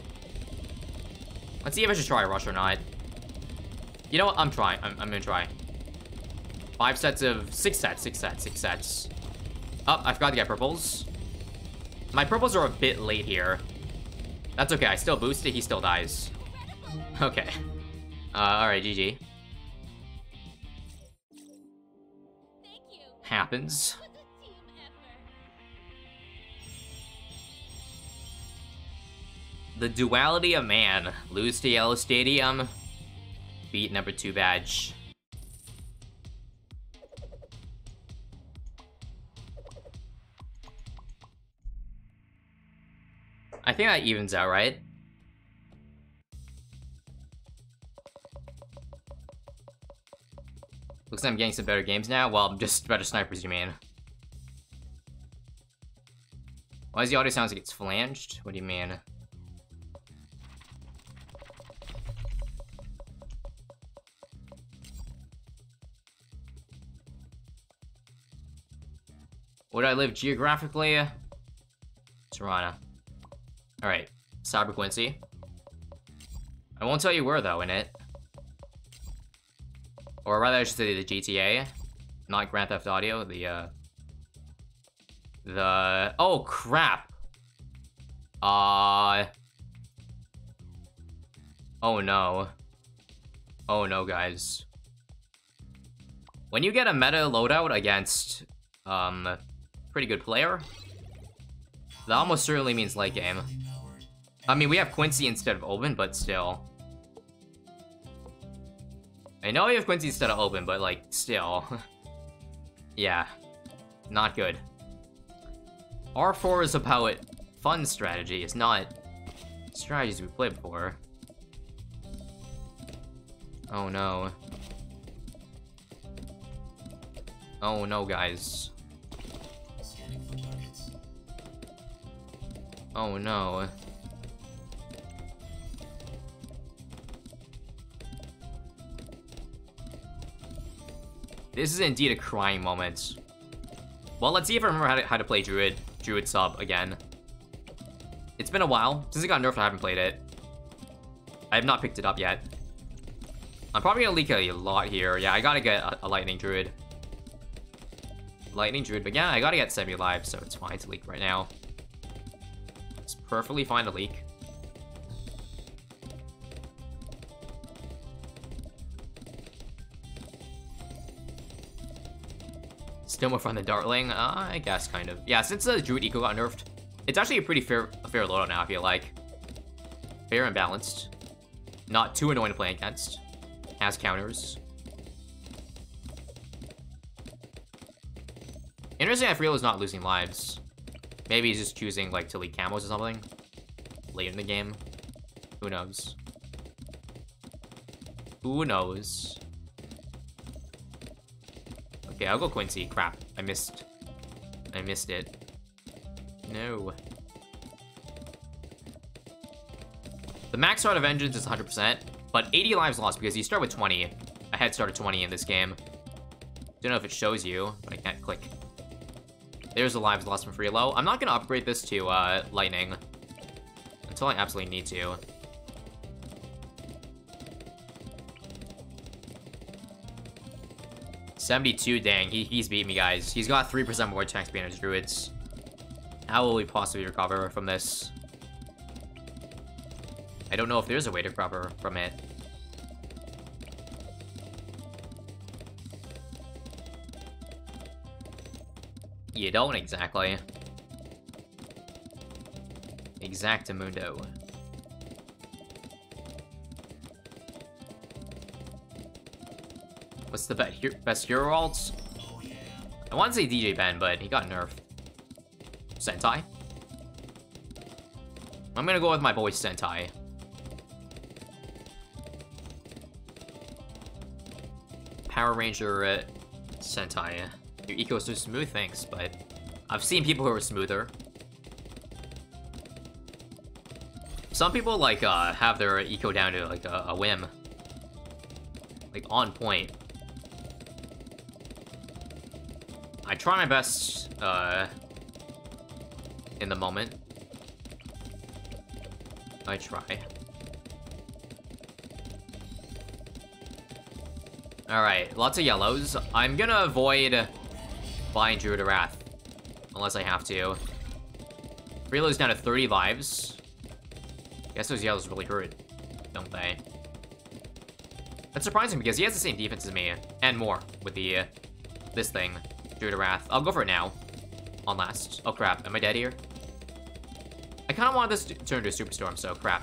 Let's see if I should try a rush or not. You know what? I'm trying. I'm gonna try. 6 sets. Oh, I forgot to get purples. My purples are a bit late here. That's okay, I still boosted, he still dies. Okay. Alright, GG. Thank you. Happens. It was a team effort. The duality of man. Lose to Yellow Stadium. Beat number 2 badge. I think that evens out, right? Looks like I'm getting some better games now. Well, I'm just better snipers, you mean. Why does the audio sound like it's flanged? What do you mean? Where do I live geographically? Toronto. Alright, Cyber Quincy. I won't tell you where, though, in it. Or rather, I should say the GTA. Not Grand Theft Audio, oh, crap! Oh, no. Oh, no, guys. When you get a meta loadout against, pretty good player, that almost certainly means late game. I mean, we have Quincy instead of Open, but still. I know we have Quincy instead of Open, but, like, still. Yeah. Not good. R4 is about fun strategy. It's not strategies we played before. Oh, no. Oh, no, guys. Scanning for targets. Oh, no. This is indeed a crying moment. Well, let's see if I remember how to play Druid sub again. It's been a while. Since it got nerfed, I haven't played it. I have not picked it up yet. I'm probably gonna leak a lot here. Yeah, I gotta get a Lightning Druid. Lightning Druid, but yeah, I gotta get 70 lives, so it's fine to leak right now. It's perfectly fine to leak. Still more fun than Dartling? I guess, kind of. Yeah, since the Druid Eco got nerfed, it's actually a pretty fair loadout now, I feel like. Fair and balanced. Not too annoying to play against. Has counters. Interesting, I feel is not losing lives. Maybe he's just choosing, like, to leak camos or something. Late in the game. Who knows? Who knows? Okay, I'll go Quincy. Crap. I missed it. No. The max start of Vengeance is 100%, but 80 lives lost because you start with 20. A head start of 20 in this game. Don't know if it shows you, but I can't click. There's the lives lost from free low. I'm not gonna upgrade this to Lightning until I absolutely need to. $72, dang, he's beat me, guys. He's got 3% more attack speed than his Druids. How will we possibly recover from this? I don't know if there's a way to recover from it. You don't exactly. Exactamundo. What's the best hero alts? I want to say DJ Ben, but he got nerfed. Sentai? I'm gonna go with my boy Sentai. Power Ranger Sentai. Your eco's so smooth, thanks, but I've seen people who are smoother. Some people, like, have their eco down to, like, a whim. Like, on point. I try my best, in the moment. I try. Alright, lots of yellows. I'm gonna avoid buying Druid of Wrath. Unless I have to. Reload's down to 30 lives. Guess those yellows really hurt, don't they? That's surprising because he has the same defense as me. And more with the, this thing. Druid of Wrath. I'll go for it now. On last. Oh crap, am I dead here? I kinda wanted this to turn into a Superstorm, so crap.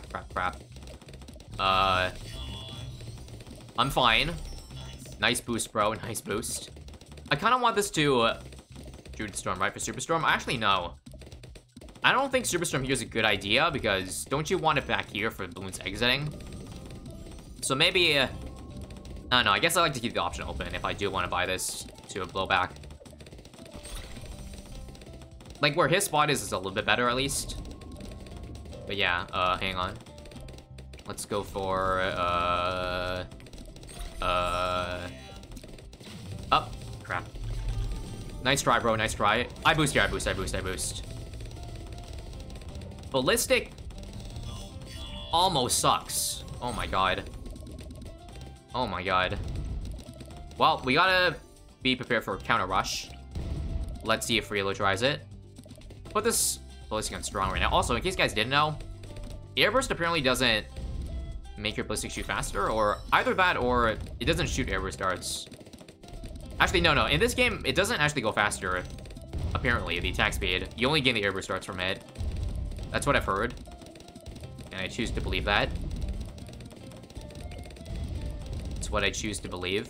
I'm fine. Nice boost, bro. Nice boost. I kind of want this to Druid Storm, right? For Superstorm? Actually, no. I don't think Superstorm here is a good idea, because don't you want it back here for balloons exiting? So maybe... I don't know. I guess I like to keep the option open if I do want to buy this to a blowback. Like, where his spot is a little bit better, at least. But yeah, hang on. Let's go for, oh, crap. Nice try, bro, nice try. I boost here, I boost. Ballistic almost sucks. Oh my god. Oh my god. Well, we gotta be prepared for a counter rush. Let's see if Reload tries it. Put this ballistic on strong right now. Also, in case you guys didn't know, Airburst apparently doesn't make your ballistic shoot faster, or either that or it doesn't shoot Airburst darts. Actually, no. In this game, it doesn't actually go faster, apparently, the attack speed. You only gain the Airburst darts from it. That's what I've heard. And I choose to believe that. It's what I choose to believe.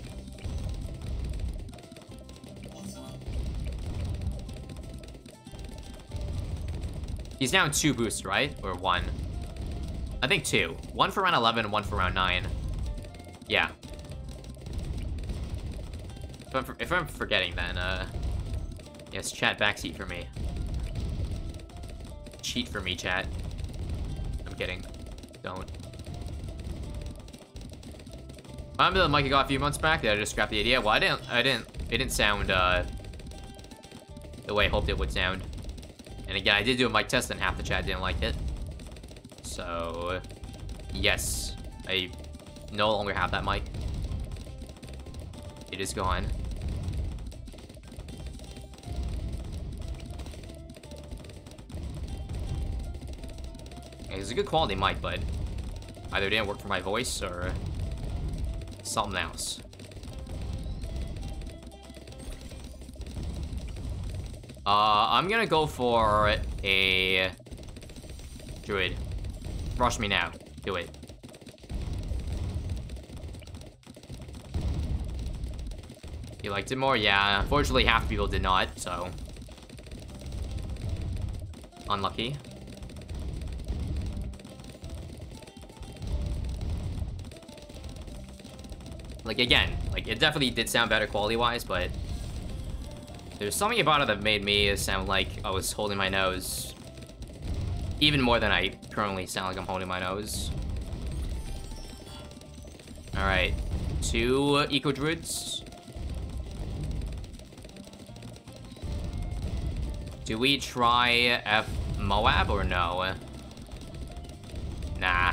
He's down 2 boosts, right? Or 1? I think 2. 1 for round 11 and 1 for round 9. Yeah. If I'm forgetting, then, yes, chat, backseat for me. Cheat for me, chat. I'm kidding. Don't. I remember the mic I got a few months back. Did I just scrap the idea? Well, it didn't sound, the way I hoped it would sound. And again, I did do a mic test and half the chat didn't like it. So, yes, I no longer have that mic. It is gone. It's a good quality mic, but either it didn't work for my voice or something else. I'm gonna go for a Druid. Rush me now. Do it. You liked it more? Yeah, unfortunately half the people did not, so... unlucky. Like, again, like, it definitely did sound better quality-wise, but... there's something about it that made me sound like I was holding my nose. Even more than I currently sound like I'm holding my nose. Alright. 2 Eco Druids. Do we try F Moab or no? Nah.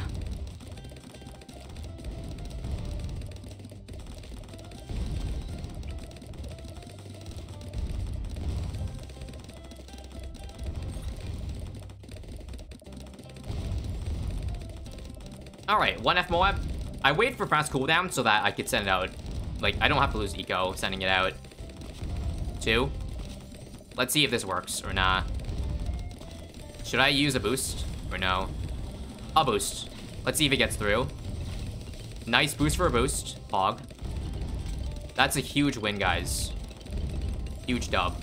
Alright, 1 F Moab. I wait for fast cooldown so that I could send it out. Like, I don't have to lose eco sending it out. 2. Let's see if this works or not. Should I use a boost or no? A boost. Let's see if it gets through. Nice boost for a boost. Hog. That's a huge win, guys. Huge dub.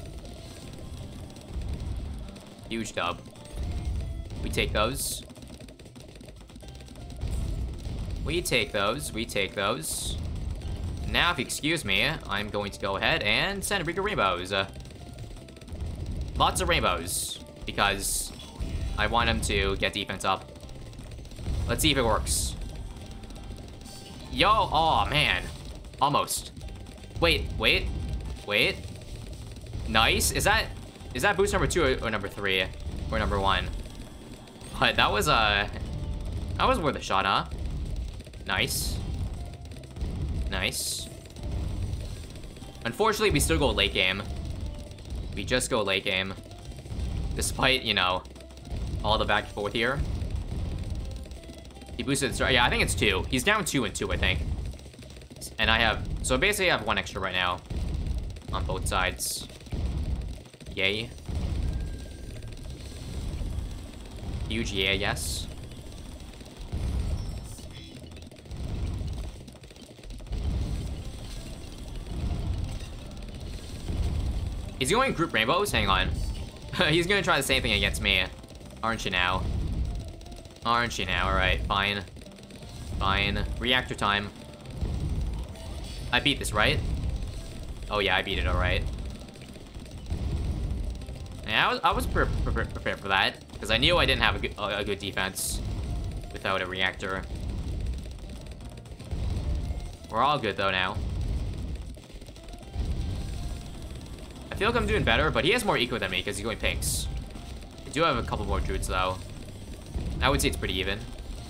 Huge dub. We take those. We take those. We take those. Now, if you excuse me, I'm going to go ahead and send Rika rainbows. Lots of rainbows. Because I want him to get defense up. Let's see if it works. Yo, oh man. Almost. Wait. Nice. Is that boost number 2 or number 3? Or number 1? But that was worth a shot, huh? Nice. Nice. Unfortunately, we still go late game. We just go late game. Despite, you know, all the back and forth here. He boosted, yeah, I think it's 2. He's down 2 and 2, I think. And I have, so basically I have 1 extra right now. On both sides. Yay. Huge yay, yes. He's going group rainbows? Hang on. He's gonna try the same thing against me. Aren't you now? Aren't you now? Alright, fine. Fine. Reactor time. I beat this, right? Oh yeah, I beat it, alright. Yeah, I was prepared for that. Because I knew I didn't have a good defense without a reactor. We're all good though now. I feel like I'm doing better, but he has more eco than me because he's going pinks. I do have a couple more druids though. I would say it's pretty even.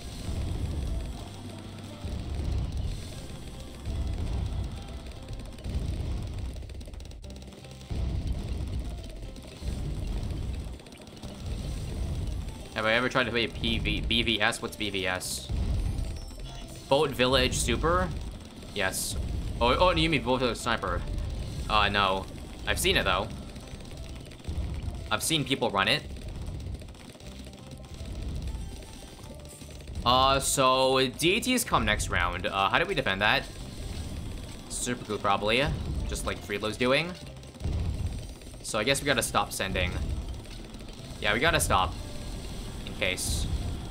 Have I ever tried to play BVS? What's BVS? Boat Village Super? Yes. Oh, you mean Boat Village Sniper? No. I've seen it, though. I've seen people run it. So DATs come next round. How do we defend that? Super cool, probably. Just like Freelo's doing. So I guess we gotta stop sending. Yeah, we gotta stop. In case.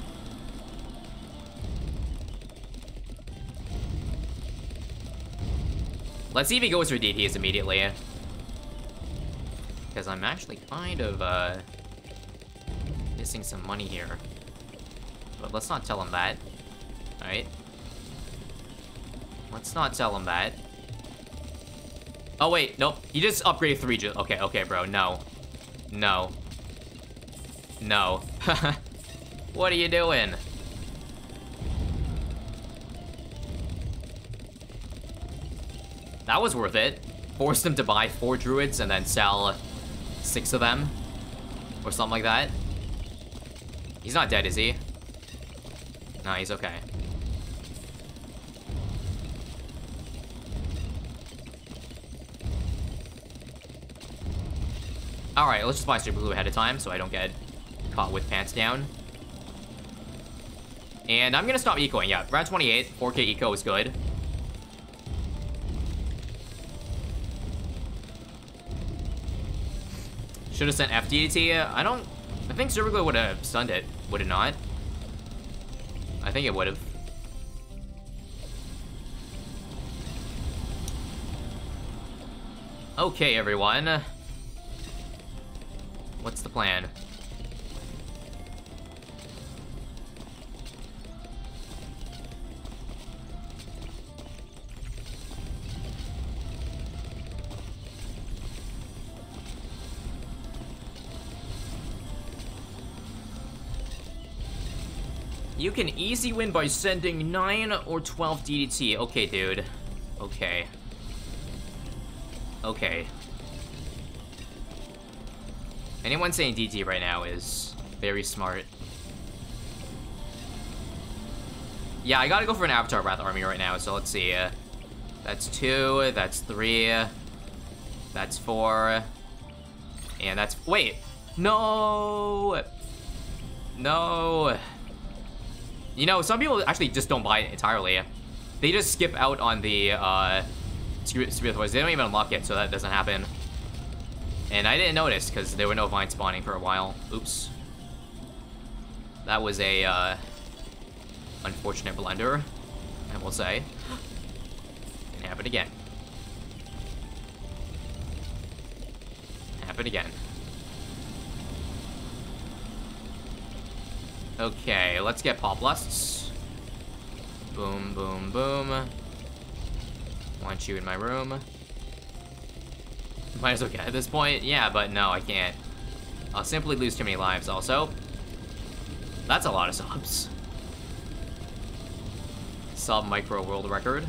Let's see if he goes for DTs immediately. Because I'm actually kind of, missing some money here. But let's not tell him that. Alright? Let's not tell him that. Oh, wait. Nope. He just upgraded 3 Okay, bro. No. No. No. What are you doing? That was worth it. Forced him to buy 4 druids and then sell 6 of them. Or something like that. He's not dead, is he? No, he's okay. Alright, let's just buy Super Glue ahead of time so I don't get caught with pants down. And I'm gonna stop ecoing, yeah. Round 28, 4K eco is good. Should have sent FDT. I think Super Glue would have stunned it. Would it not? I think it would have. Okay, everyone. What's the plan? You can easy win by sending 9 or 12 DDT. Okay, dude. Okay. Okay. Anyone saying DT right now is very smart. Yeah, I gotta go for an Avatar Wrath army right now, so let's see. That's 2, that's 3, that's 4, And that's... Wait! No! No! You know, some people actually just don't buy it entirely. They just skip out on the, Spirit Toys. They don't even unlock it, so that doesn't happen. And I didn't notice, because there were no vines spawning for a while. Oops. That was a, unfortunate blunder, I will say. Can happen again. Happen again. Okay, let's get Pop Lusts. Boom, boom, boom. Want you in my room. Might as well get at this point. Yeah, but no, I can't. I'll simply lose too many lives also. That's a lot of subs. Sub micro world record.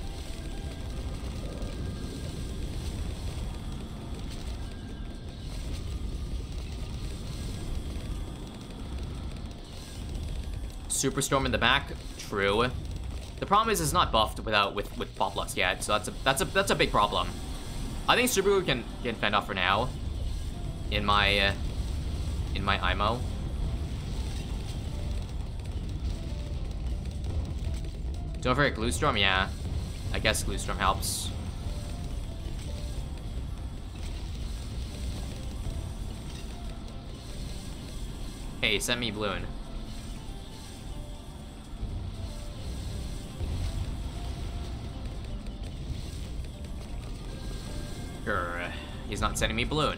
Superstorm in the back, true. The problem is it's not buffed with Pop Lust yet, so that's a big problem. I think Subaru can fend off for now. In my IMO. Don't forget Gluestorm, yeah. I guess Gluestorm helps. Hey, send me Bloon. Sure, he's not sending me Bloon.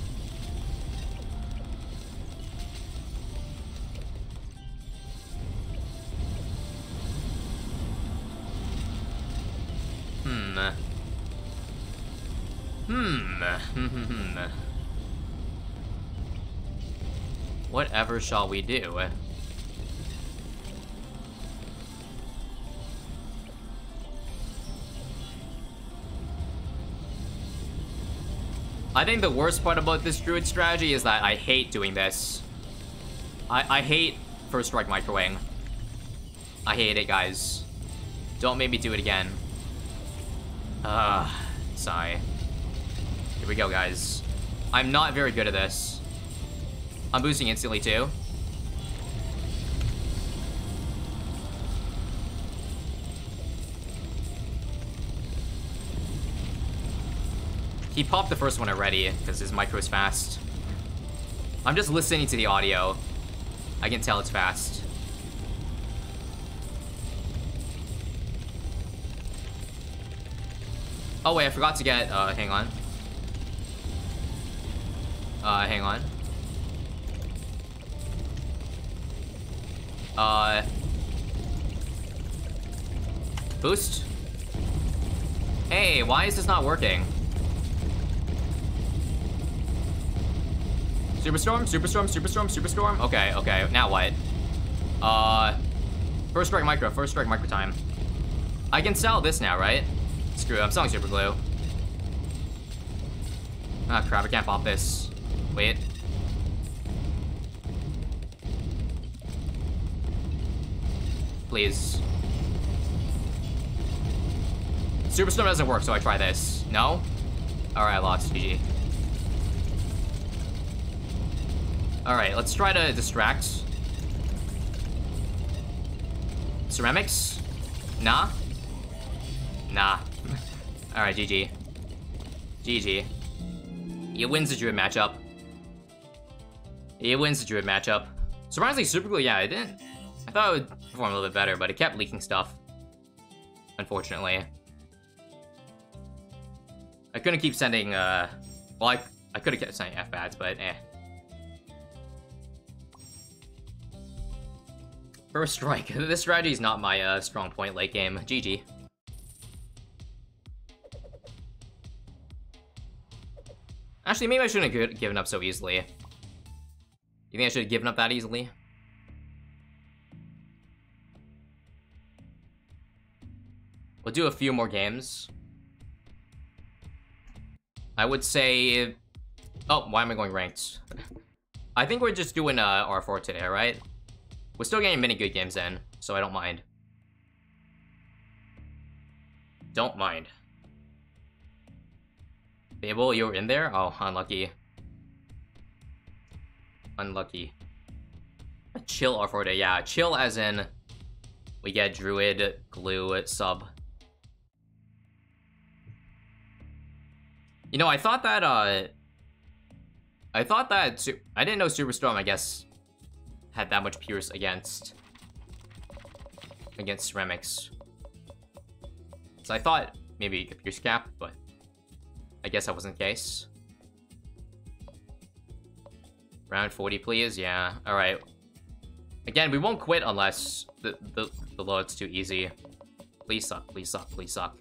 Whatever shall we do? I think the worst part about this Druid strategy is that I hate doing this. I hate First Strike microwing. I hate it, guys. Don't make me do it again. Sigh. Here we go, guys. I'm not very good at this. I'm boosting instantly, too. He popped the first one already, because his micro is fast. I'm just listening to the audio. I can tell it's fast. Oh wait, I forgot to get, hang on. Hang on. Boost? Hey, why is this not working? Superstorm, Superstorm, Superstorm, Superstorm? Okay, okay, now what? First strike micro time. I can sell this now, right? Screw it, I'm selling Super Glue. Ah, crap, I can't pop this. Wait. Please. Superstorm doesn't work, so I try this. No? Alright, I lost. GG. Alright, let's try to distract. Ceramics? Nah? Nah. Alright, GG. GG. He wins the Druid matchup. He wins the Druid matchup. Surprisingly, Super Glue, yeah, it didn't. I thought it would perform a little bit better, but it kept leaking stuff. Unfortunately. I couldn't keep sending, well, I could have kept sending F-Bats, but eh. First strike. This strategy is not my strong point late game. GG. Actually, maybe I shouldn't have given up so easily. You think I should have given up that easily? We'll do a few more games. I would say... Oh, why am I going ranked? I think we're just doing R4 today, right? We're still getting many good games in, so I don't mind. Don't mind. Fable, you were in there? Oh, unlucky. Unlucky. A chill R4 yeah, chill as in we get Druid, Glue, sub. You know, I thought that I didn't know Superstorm, I guess, had that much Pierce against Ceramics. So I thought maybe you could Pierce Cap, but I guess that wasn't the case. Round 40, please. Yeah. All right. Again, we won't quit unless the load's too easy. Please suck. Please suck. Please suck.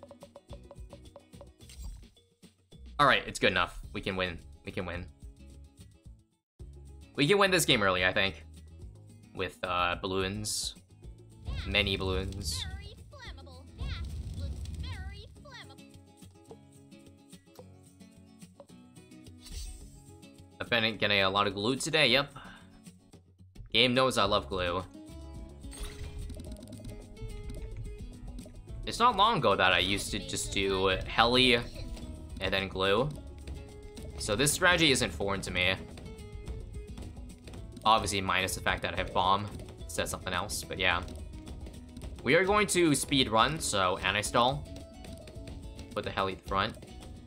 All right, it's good enough. We can win. We can win. We can win this game early, I think, with balloons, many balloons. Very flammable. That looks very flammable. I've been getting a lot of glue today, yep. Game knows I love glue. It's not long ago that I used to just do heli and then glue. So this strategy isn't foreign to me. Obviously minus the fact that I have bomb instead of something else, but yeah. We are going to speed run, so anti-stall. Put the heli at the front.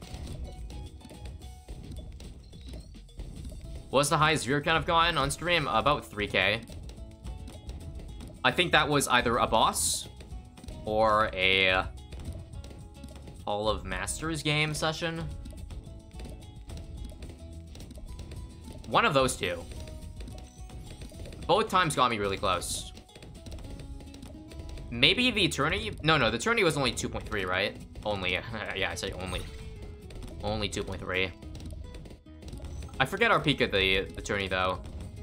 What's the highest viewer count I've gotten on stream? About 3K. I think that was either a boss or a Hall of Masters game session. One of those two. Both times got me really close. Maybe the Eternity? No, the Eternity was only 2.3, right? Only. Yeah, I say only. Only 2.3. I forget our peak at the Eternity, though.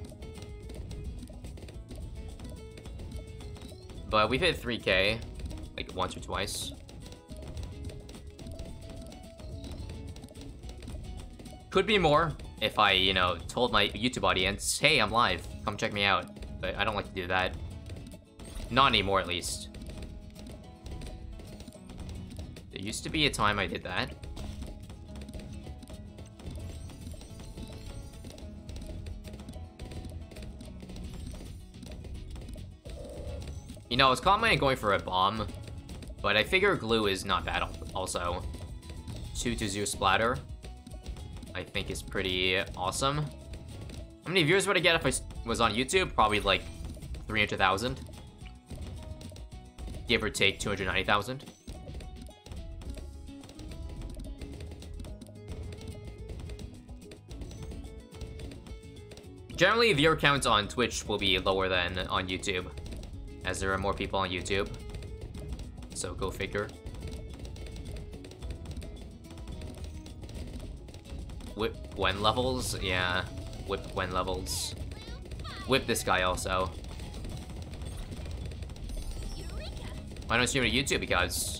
But we've hit 3K, like, once or twice. Could be more if I, you know, told my YouTube audience, hey, I'm live, come check me out. But I don't like to do that. Not anymore, at least. There used to be a time I did that. You know, I was contemplating going for a bomb, but I figure glue is not bad also. 2-0 splatter, I think is pretty awesome. How many viewers would I get if I was on YouTube? Probably like 300,000. Give or take 290,000. Generally, viewer counts on Twitch will be lower than on YouTube, as there are more people on YouTube. So go figure. Whip Gwen levels? Yeah, whip Gwen levels. Whip this guy also. Why don't I stream to YouTube? Because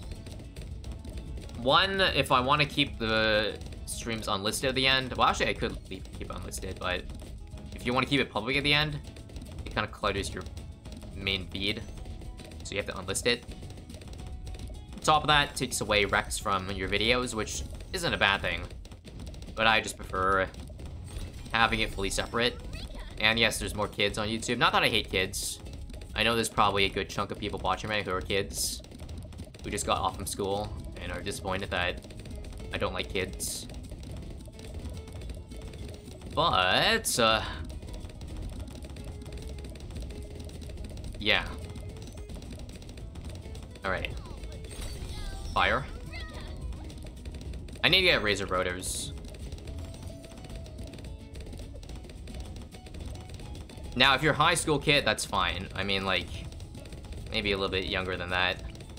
one, if I want to keep the streams unlisted at the end, well actually I could keep it unlisted, but if you want to keep it public at the end, it kind of clutters your main feed, so you have to unlist it. On top of that, takes away Rex from your videos, which isn't a bad thing, but I just prefer having it fully separate. And yes, there's more kids on YouTube. Not that I hate kids. I know there's probably a good chunk of people watching right who are kids who just got off from school and are disappointed that I don't like kids. But yeah. Alright. Fire. I need to get Razor Rotors. Now, if you're a high school kid, that's fine. I mean, like, maybe a little bit younger than that.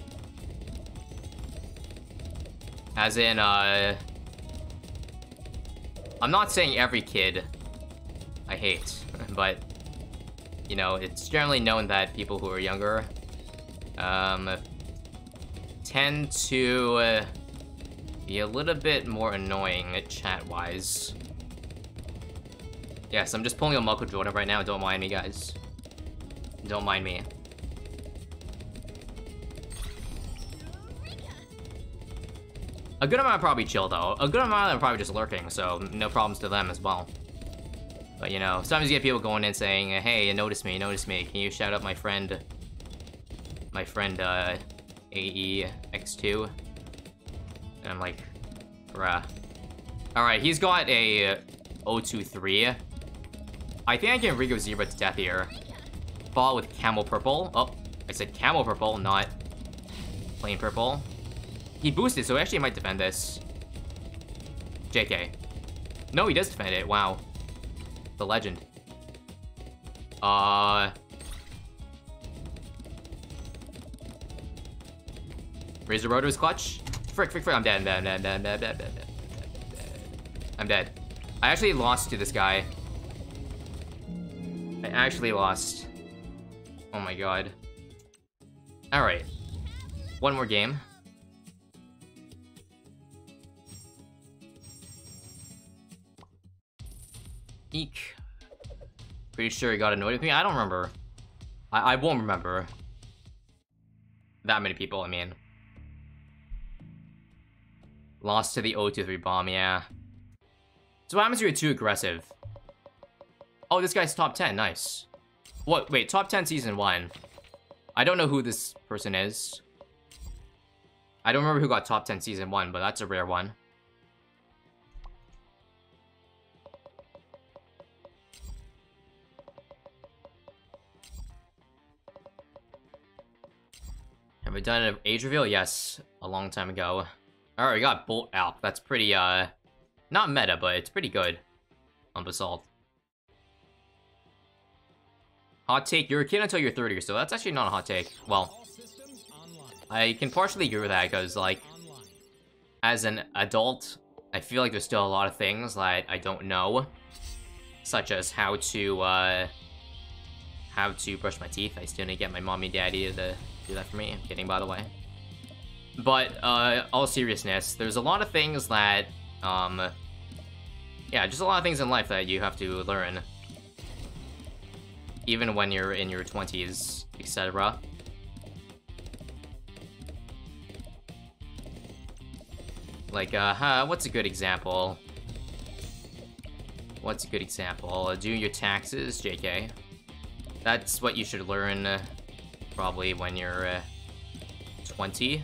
As in, I'm not saying every kid I hate, but, you know, it's generally known that people who are younger, tend to be a little bit more annoying chat-wise. Yes, I'm just pulling a Muckle Jordan right now, don't mind me, guys. Don't mind me. A good amount are probably chill, though. A good amount are probably just lurking, so no problems to them as well. But, you know, sometimes you get people going in saying, hey, notice me, notice me. Can you shout out my friend, AEX2? And I'm like, bruh. Alright, he's got a 023. I think I can Rigo Zebra to death here. Fall with Camel Purple. Oh, I said Camel Purple, not plain purple. He boosted, so he actually might defend this. JK. No, he does defend it. Wow. The legend. Razor Rotor is clutch. Frick, frick, frick. I'm dead. I'm dead. I actually lost to this guy. I actually lost. Oh my god. Alright. One more game. Eek. Pretty sure he got annoyed with me. I don't remember. I won't remember. That many people, I mean. Lost to the 023 bomb, yeah. So what happens if you're too aggressive? Oh, this guy's top 10, nice. What, wait, top 10 season 1. I don't know who this person is. I don't remember who got top 10 season 1, but that's a rare one. Have we done an age reveal? Yes, a long time ago. Alright, we got Bolt Alp. That's pretty, not meta, but it's pretty good on Basalt. Hot take, you're a kid until you're 30, so that's actually not a hot take. Well, I can partially agree with that, because, like, as an adult, I feel like there's still a lot of things that I don't know. Such as how to brush my teeth. I still need to get my mommy and daddy to do that for me. I'm kidding, by the way. But, all seriousness, there's a lot of things that, yeah, just a lot of things in life that you have to learn. Even when you're in your 20s, etc. Like, what's a good example? What's a good example? Doing your taxes, JK. That's what you should learn, probably when you're, 20.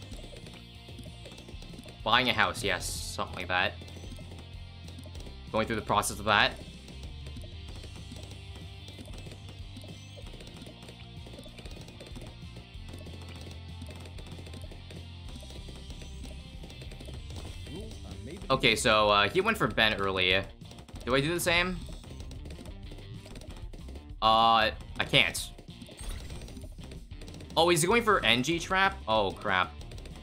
Buying a house, yes, something like that. Going through the process of that. Okay, so, he went for Ben early. Do I do the same? I can't. Oh, he's going for NG trap? Oh, crap.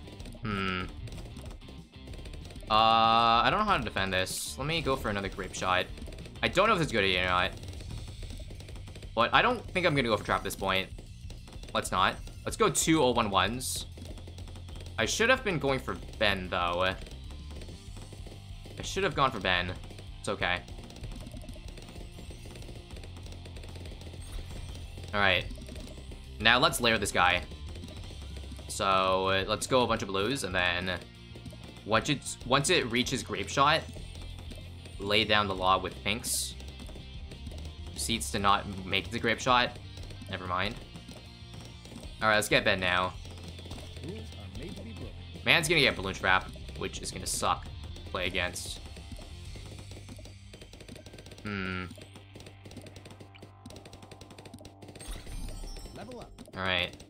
I don't know how to defend this. Let me go for another grape shot. I don't know if it's a good idea or not. But I don't think I'm gonna go for trap at this point. Let's not. Let's go 2 011s. I should have been going for Ben, though. I should have gone for Ben. It's okay. Alright. Now let's layer this guy. So, let's go a bunch of blues, and then... Once it reaches Grape Shot, lay down the law with pinks. Proceeds to not make it to Grape Shot. Never mind. Alright, let's get Ben now. Man's gonna get Balloon Trap, which is gonna suck to play against. Alright.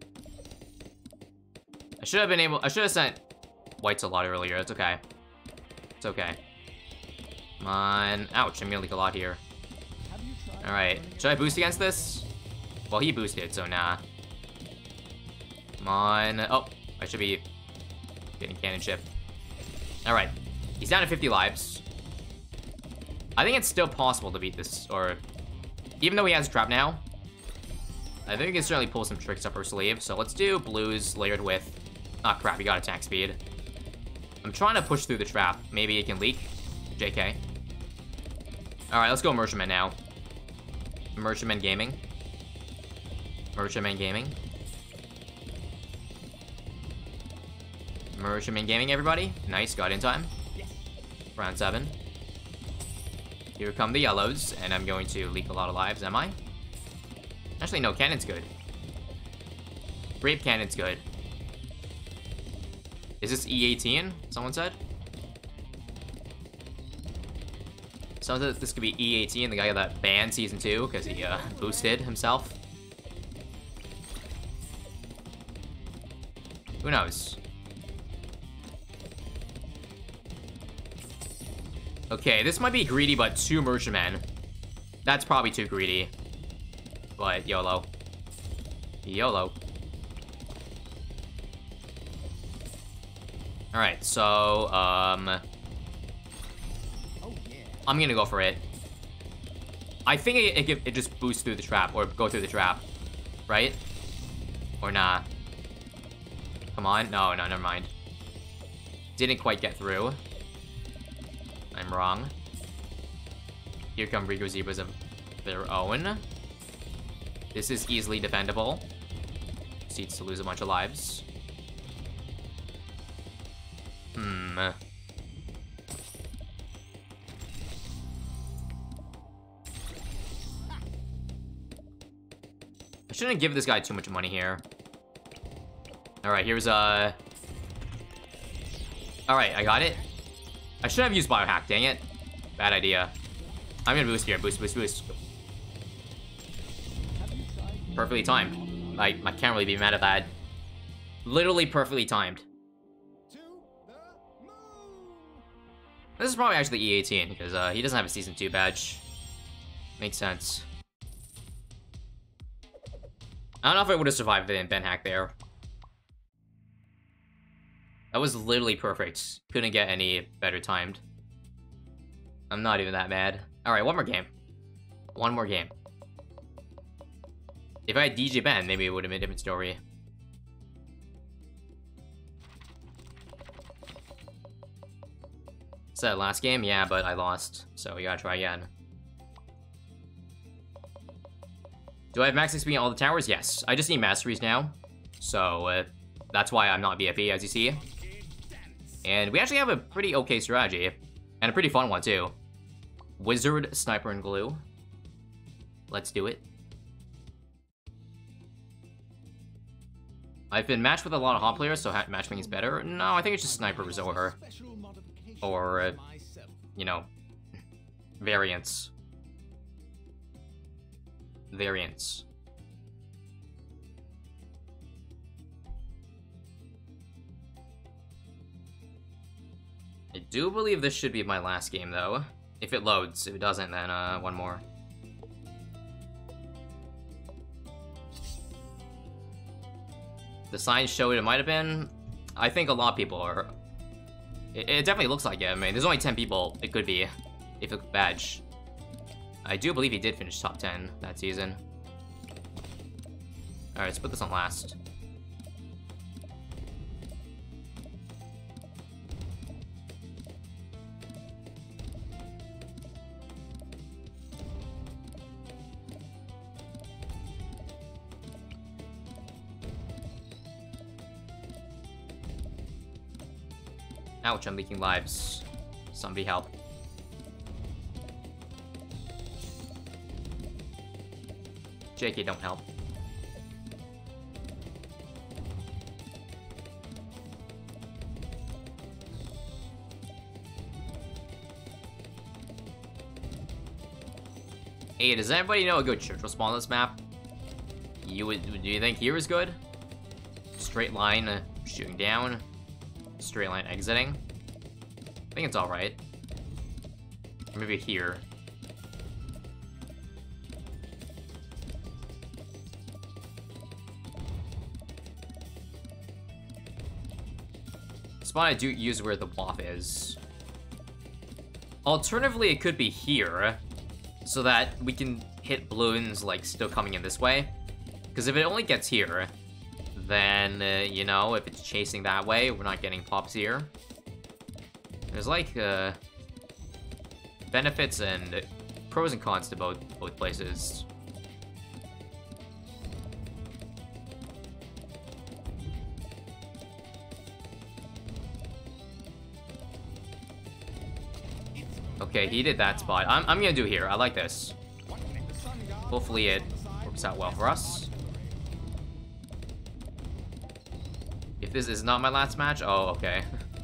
I should have sent whites a lot earlier. It's okay. It's okay. Come on. Ouch, I'm gonna leak a lot here. Alright. Should I boost against this? Well, he boosted, so nah. Come on. Oh, I should be getting cannon chip. Alright. He's down to 50 lives. I think it's still possible to beat this, or... Even though he has a trap now, I think we can certainly pull some tricks up our sleeve. So let's do blues layered with... Ah, crap, he got attack speed. I'm trying to push through the trap. Maybe it can leak. JK. Alright, let's go Merchantman now. Merchantman Gaming. Merchantman Gaming. Merchantman Gaming, everybody. Nice, got in time. Round 7. Here come the yellows, and I'm going to leak a lot of lives, am I? Actually, no, cannon's good. Grape cannon's good. Is this E18? Someone said? Someone said this could be E18, the guy that banned Season 2, because he boosted himself. Who knows? Okay, this might be greedy, but 2 merchantmen. That's probably too greedy. But YOLO. YOLO. Alright, so, I'm gonna go for it. I think it just boosts through the trap, or go through the trap. Right? Or nah. Come on. No, never mind. Didn't quite get through. I'm wrong. Here come Rico Zebras of their own. This is easily defendable. Proceeds to lose a bunch of lives. I shouldn't give this guy too much money here. Alright, here's Alright, I got it. I should have used biohack, dang it. Bad idea. I'm gonna boost here. Boost. Perfectly timed. I can't really be mad at that. Literally perfectly timed. This is probably actually E18, because he doesn't have a Season 2 badge. Makes sense. I don't know if I would have survived the Ben hack there. That was literally perfect. Couldn't get any better timed. I'm not even that mad. Alright, one more game. One more game. If I had DJ Ben, maybe it would have been a different story. Is that last game? Yeah, but I lost. So we gotta try again. Do I have max XP on all the towers? Yes. I just need masteries now. So, that's why I'm not VIP, as you see. And we actually have a pretty okay strategy. And a pretty fun one, too. Wizard, Sniper, and Glue. Let's do it. I've been matched with a lot of hot players, so matchmaking is better. No, I think it's just Sniper Resort. Or, you know, variants. Variants. I do believe this should be my last game, though. If it loads. If it doesn't, then, one more. The signs showed it might have been. I think a lot of people are. It definitely looks like it. I mean, there's only 10 people it could be if it's badge. I do believe he did finish top 10 that season. Alright, let's put this on last. Ouch, I'm leaking lives. Somebody help. JK, don't help. Hey, does anybody know a good church will spawn on this map? Do you think here is good? Straight line, shooting down. Straight line exiting. I think it's alright. Maybe here. Spot I do use where the waff is. Alternatively, it could be here, so that we can hit balloons, like, still coming in this way. Because if it only gets here, then, you know, if it's chasing that way, we're not getting pops here. There's, like, benefits and pros and cons to both places. Okay, he did that spot. I'm gonna do here. I like this. Hopefully it works out well for us. If this is not my last match, oh, okay.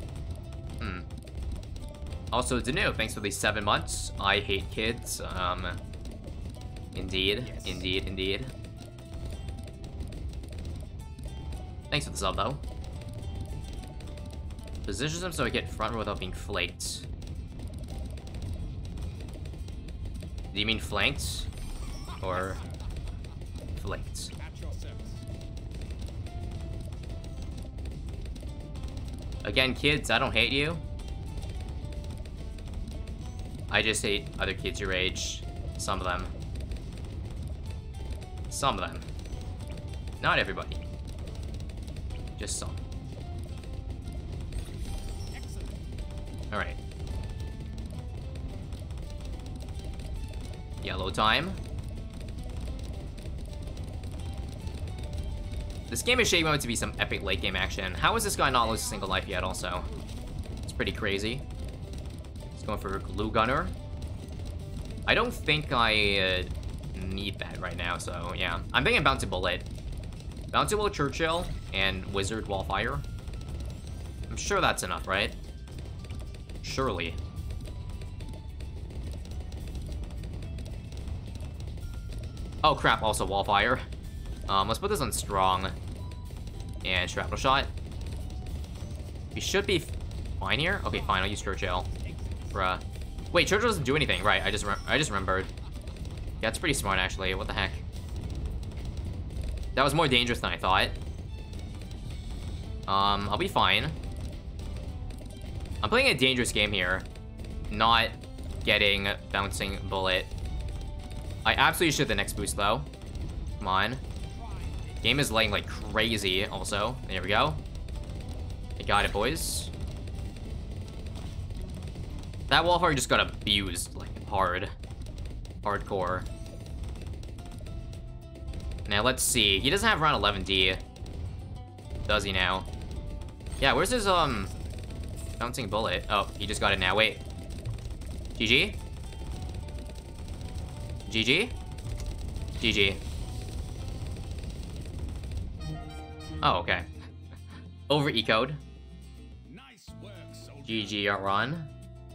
Also, Danu, thanks for the 7 months. I hate kids. Indeed. Thanks for the sub, though. Positions him so I get front row without being flaked. Do you mean flanked? Or flanked? Again, kids, I don't hate you. I just hate other kids your age. Some of them. Some of them. Not everybody. Just some. Alright. Yellow time. This game is shaping up to be some epic late game action. How is this guy not lost a single life yet also? It's pretty crazy. He's going for Glue Gunner. I don't think I need that right now, so yeah. I'm thinking Bouncy Bullet. Bouncy Bullet Churchill and Wizard Wallfire. I'm sure that's enough, right? Surely. Oh crap, also Wallfire. Let's put this on Strong. And Shrapnel Shot. We should be fine here. Okay, fine, I'll use Churchill. Bruh. Wait, Churchill doesn't do anything. Right, I just remembered. Yeah, it's pretty smart, actually. What the heck? That was more dangerous than I thought. I'll be fine. I'm playing a dangerous game here. Not getting Bouncing Bullet. I absolutely should the next boost, though. Come on. Game is laying like crazy, also. There we go. I got it, boys. That Wallfire just got abused, like, hard. Hardcore. Now, let's see. He doesn't have round 11D. Does he now? Yeah, where's his, Bouncing Bullet? Oh, he just got it now. Wait. GG? GG? GG. Oh, okay. Over ecoed. Nice work, soldier. GG run.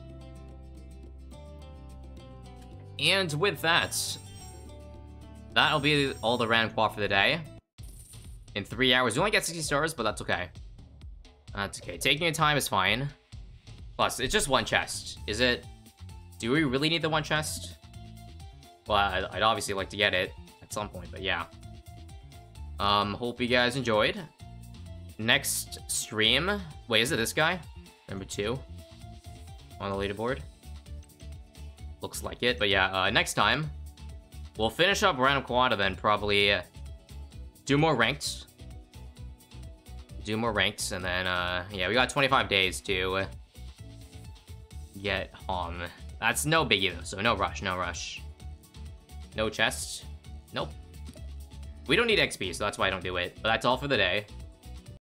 And with that, that'll be all the random quad for the day. In 3 hours, you only get 60 stars, but that's okay. That's okay. Taking your time is fine. Plus, it's just one chest. Is it? Do we really need the one chest? Well, I'd obviously like to get it at some point, but yeah. Hope you guys enjoyed. Next stream... Wait, is it this guy? Number 2? On the leaderboard? Looks like it, but yeah, next time, we'll finish up Random Quad, then probably do more ranked. Do more ranked, and then, yeah, we got 25 days to get home. That's no biggie, though, so no rush, no rush. No chest. Nope. We don't need XP, so that's why I don't do it. But that's all for the day.